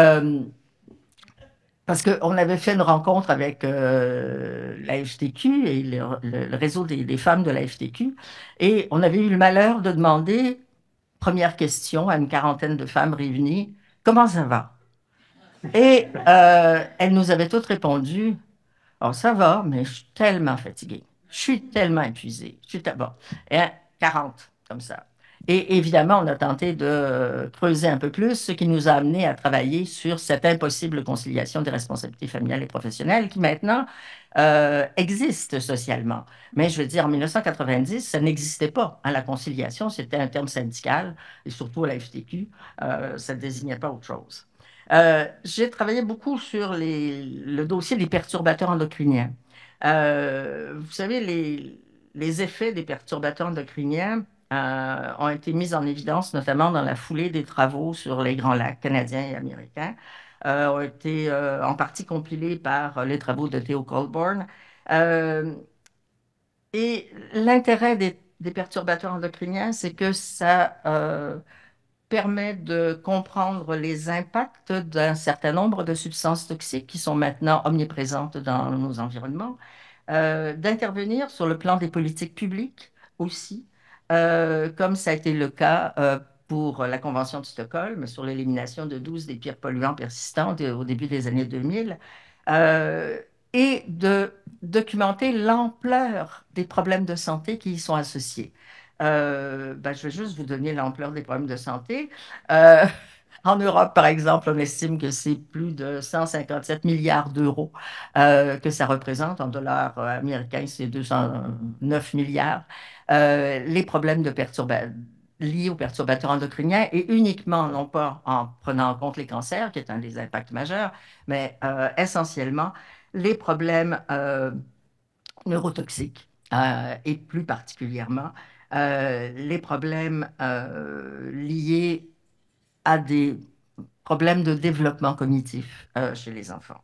Parce qu'on avait fait une rencontre avec la FTQ et le réseau des femmes de la FTQ, et on avait eu le malheur de demander, première question à une quarantaine de femmes réunies, comment ça va? Et elles nous avaient toutes répondu, oh, ça va, mais je suis tellement fatiguée, je suis tellement épuisée, bon, et 40 comme ça. Et évidemment, on a tenté de creuser un peu plus, ce qui nous a amené à travailler sur cette impossible conciliation des responsabilités familiales et professionnelles qui maintenant existe socialement. Mais je veux dire, en 1990, ça n'existait pas. Hein, la conciliation, c'était un terme syndical, et surtout à la FTQ, ça ne désignait pas autre chose. J'ai travaillé beaucoup sur le dossier des perturbateurs endocriniens. Vous savez, les effets des perturbateurs endocriniens ont été mis en évidence, notamment dans la foulée des travaux sur les Grands Lacs canadiens et américains, ont été en partie compilés par les travaux de Theo Colborn. Et l'intérêt des perturbateurs endocriniens, c'est que ça permet de comprendre les impacts d'un certain nombre de substances toxiques qui sont maintenant omniprésentes dans nos environnements, d'intervenir sur le plan des politiques publiques aussi, comme ça a été le cas pour la Convention de Stockholm sur l'élimination de 12 des pires polluants persistants au début des années 2000, et de documenter l'ampleur des problèmes de santé qui y sont associés. Je vais juste vous donner l'ampleur des problèmes de santé. Euh, En Europe, par exemple, on estime que c'est plus de 157 milliards d'euros que ça représente. En dollars américains, c'est 209 milliards. Les problèmes liés aux perturbateurs endocriniens et uniquement, non pas en prenant en compte les cancers, qui est un des impacts majeurs, mais essentiellement les problèmes neurotoxiques et plus particulièrement les problèmes liés à des problèmes de développement cognitif chez les enfants.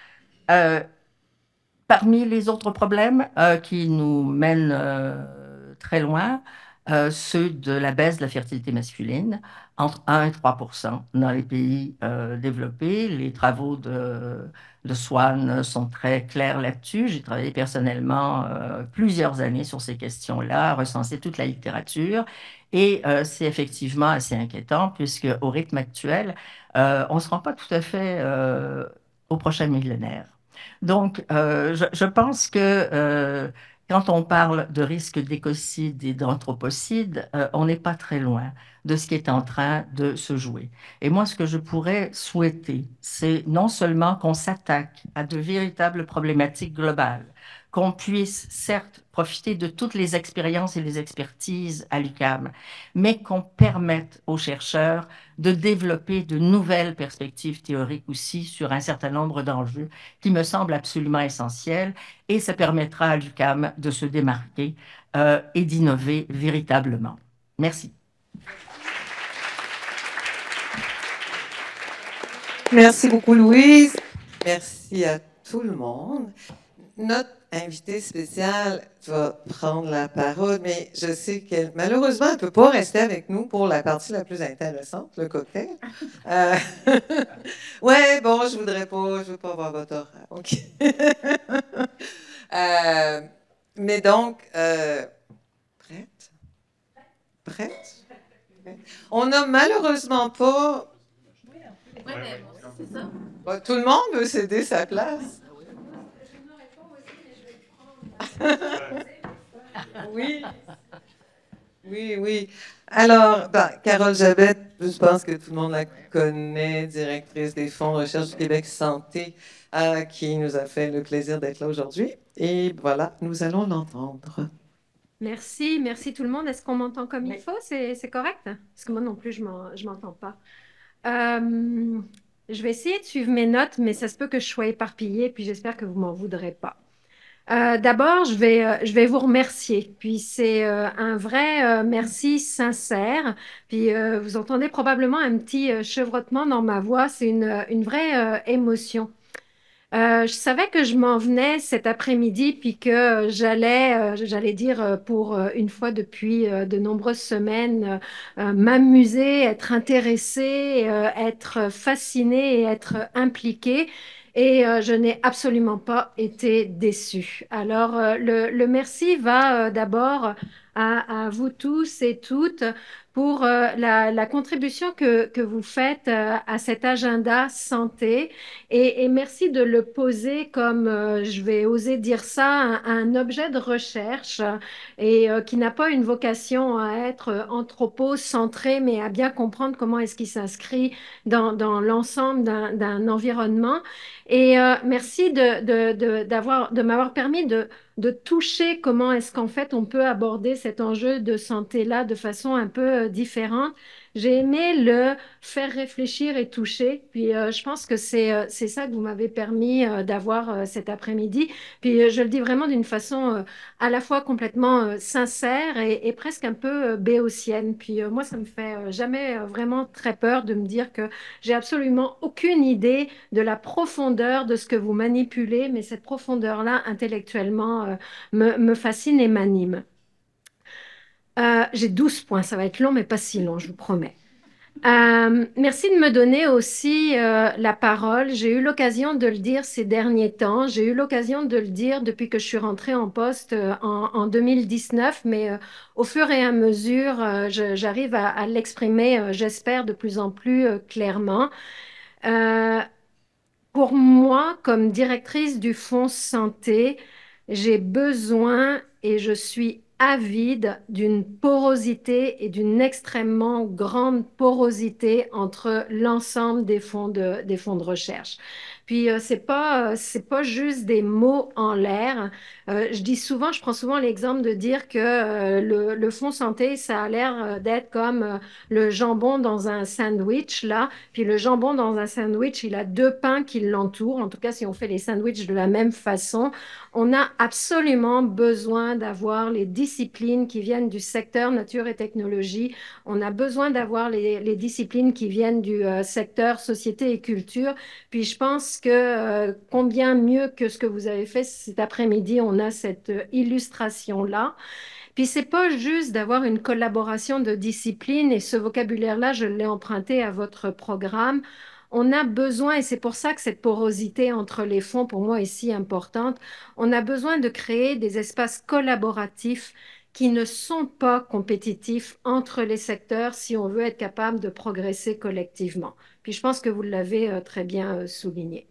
Parmi les autres problèmes qui nous mènent très loin, ceux de la baisse de la fertilité masculine, entre 1 et 3 dans les pays développés. Les travaux de Swan sont très clairs là-dessus. J'ai travaillé personnellement plusieurs années sur ces questions-là, recensé toute la littérature. Et c'est effectivement assez inquiétant, puisque au rythme actuel, on ne se rend pas tout à fait au prochain millénaire. Donc, je pense que quand on parle de risque d'écocide et d'anthropocide, on n'est pas très loin de ce qui est en train de se jouer. Et moi, ce que je pourrais souhaiter, c'est non seulement qu'on s'attaque à de véritables problématiques globales, qu'on puisse certes profiter de toutes les expériences et les expertises à l'UQAM, mais qu'on permette aux chercheurs de développer de nouvelles perspectives théoriques aussi sur un certain nombre d'enjeux qui me semblent absolument essentiels, et ça permettra à l'UQAM de se démarquer et d'innover véritablement. Merci. Merci beaucoup, Louise. Merci à tout le monde. Notre invitée spéciale va prendre la parole, mais je sais qu'elle, malheureusement, elle ne peut pas rester avec nous pour la partie la plus intéressante, le cocktail. Ouais, bon, je veux pas avoir votre horaire. OK. Mais donc, prête? Prête? On n'a malheureusement pas... Oui, mais moi aussi, c'est ça. Bon, tout le monde veut céder sa place. Oui, oui, oui. Alors, Carole Jabet, je pense que tout le monde la connaît, directrice des fonds Recherche du Québec Santé, qui nous a fait le plaisir d'être là aujourd'hui. Et voilà, nous allons l'entendre. Merci, merci tout le monde. Est-ce qu'on m'entend comme il faut? C'est correct? Parce que moi non plus, je m'entends pas. Je vais essayer de suivre mes notes, mais ça se peut que je sois éparpillée, puis j'espère que vous m'en voudrez pas. D'abord, je vais vous remercier. Puis c'est un vrai merci sincère. Puis vous entendez probablement un petit chevrotement dans ma voix. C'est une vraie émotion. Je savais que je m'en venais cet après-midi, puis que j'allais dire pour une fois depuis de nombreuses semaines, m'amuser, être intéressée, être fascinée et être impliquée. Et je n'ai absolument pas été déçue. Alors, le merci va d'abord à vous tous et toutes pour la contribution que vous faites à cet agenda santé. Et merci de le poser comme, je vais oser dire ça, un objet de recherche et qui n'a pas une vocation à être anthropocentré, mais à bien comprendre comment est-ce qu'il s'inscrit dans l'ensemble d'un environnement. Et merci de m'avoir permis de toucher comment est-ce qu'en fait on peut aborder cet enjeu de santé-là de façon un peu différente. J'ai aimé le faire réfléchir et toucher. Puis je pense que c'est ça que vous m'avez permis d'avoir cet après-midi. Puis je le dis vraiment d'une façon à la fois complètement sincère et presque un peu béotienne. Puis moi, ça me fait jamais vraiment très peur de me dire que j'ai absolument aucune idée de la profondeur de ce que vous manipulez, mais cette profondeur-là, intellectuellement, me fascine et m'anime. J'ai 12 points, ça va être long, mais pas si long, je vous promets. Merci de me donner aussi la parole. J'ai eu l'occasion de le dire ces derniers temps. J'ai eu l'occasion de le dire depuis que je suis rentrée en poste en 2019, mais au fur et à mesure, j'arrive à l'exprimer, j'espère, de plus en plus clairement. Euh, pour moi, comme directrice du Fonds Santé, j'ai besoin et je suis avide d'une porosité et d'une extrêmement grande porosité entre l'ensemble des fonds de recherche. Puis c'est pas juste des mots en l'air. Je dis souvent, je prends souvent l'exemple de dire que le Fonds Santé, ça a l'air d'être comme le jambon dans un sandwich là. Puis le jambon dans un sandwich, il a deux pains qui l'entourent. En tout cas, si on fait les sandwichs de la même façon, on a absolument besoin d'avoir les disciplines qui viennent du secteur nature et technologie. On a besoin d'avoir les disciplines qui viennent du secteur société et culture. Puis je pense que combien mieux que ce que vous avez fait cet après-midi, on a cette illustration-là. Puis c'est pas juste d'avoir une collaboration de disciplines et ce vocabulaire-là, je l'ai emprunté à votre programme. On a besoin, et c'est pour ça que cette porosité entre les fonds, pour moi, est si importante, on a besoin de créer des espaces collaboratifs qui ne sont pas compétitifs entre les secteurs si on veut être capable de progresser collectivement. Puis je pense que vous l'avez très bien souligné.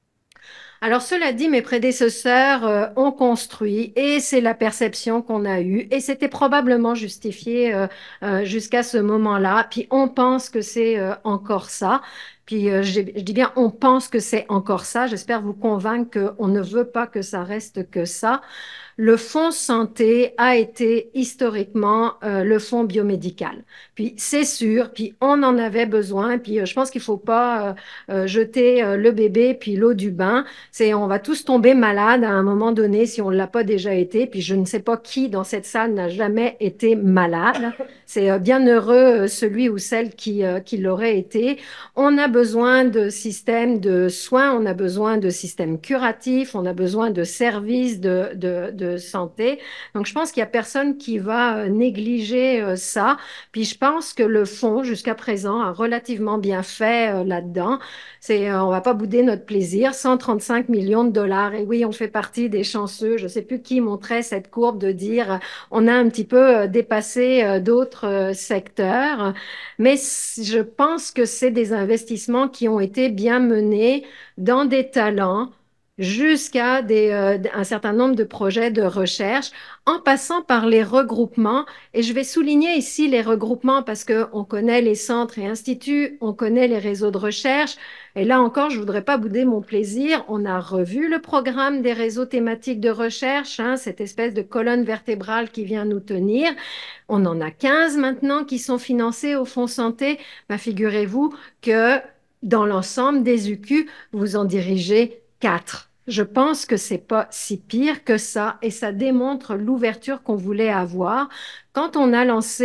Alors, cela dit, mes prédécesseurs ont construit et c'est la perception qu'on a eue et c'était probablement justifié jusqu'à ce moment-là. Puis on pense que c'est encore ça. Puis je dis bien, on pense que c'est encore ça. J'espère vous convaincre qu'on ne veut pas que ça reste que ça. Le fonds santé a été historiquement le fonds biomédical. Puis c'est sûr, puis on en avait besoin. Puis je pense qu'il ne faut pas jeter le bébé puis l'eau du bain. On va tous tomber malades à un moment donné si on ne l'a pas déjà été. Puis je ne sais pas qui dans cette salle n'a jamais été malade. C'est bien heureux celui ou celle qui l'aurait été. On a besoin de systèmes de soins, on a besoin de systèmes curatifs, on a besoin de services de santé. Donc, je pense qu'il n'y a personne qui va négliger ça. Puis, je pense que le fonds, jusqu'à présent, a relativement bien fait là-dedans. On va pas bouder notre plaisir. 135 millions de dollars. Et oui, on fait partie des chanceux. Je ne sais plus qui montrait cette courbe de dire on a un petit peu dépassé d'autres secteurs. Mais je pense que c'est des investissements qui ont été bien menés dans des talents jusqu'à un certain nombre de projets de recherche, en passant par les regroupements. Et je vais souligner ici les regroupements parce qu'on connaît les centres et instituts, on connaît les réseaux de recherche. Et là encore, je ne voudrais pas bouder mon plaisir. On a revu le programme des réseaux thématiques de recherche, cette espèce de colonne vertébrale qui vient nous tenir. On en a 15 maintenant qui sont financés au Fonds Santé. Figurez-vous que dans l'ensemble des UQ, vous en dirigez 4. Je pense que c'est pas si pire que ça et ça démontre l'ouverture qu'on voulait avoir. Quand on a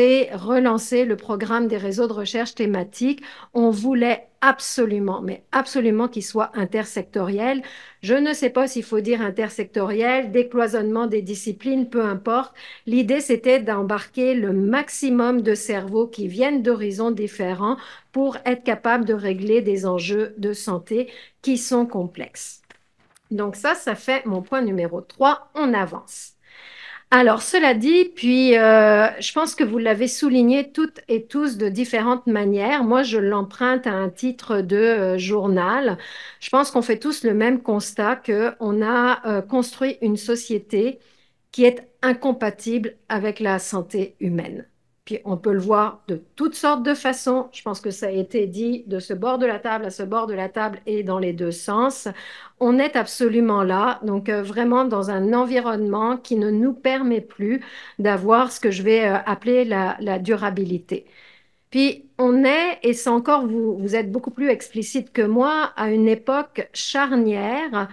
relancé le programme des réseaux de recherche thématiques, on voulait absolument, mais absolument qu'il soit intersectoriel. Je ne sais pas s'il faut dire intersectoriel, décloisonnement des disciplines, peu importe. L'idée, c'était d'embarquer le maximum de cerveaux qui viennent d'horizons différents pour être capable de régler des enjeux de santé qui sont complexes. Donc ça fait mon point numéro 3. On avance. Alors, cela dit, puis je pense que vous l'avez souligné toutes et tous de différentes manières. Moi, je l'emprunte à un titre de journal. Je pense qu'on fait tous le même constat qu'on a construit une société qui est incompatible avec la santé humaine. Puis on peut le voir de toutes sortes de façons. Je pense que ça a été dit de ce bord de la table à ce bord de la table et dans les deux sens. On est absolument là, donc vraiment dans un environnement qui ne nous permet plus d'avoir ce que je vais appeler la durabilité. Puis on est, et c'est encore, vous êtes beaucoup plus explicite que moi, à une époque charnière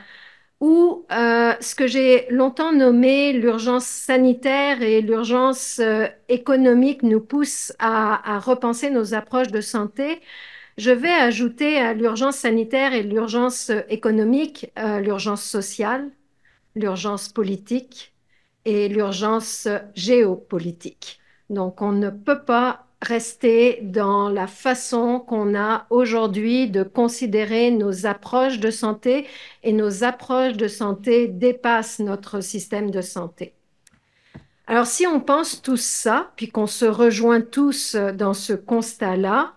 où ce que j'ai longtemps nommé l'urgence sanitaire et l'urgence économique nous poussent à repenser nos approches de santé. Je vais ajouter à l'urgence sanitaire et l'urgence économique, l'urgence sociale, l'urgence politique et l'urgence géopolitique. Donc, on ne peut pas rester dans la façon qu'on a aujourd'hui de considérer nos approches de santé, et nos approches de santé dépassent notre système de santé. Alors, si on pense tout ça, puis qu'on se rejoint tous dans ce constat-là,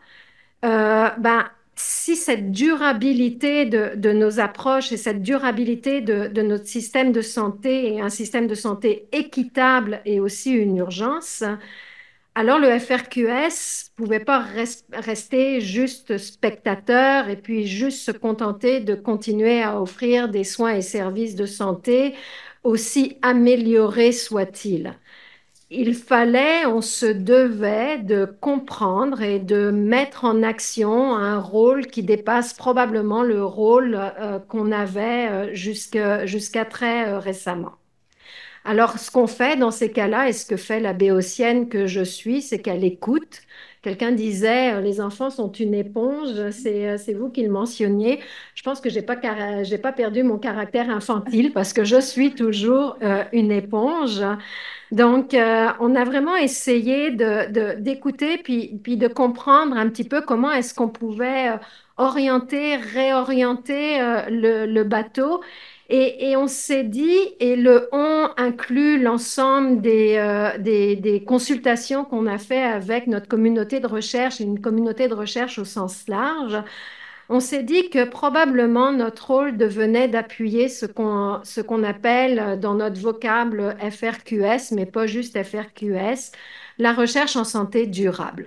si cette durabilité de nos approches et cette durabilité de notre système de santé, et un système de santé équitable est aussi une urgence, alors le FRQS ne pouvait pas rester juste spectateur et puis juste se contenter de continuer à offrir des soins et services de santé, aussi améliorés soient-ils. Il fallait, on se devait de comprendre et de mettre en action un rôle qui dépasse probablement le rôle qu'on avait jusqu'à très récemment. Alors, ce qu'on fait dans ces cas-là, et ce que fait la béotienne que je suis, c'est qu'elle écoute. Quelqu'un disait, les enfants sont une éponge, c'est vous qui le mentionniez. Je pense que j'ai pas perdu mon caractère infantile parce que je suis toujours une éponge. Donc, on a vraiment essayé d'écouter puis de comprendre un petit peu comment est-ce qu'on pouvait orienter, réorienter le bateau. Et on s'est dit, et le on inclut l'ensemble des consultations qu'on a fait avec notre communauté de recherche, une communauté de recherche au sens large. On s'est dit que probablement notre rôle devenait d'appuyer ce qu'on appelle dans notre vocable FRQS, mais pas juste FRQS, la recherche en santé durable.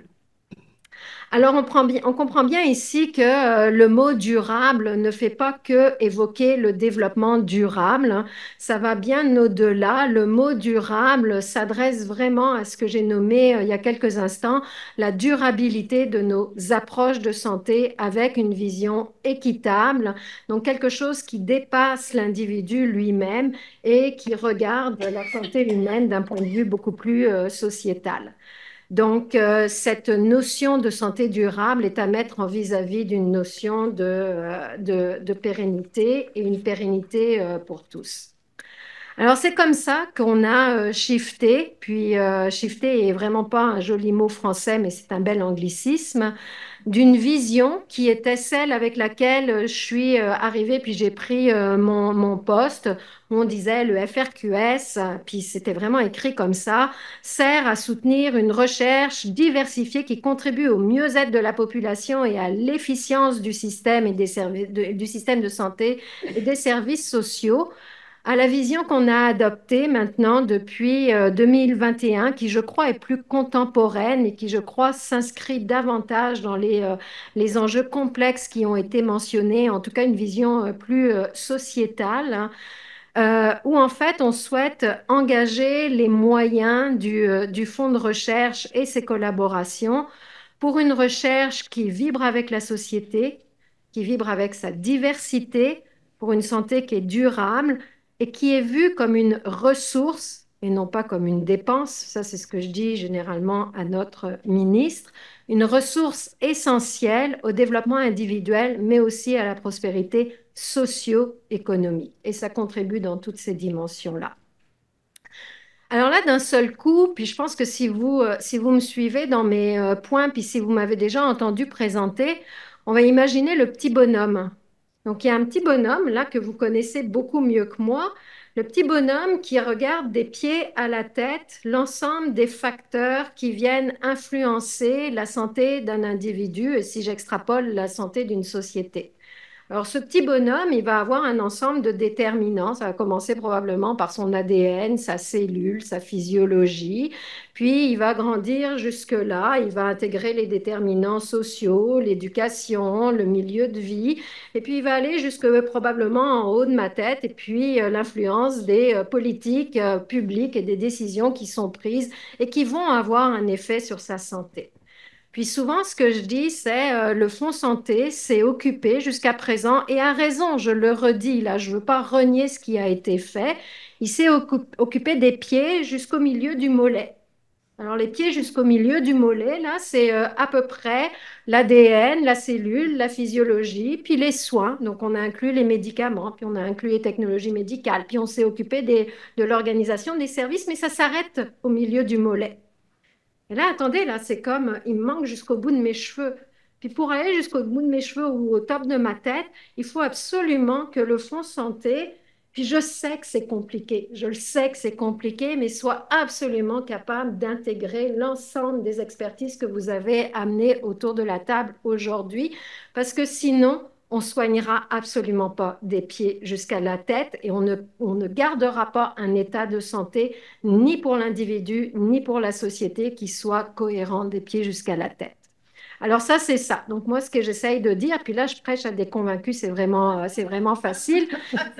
Alors, on comprend bien ici que le mot durable ne fait pas que évoquer le développement durable. Ça va bien au-delà. Le mot durable s'adresse vraiment à ce que j'ai nommé il y a quelques instants, la durabilité de nos approches de santé avec une vision équitable. Donc, quelque chose qui dépasse l'individu lui-même et qui regarde la santé humaine d'un point de vue beaucoup plus sociétal. Donc, cette notion de santé durable est à mettre en vis-à-vis d'une notion de pérennité, et une pérennité pour tous. Alors, c'est comme ça qu'on a shifté, puis shifté est vraiment pas un joli mot français, mais c'est un bel anglicisme, d'une vision qui était celle avec laquelle je suis arrivée, puis j'ai pris mon poste, où on disait le FRQS, puis c'était vraiment écrit comme ça, sert à soutenir une recherche diversifiée qui contribue au mieux-être de la population et à l'efficience du système et du système de santé et des services sociaux, à la vision qu'on a adoptée maintenant depuis 2021, qui je crois est plus contemporaine et qui je crois s'inscrit davantage dans les enjeux complexes qui ont été mentionnés, en tout cas une vision plus sociétale, où en fait on souhaite engager les moyens du fonds de recherche et ses collaborations pour une recherche qui vibre avec la société, qui vibre avec sa diversité, pour une santé qui est durable et qui est vue comme une ressource et non pas comme une dépense. Ça, c'est ce que je dis généralement à notre ministre. Une ressource essentielle au développement individuel, mais aussi à la prospérité socio-économique. Et ça contribue dans toutes ces dimensions-là. Alors là, d'un seul coup, puis je pense que si vous me suivez dans mes points, puis si vous m'avez déjà entendu présenter, on va imaginer le petit bonhomme. Donc, il y a un petit bonhomme, là, que vous connaissez beaucoup mieux que moi, le petit bonhomme qui regarde des pieds à la tête l'ensemble des facteurs qui viennent influencer la santé d'un individu, et si j'extrapole, la santé d'une société. Alors, ce petit bonhomme, il va avoir un ensemble de déterminants. Ça va commencer probablement par son ADN, sa cellule, sa physiologie. Puis, il va grandir jusque-là. Il va intégrer les déterminants sociaux, l'éducation, le milieu de vie. Et puis, il va aller jusque probablement en haut de ma tête. Et puis, l'influence des politiques publiques et des décisions qui sont prises et qui vont avoir un effet sur sa santé. Puis souvent, ce que je dis, c'est le Fonds santé s'est occupé jusqu'à présent, et à raison, je le redis, là, je ne veux pas renier ce qui a été fait, il s'est occupé des pieds jusqu'au milieu du mollet. Alors, les pieds jusqu'au milieu du mollet, là, c'est à peu près l'ADN, la cellule, la physiologie, puis les soins. Donc, on a inclus les médicaments, puis on a inclus les technologies médicales, puis on s'est occupé de l'organisation des services, mais ça s'arrête au milieu du mollet. Et là, attendez, là, c'est comme, il me manque jusqu'au bout de mes cheveux. Puis pour aller jusqu'au bout de mes cheveux ou au top de ma tête, il faut absolument que le fonds santé, puis je sais que c'est compliqué, je le sais que c'est compliqué, mais soit absolument capable d'intégrer l'ensemble des expertises que vous avez amenées autour de la table aujourd'hui, parce que sinon, on soignera absolument pas des pieds jusqu'à la tête et on ne gardera pas un état de santé ni pour l'individu, ni pour la société qui soit cohérent des pieds jusqu'à la tête. Alors ça, c'est ça. Donc moi, ce que j'essaye de dire, puis là, je prêche à des convaincus, c'est vraiment facile.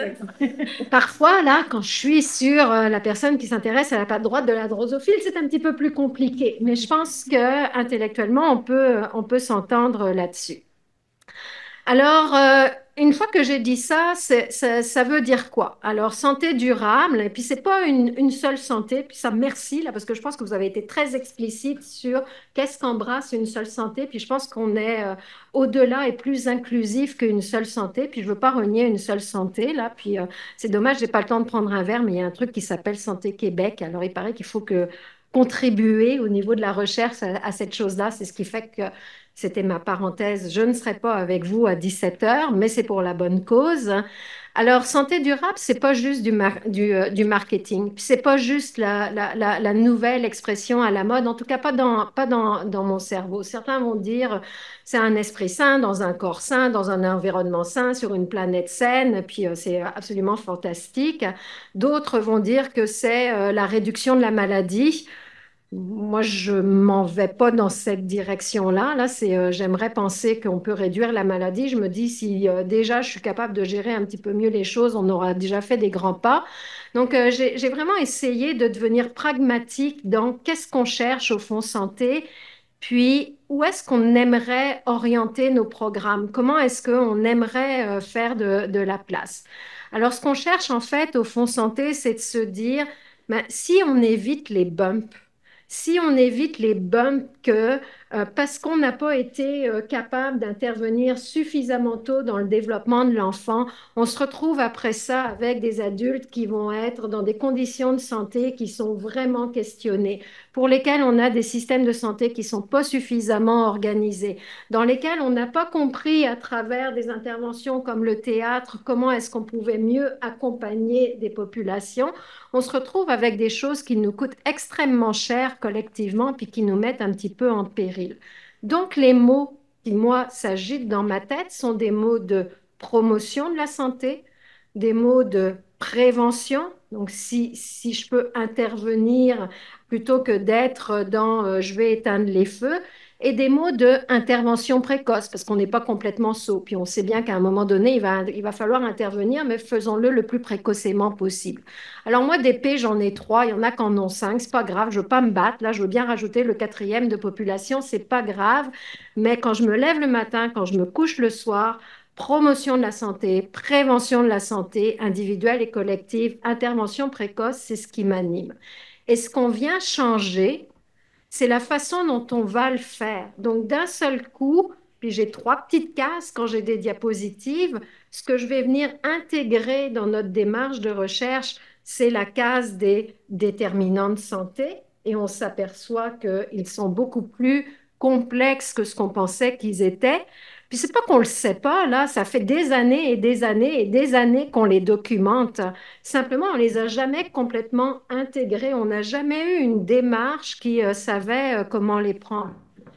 Parfois, là, quand je suis sur la personne qui s'intéresse à la patte droite de la drosophile, c'est un petit peu plus compliqué. Mais je pense que intellectuellement, on peut s'entendre là-dessus. Alors, une fois que j'ai dit ça, ça veut dire quoi? Alors, santé durable, et puis c'est pas une seule santé, puis ça, merci, là, parce que je pense que vous avez été très explicite sur qu'est-ce qu'embrasse une seule santé, puis je pense qu'on est au-delà et plus inclusif qu'une seule santé, puis je veux pas renier une seule santé, là, puis c'est dommage, j'ai pas le temps de prendre un verre, mais il y a un truc qui s'appelle Santé Québec, alors il paraît qu'il faut que contribuer au niveau de la recherche à cette chose-là, c'est ce qui fait que c'était ma parenthèse. Je ne serai pas avec vous à 17 heures, mais c'est pour la bonne cause. Alors, santé durable, c'est pas juste du marketing. C'est pas juste la nouvelle expression à la mode, en tout cas pas dans mon cerveau. Certains vont dire c'est un esprit sain, dans un corps sain, dans un environnement sain, sur une planète saine, puis c'est absolument fantastique. D'autres vont dire que c'est la réduction de la maladie. Moi, je m'en vais pas dans cette direction-là. Là, j'aimerais penser qu'on peut réduire la maladie. Je me dis, si déjà je suis capable de gérer un petit peu mieux les choses, on aura déjà fait des grands pas. Donc, j'ai vraiment essayé de devenir pragmatique dans qu'est-ce qu'on cherche au fond santé, puis où est-ce qu'on aimerait orienter nos programmes, comment est-ce qu'on aimerait faire de la place. Alors, ce qu'on cherche en fait au fond santé, c'est de se dire, ben, si on évite les bumps, si on évite les bumps parce qu'on n'a pas été capable d'intervenir suffisamment tôt dans le développement de l'enfant, on se retrouve après ça avec des adultes qui vont être dans des conditions de santé qui sont vraiment questionnées, pour lesquelles on a des systèmes de santé qui ne sont pas suffisamment organisés, dans lesquels on n'a pas compris à travers des interventions comme le théâtre comment est-ce qu'on pouvait mieux accompagner des populations. On se retrouve avec des choses qui nous coûtent extrêmement cher collectivement puis qui nous mettent un petit peu en péril. Donc, les mots qui, moi, s'agitent dans ma tête sont des mots de promotion de la santé, des mots de prévention. Donc, si je peux intervenir plutôt que d'être dans je vais éteindre les feux, et des mots d'intervention précoce, parce qu'on n'est pas complètement sot. Puis on sait bien qu'à un moment donné, il va falloir intervenir, mais faisons-le le plus précocement possible. Alors moi, des P, j'en ai 3, il y en a qui en ont 5, c'est pas grave, je veux pas me battre. Là, je veux bien rajouter le 4e de population, c'est pas grave. Mais quand je me lève le matin, quand je me couche le soir, promotion de la santé, prévention de la santé individuelle et collective, intervention précoce, c'est ce qui m'anime. Et ce qu'on vient changer, c'est la façon dont on va le faire. Donc, d'un seul coup, puis j'ai 3 petites cases quand j'ai des diapositives, ce que je vais venir intégrer dans notre démarche de recherche, c'est la case des déterminants de santé, et on s'aperçoit qu'ils sont beaucoup plus complexes que ce qu'on pensait qu'ils étaient. Puis c'est pas qu'on le sait pas, là, ça fait des années et des années et des années qu'on les documente. Simplement, on les a jamais complètement intégrés. On n'a jamais eu une démarche qui savait comment les prendre.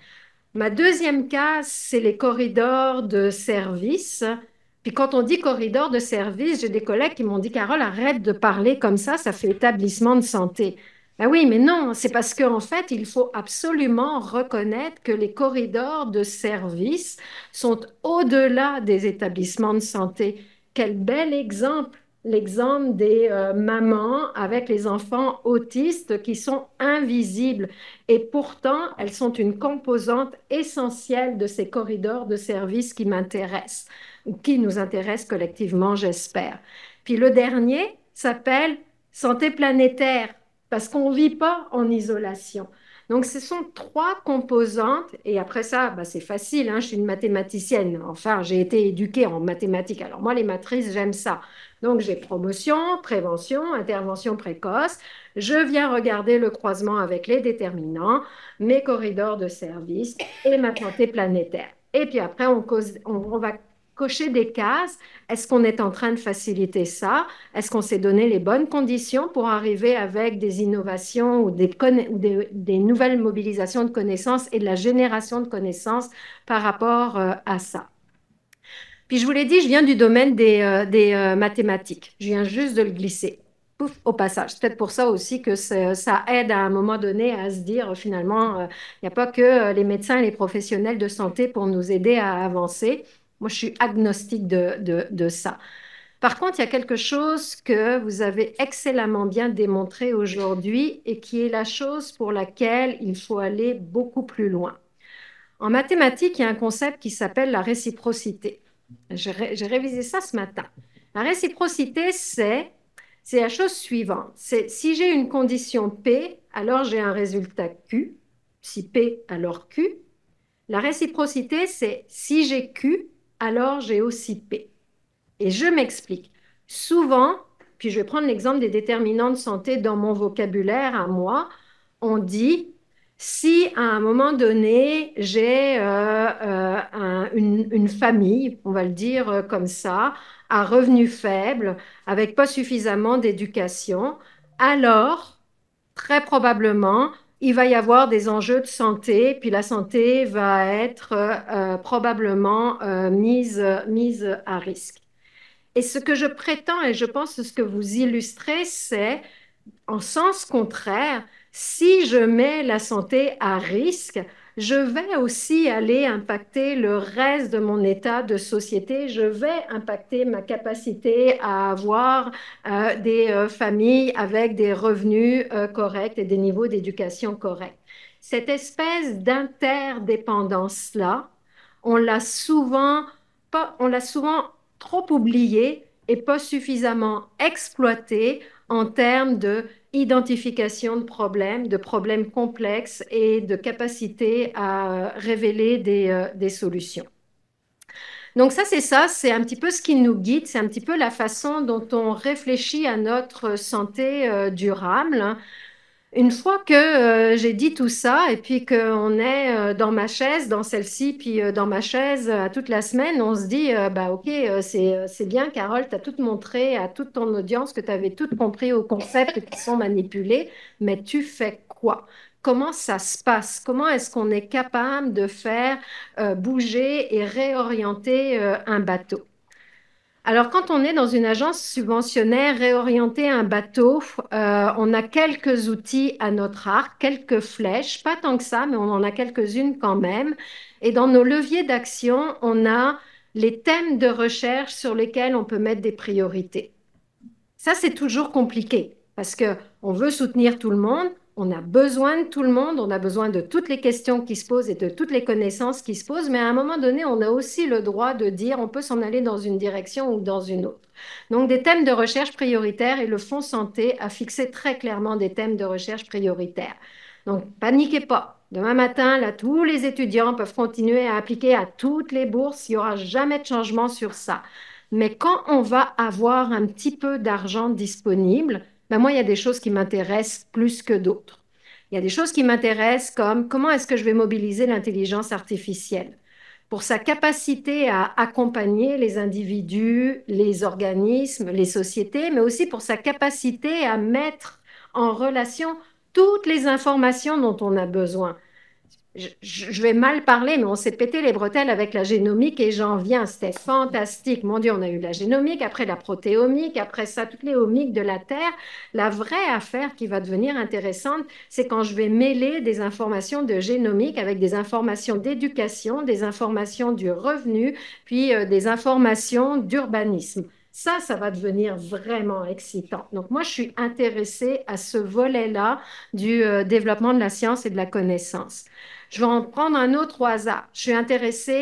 Ma deuxième case, c'est les corridors de service. Puis quand on dit corridor de service, j'ai des collègues qui m'ont dit, Carole, arrête de parler comme ça fait établissement de santé. Ben oui, mais non, c'est parce qu'en fait, il faut absolument reconnaître que les corridors de service sont au-delà des établissements de santé. Quel bel exemple! L'exemple des mamans avec les enfants autistes qui sont invisibles. Et pourtant, elles sont une composante essentielle de ces corridors de service qui m'intéressent, qui nous intéressent collectivement, j'espère. Puis le dernier s'appelle santé planétaire, parce qu'on ne vit pas en isolation. Donc, ce sont 3 composantes. Et après ça, bah, c'est facile, hein, je suis une mathématicienne. Enfin, j'ai été éduquée en mathématiques. Alors, moi, les matrices, j'aime ça. Donc, j'ai promotion, prévention, intervention précoce. Je viens regarder le croisement avec les déterminants, mes corridors de service et ma santé planétaire. Et puis après, on va cocher des cases. Est-ce qu'on est en train de faciliter ça? Est-ce qu'on s'est donné les bonnes conditions pour arriver avec des innovations ou des nouvelles mobilisations de connaissances et de la génération de connaissances par rapport à ça? Puis je vous l'ai dit, je viens du domaine des mathématiques. Je viens juste de le glisser. Pouf, au passage. C'est peut-être pour ça aussi que ça aide à un moment donné à se dire finalement, il n'y a pas que les médecins et les professionnels de santé pour nous aider à avancer. Moi, je suis agnostique de ça. Par contre, il y a quelque chose que vous avez excellemment bien démontré aujourd'hui et qui est la chose pour laquelle il faut aller beaucoup plus loin. En mathématiques, il y a un concept qui s'appelle la réciprocité. J'ai révisé ça ce matin. La réciprocité, c'est la chose suivante. C'est si j'ai une condition P, alors j'ai un résultat Q. Si P, alors Q. La réciprocité, c'est si j'ai Q, alors j'ai aussi P. Et je m'explique. Souvent, puis je vais prendre l'exemple des déterminants de santé dans mon vocabulaire à moi, on dit si à un moment donné, j'ai une famille, on va le dire comme ça, à revenus faibles, avec pas suffisamment d'éducation, alors, très probablement, il va y avoir des enjeux de santé, puis la santé va être probablement mise à risque. Et ce que je prétends, et je pense que ce que vous illustrez, c'est en sens contraire, si je mets la santé à risque, je vais aussi aller impacter le reste de mon état de société, je vais impacter ma capacité à avoir des familles avec des revenus corrects et des niveaux d'éducation corrects. Cette espèce d'interdépendance-là, on l'a souvent trop oubliée et pas suffisamment exploitée en termes de identification de problèmes complexes et de capacité à révéler des solutions. Donc ça, c'est un petit peu ce qui nous guide, c'est un petit peu la façon dont on réfléchit à notre santé durable. Une fois que j'ai dit tout ça et puis qu'on est dans ma chaise, dans celle-ci, puis dans ma chaise toute la semaine, on se dit, bah ok, c'est bien, Carole, tu as tout montré à toute ton audience que tu avais tout compris aux concepts qui sont manipulés, mais tu fais quoi? Comment ça se passe? Comment est-ce qu'on est capable de faire bouger et réorienter un bateau? Alors, quand on est dans une agence subventionnaire, réorienter un bateau, on a quelques outils à notre arc, quelques flèches, pas tant que ça, mais on en a quelques-unes quand même. Et dans nos leviers d'action, on a les thèmes de recherche sur lesquels on peut mettre des priorités. Ça, c'est toujours compliqué parce qu'on veut soutenir tout le monde, on a besoin de tout le monde, on a besoin de toutes les questions qui se posent et de toutes les connaissances qui se posent, mais à un moment donné, on a aussi le droit de dire on peut s'en aller dans une direction ou dans une autre. Donc, des thèmes de recherche prioritaires et le Fonds Santé a fixé très clairement des thèmes de recherche prioritaires. Donc, paniquez pas. Demain matin, là, tous les étudiants peuvent continuer à appliquer à toutes les bourses. Il n'y aura jamais de changement sur ça. Mais quand on va avoir un petit peu d'argent disponible, ben moi, il y a des choses qui m'intéressent plus que d'autres. Il y a des choses qui m'intéressent comme comment est-ce que je vais mobiliser l'intelligence artificielle pour sa capacité à accompagner les individus, les organismes, les sociétés, mais aussi pour sa capacité à mettre en relation toutes les informations dont on a besoin. Je vais mal parler, mais on s'est pété les bretelles avec la génomique et j'en viens. C'était fantastique. Mon Dieu, on a eu la génomique, après la protéomique, après ça, toutes les omiques de la Terre. La vraie affaire qui va devenir intéressante, c'est quand je vais mêler des informations de génomique avec des informations d'éducation, des informations du revenu, puis des informations d'urbanisme. Ça va devenir vraiment excitant. Donc, moi, je suis intéressée à ce volet-là du développement de la science et de la connaissance. Je vais en prendre un autre au hasard. Je suis intéressée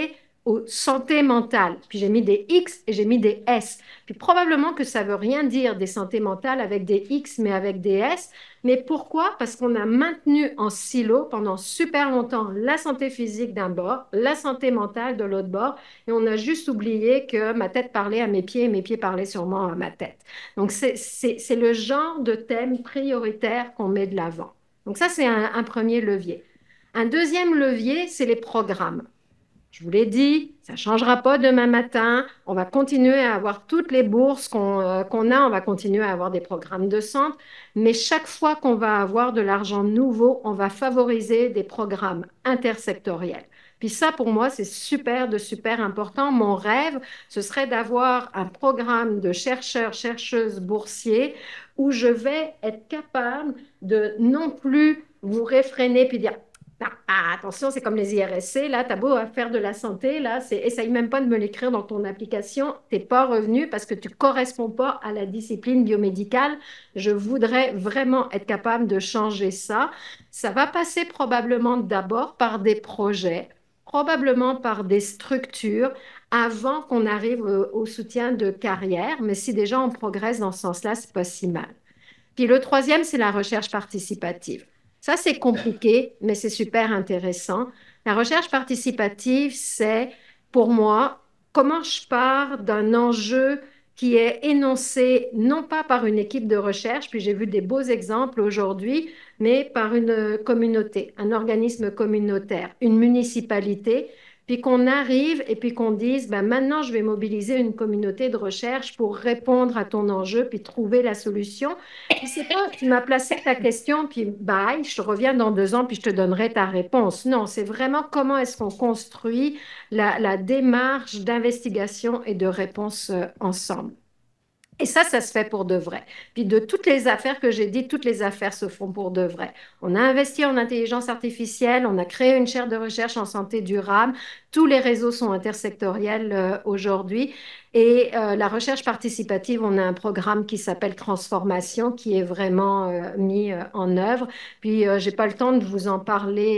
santé mentale. Puis j'ai mis des X et j'ai mis des S. Puis probablement que ça veut rien dire des santé mentales avec des X, mais avec des S. Mais pourquoi? Parce qu'on a maintenu en silo pendant super longtemps la santé physique d'un bord, la santé mentale de l'autre bord, et on a juste oublié que ma tête parlait à mes pieds et mes pieds parlaient sûrement à ma tête. Donc c'est le genre de thème prioritaire qu'on met de l'avant. Donc ça, c'est un premier levier. Un deuxième levier, c'est les programmes. Je vous l'ai dit, ça ne changera pas demain matin. On va continuer à avoir toutes les bourses qu'on a. On va continuer à avoir des programmes de centre. Mais chaque fois qu'on va avoir de l'argent nouveau, on va favoriser des programmes intersectoriels. Puis ça, pour moi, c'est super important. Mon rêve, ce serait d'avoir un programme de chercheurs, chercheuses boursiers où je vais être capable de non plus vous réfréner puis dire attention, c'est comme les IRSC, là, t'as beau faire de la santé, là, essaye même pas de me l'écrire dans ton application, t'es pas revenu parce que tu corresponds pas à la discipline biomédicale. Je voudrais vraiment être capable de changer ça. Ça va passer probablement d'abord par des projets, probablement par des structures, avant qu'on arrive au soutien de carrière. Mais si déjà on progresse dans ce sens-là, c'est pas si mal. Puis le troisième, c'est la recherche participative. Ça, c'est compliqué, mais c'est super intéressant. La recherche participative, c'est, pour moi, comment je pars d'un enjeu qui est énoncé non pas par une équipe de recherche, puis j'ai vu des beaux exemples aujourd'hui, mais par une communauté, un organisme communautaire, une municipalité, puis qu'on arrive et puis qu'on dise, ben maintenant, je vais mobiliser une communauté de recherche pour répondre à ton enjeu, puis trouver la solution. Puis c'est pas, tu m'as placé ta question, puis bye, je te reviens dans 2 ans, puis je te donnerai ta réponse. Non, c'est vraiment comment est-ce qu'on construit la démarche d'investigation et de réponse ensemble. Et ça se fait pour de vrai. Puis de toutes les affaires que j'ai dites, toutes les affaires se font pour de vrai. On a investi en intelligence artificielle, on a créé une chaire de recherche en santé durable. Tous les réseaux sont intersectoriels aujourd'hui. Et la recherche participative, on a un programme qui s'appelle Transformation, qui est vraiment mis en œuvre. Puis j'ai pas le temps de vous en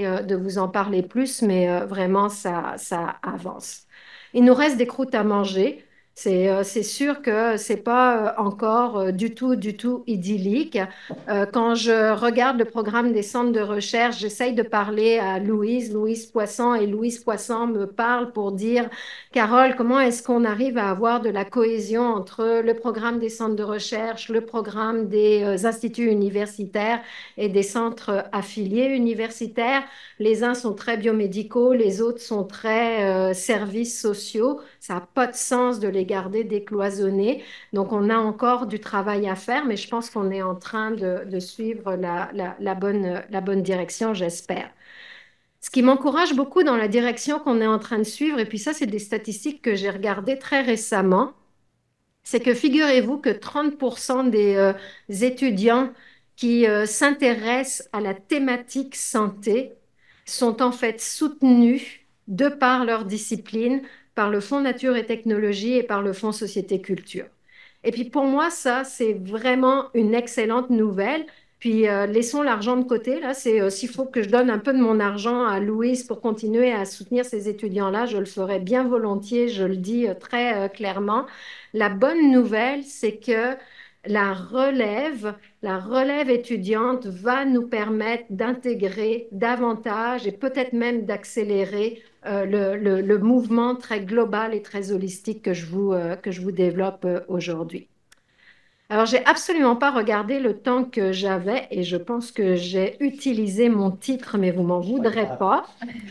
parler plus, mais vraiment ça avance. Il nous reste des croûtes à manger. C'est sûr que c'est pas encore du tout idyllique. Quand je regarde le programme des centres de recherche, j'essaye de parler à Louise Poisson, et Louise Poisson me parle pour dire, Carole, comment est-ce qu'on arrive à avoir de la cohésion entre le programme des centres de recherche, le programme des instituts universitaires et des centres affiliés universitaires? Les uns sont très biomédicaux, les autres sont très services sociaux. Ça n'a pas de sens de les garder décloisonnés. Donc, on a encore du travail à faire, mais je pense qu'on est en train de suivre la bonne direction, j'espère. Ce qui m'encourage beaucoup dans la direction qu'on est en train de suivre, et puis ça, c'est des statistiques que j'ai regardées très récemment, c'est que figurez-vous que 30% des étudiants qui s'intéressent à la thématique santé sont en fait soutenus de par leur discipline, par le Fonds Nature et Technologie et par le Fonds Société Culture. Et puis pour moi, ça, c'est vraiment une excellente nouvelle. Puis laissons l'argent de côté. Là, c'est s'il faut que je donne un peu de mon argent à Louise pour continuer à soutenir ces étudiants-là, je le ferai bien volontiers, je le dis très clairement. La bonne nouvelle, c'est que la relève étudiante va nous permettre d'intégrer davantage et peut-être même d'accélérer le mouvement très global et très holistique que je vous développe aujourd'hui. Alors, j'ai absolument pas regardé le temps que j'avais et je pense que j'ai utilisé mon titre, mais vous m'en voudrez pas.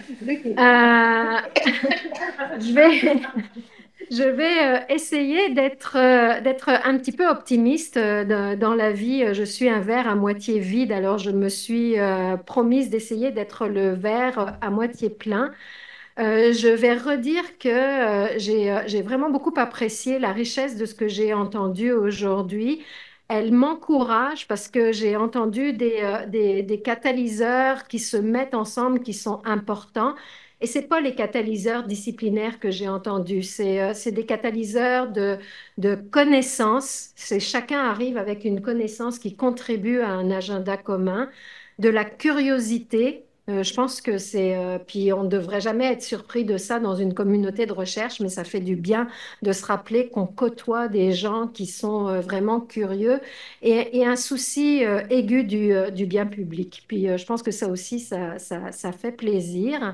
Je vais essayer d'être un petit peu optimiste dans la vie. Je suis un verre à moitié vide, alors je me suis promise d'essayer d'être le verre à moitié plein. Je vais redire que j'ai vraiment beaucoup apprécié la richesse de ce que j'ai entendu aujourd'hui. Elle m'encourage parce que j'ai entendu des catalyseurs qui se mettent ensemble, qui sont importants. Et ce n'est pas les catalyseurs disciplinaires que j'ai entendus, c'est des catalyseurs de connaissances. Chacun arrive avec une connaissance qui contribue à un agenda commun, de la curiosité. Je pense que c'est... puis on ne devrait jamais être surpris de ça dans une communauté de recherche, mais ça fait du bien de se rappeler qu'on côtoie des gens qui sont vraiment curieux et un souci aigu du bien public. Puis je pense que ça aussi, ça fait plaisir.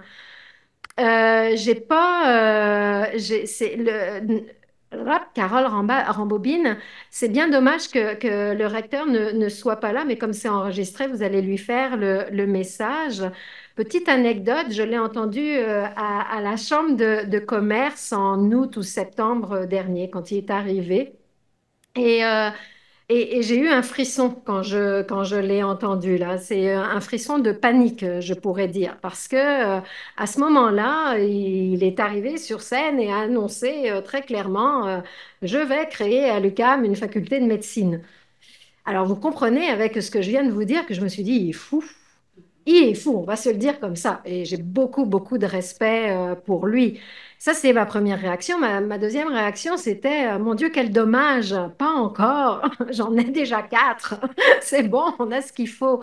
J'ai pas... c'est Carole Rambobine, c'est bien dommage que le recteur ne soit pas là, mais comme c'est enregistré, vous allez lui faire le message. Petite anecdote, je l'ai entendu à la Chambre de commerce en août ou septembre dernier, quand il est arrivé. Et, euh, et j'ai eu un frisson quand je l'ai entendu là. C'est un frisson de panique, je pourrais dire, parce que à ce moment-là, il est arrivé sur scène et a annoncé très clairement, je vais créer à l'UQAM une faculté de médecine. Alors vous comprenez avec ce que je viens de vous dire que je me suis dit, il est fou. Il est fou, on va se le dire comme ça. Et j'ai beaucoup, beaucoup de respect pour lui. Ça, c'est ma première réaction. Ma deuxième réaction, c'était, mon Dieu, quel dommage. Pas encore. J'en ai déjà 4. C'est bon, on a ce qu'il faut.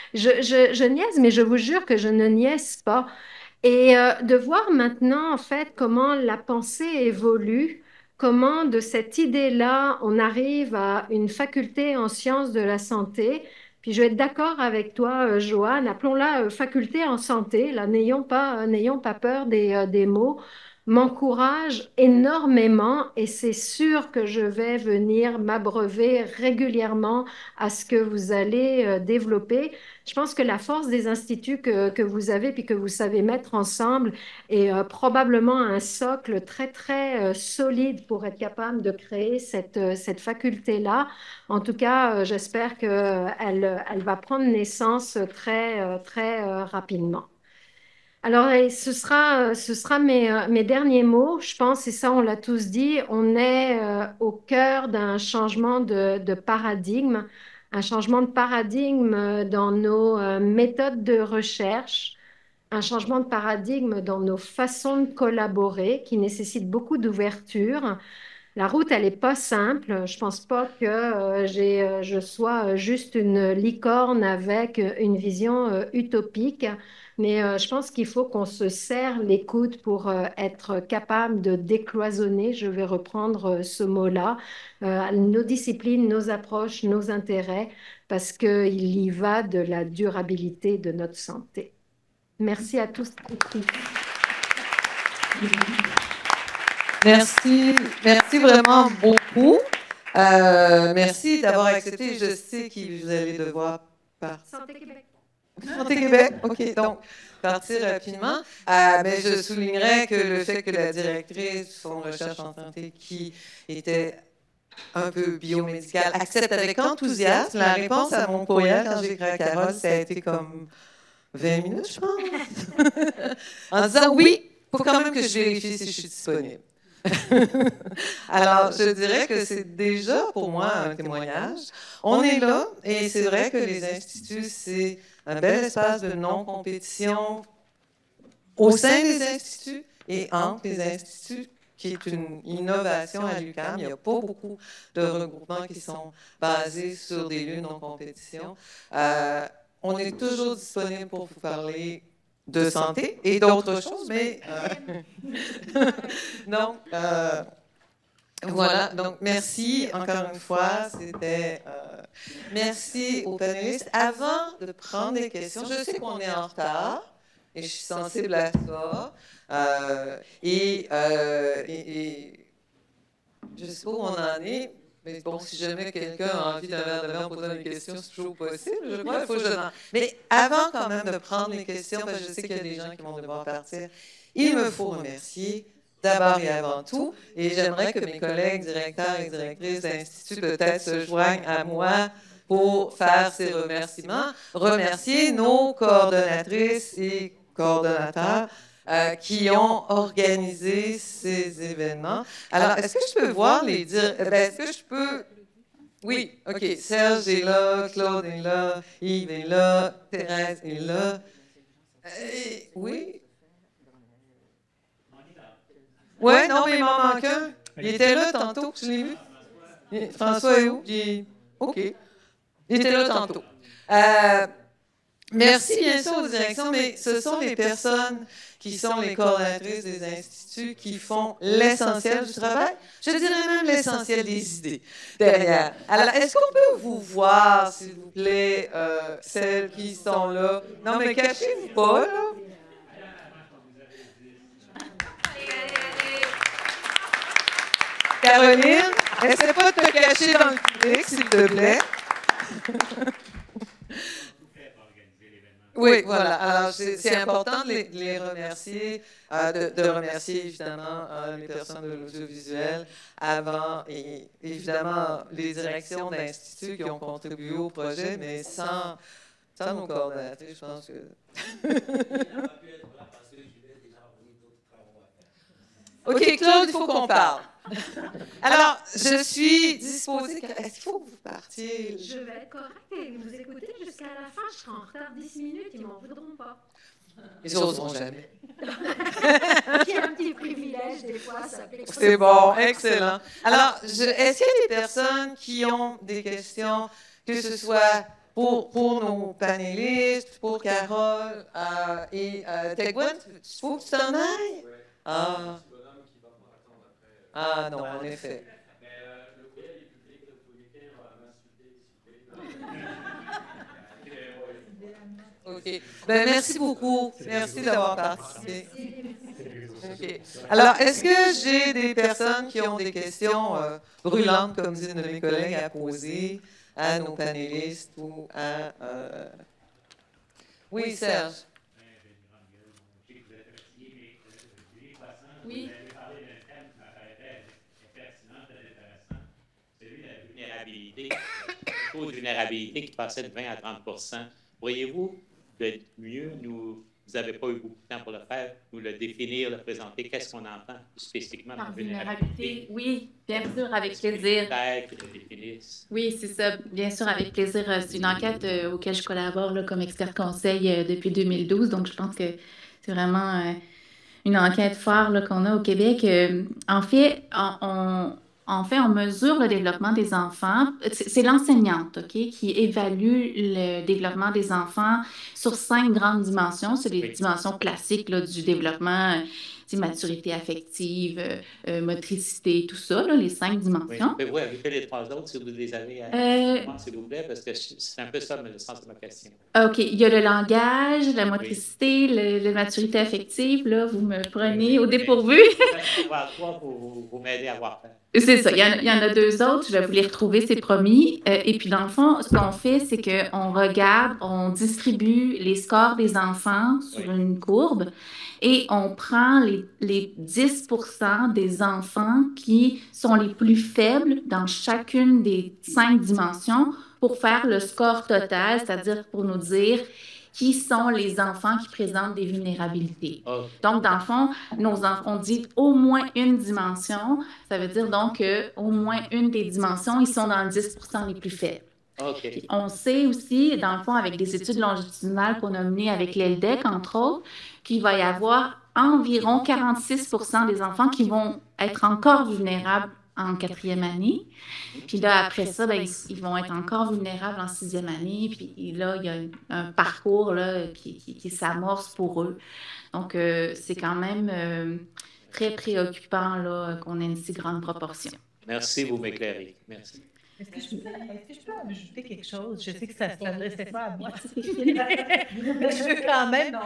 Je niaise, mais je vous jure que je ne niaise pas. Et de voir maintenant, en fait, comment la pensée évolue, comment de cette idée-là, on arrive à une faculté en sciences de la santé. Puis je vais être d'accord avec toi, Joanne, appelons-la faculté en santé, là, n'ayons pas peur des mots, m'encourage énormément et c'est sûr que je vais venir m'abreuver régulièrement à ce que vous allez développer. Je pense que la force des instituts que vous avez puis que vous savez mettre ensemble est probablement un socle très, très solide pour être capable de créer cette faculté-là. En tout cas, j'espère qu'elle va prendre naissance très, très rapidement. Alors, et ce sera mes derniers mots. Je pense, et ça, on l'a tous dit, on est au cœur d'un changement de paradigme, un changement de paradigme dans nos méthodes de recherche, un changement de paradigme dans nos façons de collaborer qui nécessite beaucoup d'ouverture. La route, elle n'est pas simple. Je pense pas que je sois juste une licorne avec une vision utopique, mais je pense qu'il faut qu'on se serre les coudes pour être capable de décloisonner, je vais reprendre ce mot-là, nos disciplines, nos approches, nos intérêts, parce qu'il y va de la durabilité de notre santé. Merci à tous. Merci vraiment beaucoup. Merci d'avoir accepté. Je sais que vous allez devoir partir. Santé Québec. Santé Québec, OK. Donc, partir rapidement. Mais je soulignerais que le fait que la directrice de son recherche en santé, qui était un peu biomédicale, accepte avec enthousiasme la réponse à mon courriel quand j'ai écrit à Carole, ça a été comme 20 minutes, je pense, en disant oui, il faut quand même que je vérifie si je suis disponible. Alors, je dirais que c'est déjà pour moi un témoignage. On est là et c'est vrai que les instituts, c'est un bel espace de non-compétition au sein des instituts et entre les instituts, qui est une innovation à l'UQAM. Il n'y a pas beaucoup de regroupements qui sont basés sur des lieux de non-compétition. On est toujours disponible pour vous parler de santé et d'autres choses, mais donc, voilà. Donc, merci encore une fois. Merci aux panélistes. Avant de prendre des questions, je sais qu'on est en retard et je suis sensible à ça. Et je ne sais pas où on en est. Mais bon, si jamais quelqu'un a envie d'un verre de vin en posant des questions, c'est toujours possible. Je crois qu'il faut que je demande. Mais avant quand même de prendre les questions, parce que je sais qu'il y a des gens qui vont devoir partir, il me faut remercier d'abord et avant tout. Et j'aimerais que mes collègues directeurs et directrices d'instituts peut-être se joignent à moi pour faire ces remerciements. Remercier nos coordonnatrices et coordonnateurs qui ont organisé ces événements. Alors, est-ce que je peux voir les dire? Est-ce que je peux... Oui, OK. Serge est là, Claude est là, Yves est là, Thérèse est là. Oui? Oui, non, mais il m'en manque un. Il était là tantôt, je l'ai vu. François est où? OK. Il était là tantôt. merci bien sûr aux directions, mais ce sont les personnes qui sont les coordonnatrices des instituts qui font l'essentiel du travail, je dirais même l'essentiel des idées derrière. Alors, est-ce qu'on peut vous voir, s'il vous plaît, celles qui sont là? Non, mais cachez-vous pas, là. Caroline, essaie pas de te cacher dans le public, s'il te plaît. Oui, voilà. Alors, c'est important de les remercier, de remercier évidemment les personnes de l'audiovisuel avant et évidemment les directions d'instituts qui ont contribué au projet, mais sans nos coordonnateurs, je pense que... OK, Claude, il faut qu'on parle. Alors, je suis disposée... Est-ce qu'il faut que vous partiez? Je vais être correcte et vous écouter jusqu'à la fin. Je serai en retard 10 minutes, ils m'en voudront pas. Ils n'oseront jamais. Puis un petit privilège, des fois, ça fait... C'est bon, excellent. Alors, est-ce qu'il y a des personnes qui ont des questions, que ce soit pour nos panélistes, pour Carole et Tegwen? Il faut que tu t'en ailles? Ah. Ah non, en effet. Mais le courriel est public, vous pouvez m'écrire m'insulter, s'il vous plaît. OK. Ben, merci beaucoup. Merci d'avoir participé. OK. Alors, est-ce que j'ai des personnes qui ont des questions brûlantes, comme dit une de mes collègues, à poser à nos panélistes ou à... Oui, Serge. Oui. Le taux de vulnérabilité qui passait de 20 à 30 Voyez-vous, de mieux, vous n'avez pas eu beaucoup de temps pour le faire, nous le définir, le présenter, qu'est-ce qu'on entend spécifiquement par vulnérabilité? Oui, bien sûr, avec plaisir. Oui, c'est ça, bien sûr, avec plaisir. C'est une enquête auquel je collabore là, comme expert conseil depuis 2012, donc je pense que c'est vraiment une enquête phare là, qu'on a au Québec. En fait, on mesure le développement des enfants. C'est l'enseignante, OK, qui évalue le développement des enfants sur 5 grandes dimensions. C'est les dimensions classiques là, du développement, maturité affective, motricité, tout ça, là, les 5 dimensions. Oui, oui, avec les 3 autres, si vous les avez s'il vous plaît, parce que c'est un peu ça le sens de ma question. OK, il y a le langage, la motricité, la maturité affective. Là, vous me prenez au dépourvu. Vous m'aidez à voir. C'est ça. Il y en a 2 autres. Je vais vous les retrouver, c'est promis. Et puis, dans le fond, ce qu'on fait, c'est qu'on regarde, on distribue les scores des enfants sur une courbe et on prend les 10% des enfants qui sont les plus faibles dans chacune des 5 dimensions pour faire le score total, c'est-à-dire pour nous dire qui sont les enfants qui présentent des vulnérabilités. Donc, dans le fond, on dit au moins une dimension. Ça veut dire donc qu'au moins une des dimensions, ils sont dans le 10% les plus faibles. Okay. On sait aussi, dans le fond, avec des études longitudinales qu'on a menées avec l'ELDEC, entre autres, qu'il va y avoir environ 46% des enfants qui vont être encore vulnérables en 4e année. Puis là, après ça, ben, ils vont être encore vulnérables en 6e année. Puis là, il y a un parcours là, qui s'amorce pour eux. Donc, c'est quand même très préoccupant là, qu'on ait une si grande proportion. Merci, vous m'éclairez. Merci. Est-ce que je peux ajouter quelque chose? Je sais que ça ne s'adressait pas à moi. Mais je veux quand même...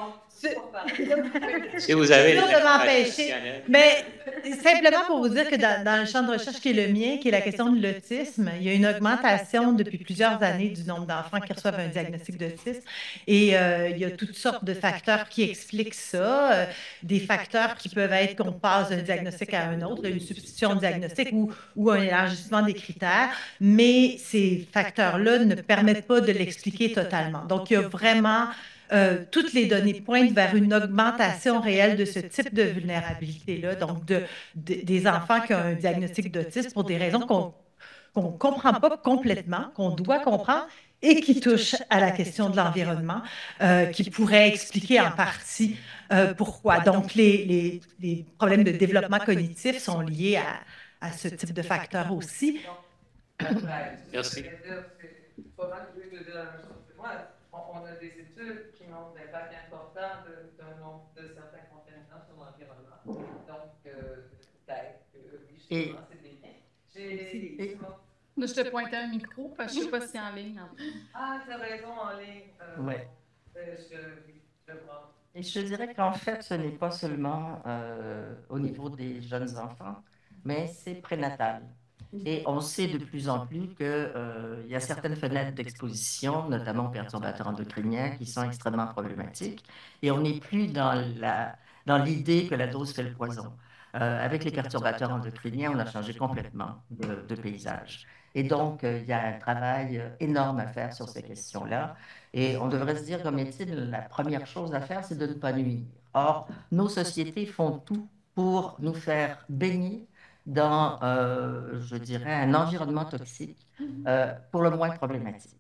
Si vous avez... de m'empêcher. Mais simplement pour vous dire que dans le champ de recherche qui est le mien, qui est la question de l'autisme, il y a une augmentation depuis plusieurs années du nombre d'enfants qui reçoivent un diagnostic d'autisme. Et il y a toutes sortes de facteurs qui expliquent ça. Des facteurs qui peuvent être qu'on passe d'un diagnostic à un autre, une substitution de diagnostic ou un élargissement des critères. Mais ces facteurs-là ne permettent pas de l'expliquer totalement. Donc, il y a vraiment... toutes les données pointent vers une augmentation réelle de ce type de vulnérabilité-là, donc des enfants qui ont un diagnostic d'autisme pour des raisons qu'on ne comprend pas complètement, qu'on doit comprendre et qui touchent à la question de l'environnement, qui pourraient expliquer en partie pourquoi. Donc, les problèmes de développement cognitif sont liés à ce type de facteurs aussi. Merci. on a des études qui montrent l'impact important de certains contaminants sur l'environnement. Donc, peut-être que oui, justement, c'est des liens. Je te pointais un micro, parce que je ne sais pas si c'est en ligne. Ah, tu as raison, en ligne. Oui. Je vois. Et je dirais qu'en fait, ce n'est pas seulement au niveau des jeunes enfants, mais c'est prénatal. Et on sait de plus en plus qu'il y a certaines fenêtres d'exposition, notamment aux perturbateurs endocriniens, qui sont extrêmement problématiques. Et on n'est plus dans l'idée que la dose fait le poison. Avec les perturbateurs endocriniens, on a changé complètement de paysage. Et donc, il y a un travail énorme à faire sur ces questions-là. Et on devrait se dire, comme Étienne, la première chose à faire, c'est de ne pas nuire. Or, nos sociétés font tout pour nous faire baigner dans, je dirais, un environnement toxique, pour le moins problématique.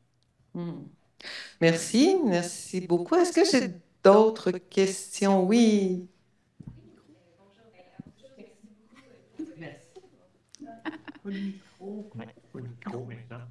Merci, merci beaucoup. Est-ce que j'ai d'autres questions? Oui. Au micro maintenant.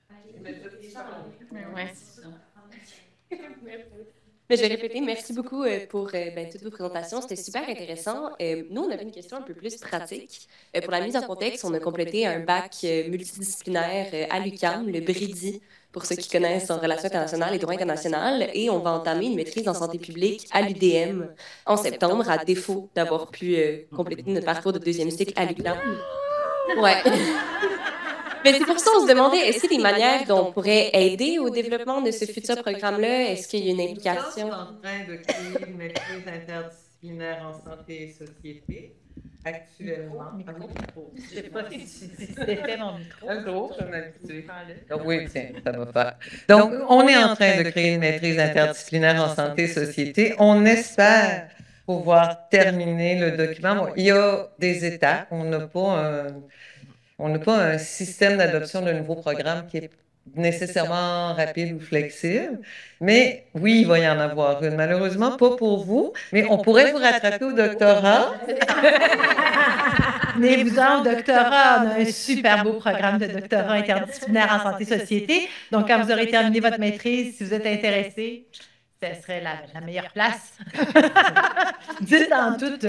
Ouais, c'est ça. Mais je vais répéter, merci beaucoup pour toutes vos présentations. C'était super intéressant. Nous, on avait une question un peu plus pratique. Pour la mise en contexte, on a complété un bac multidisciplinaire à l'UQAM, le BRIDI, pour ceux qui connaissent en relations internationales et droit international. Et on va entamer une maîtrise en santé publique à l'UDM en septembre, à défaut d'avoir pu compléter notre parcours de deuxième cycle à l'UQAM. Ouais. Mais c'est pour ça qu'on se demandait, est-ce qu'il y a des manières dont on pourrait aider au développement de ce futur programme-là? Est-ce qu'il y a une implication? Nous sommes en train de créer une maîtrise interdisciplinaire en santé et société actuellement. Je ne sais pas si c'était mon micro. Un gros, je m'habitue. Oui, tiens, ça va faire. Donc, on est en train de créer une maîtrise interdisciplinaire en santé et société. On espère pouvoir terminer le document. Bon, il y a des étapes. On n'a pas un système d'adoption de nouveaux programmes qui est nécessairement rapide ou flexible, mais oui, il va y en avoir une. Malheureusement, pas pour vous, mais on pourrait vous rattraper au doctorat. Venez-vous-en au doctorat. On a un super beau programme de doctorat interdisciplinaire en santé-société. Donc, quand vous aurez terminé votre maîtrise, si vous êtes intéressé, ce serait la meilleure place. Dites en toute...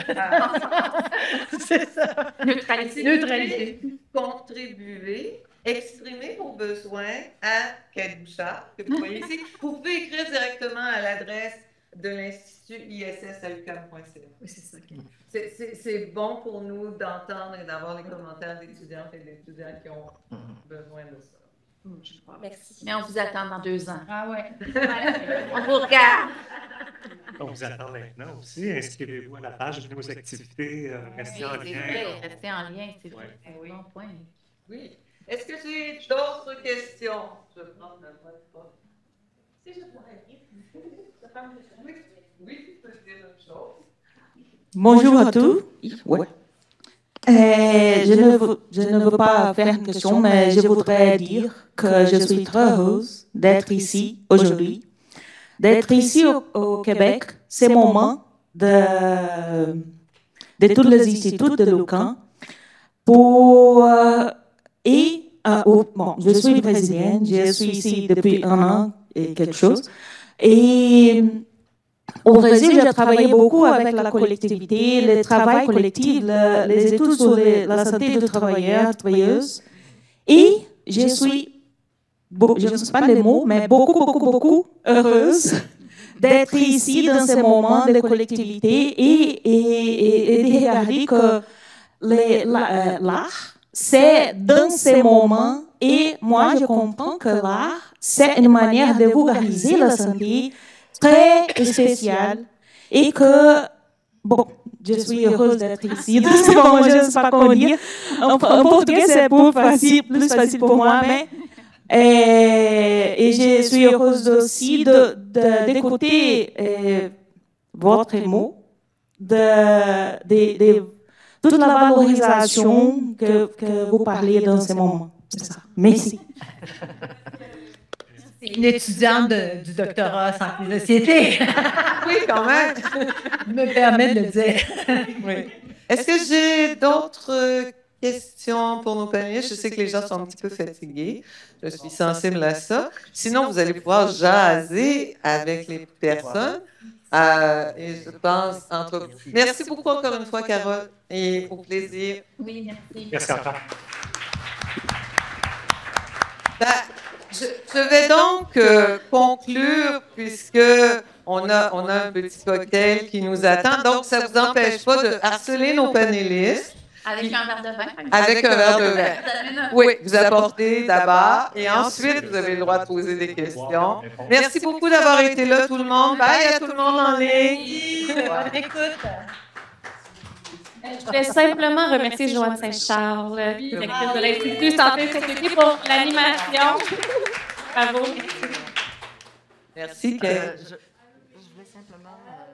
c'est ça. Neutralité. Contribuer, exprimer vos besoins à Kate Bouchard, que vous voyez ici. Vous pouvez écrire directement à l'adresse de l'Institut ISS@uqam.ca. Oui, c'est ça. C'est bon pour nous d'entendre et d'avoir les commentaires d'étudiantes et d'étudiants qui ont besoin de ça. Merci. Mais on vous attend dans 2 ans. Ah ouais. On vous regarde. On vous attend maintenant aussi. Inscrivez-vous à la page de nos activités. Restez en lien. Restez en lien, c'est vrai. Oui. Bon point. Oui. Est-ce que j'ai d'autres questions? Je vais prendre la voix. Si je pourrais dire. Oui, tu peux dire une chose. Bonjour à tous. Ouais. Je ne veux pas faire une question, mais je voudrais dire que je suis très heureuse d'être ici aujourd'hui. D'être ici au Québec, c'est le moment de tous les instituts de l'UQAM pour... bon, je suis brésilienne, je suis ici depuis 1 an et quelque chose. Et au Brésil, j'ai travaillé beaucoup avec la collectivité, le travail collectif, les études sur la santé des travailleurs, travailleuses. Et je ne sais pas les mots, mais beaucoup heureuse d'être ici dans ce moment de collectivité et de regarder que l'art, c'est dans ces moments, et moi je comprends que l'art, c'est une manière de vulgariser la santé très spéciale et que, bon, je suis heureuse d'être ici dans ce moment, je ne sais pas comment dire. En portugais, c'est plus facile pour moi, mais et je suis heureuse aussi d'écouter votre mot, de toute la valorisation que vous parlez dans ce moment. C'est ça. Merci. Une étudiante du doctorat santé et société. Oui, quand même. Me permet de le dire. Oui. Est-ce que j'ai d'autres questions pour nos panélistes? Je sais que les gens sont un petit peu fatigués. Je suis sensible à ça. Sinon, vous allez pouvoir jaser avec les personnes. Et je pense entre... Merci beaucoup encore une fois, Carole, et au plaisir. Oui, merci. Merci encore. Je vais donc conclure, puisque on a un petit cocktail qui nous attend. Donc, ça ne vous empêche pas de harceler nos panélistes. Avec un verre de vin. Avec un verre de vin. Oui, vous apportez d'abord et ensuite, vous avez le droit de poser des questions. Merci beaucoup d'avoir été là, tout le monde. Bye à tout le monde en ligne. Bonne écoute. Je voulais simplement remercier Joanne Saint-Charles, directrice de l'Institut Santé et Sécurité, pour l'animation. Bravo. Merci. Je voulais simplement...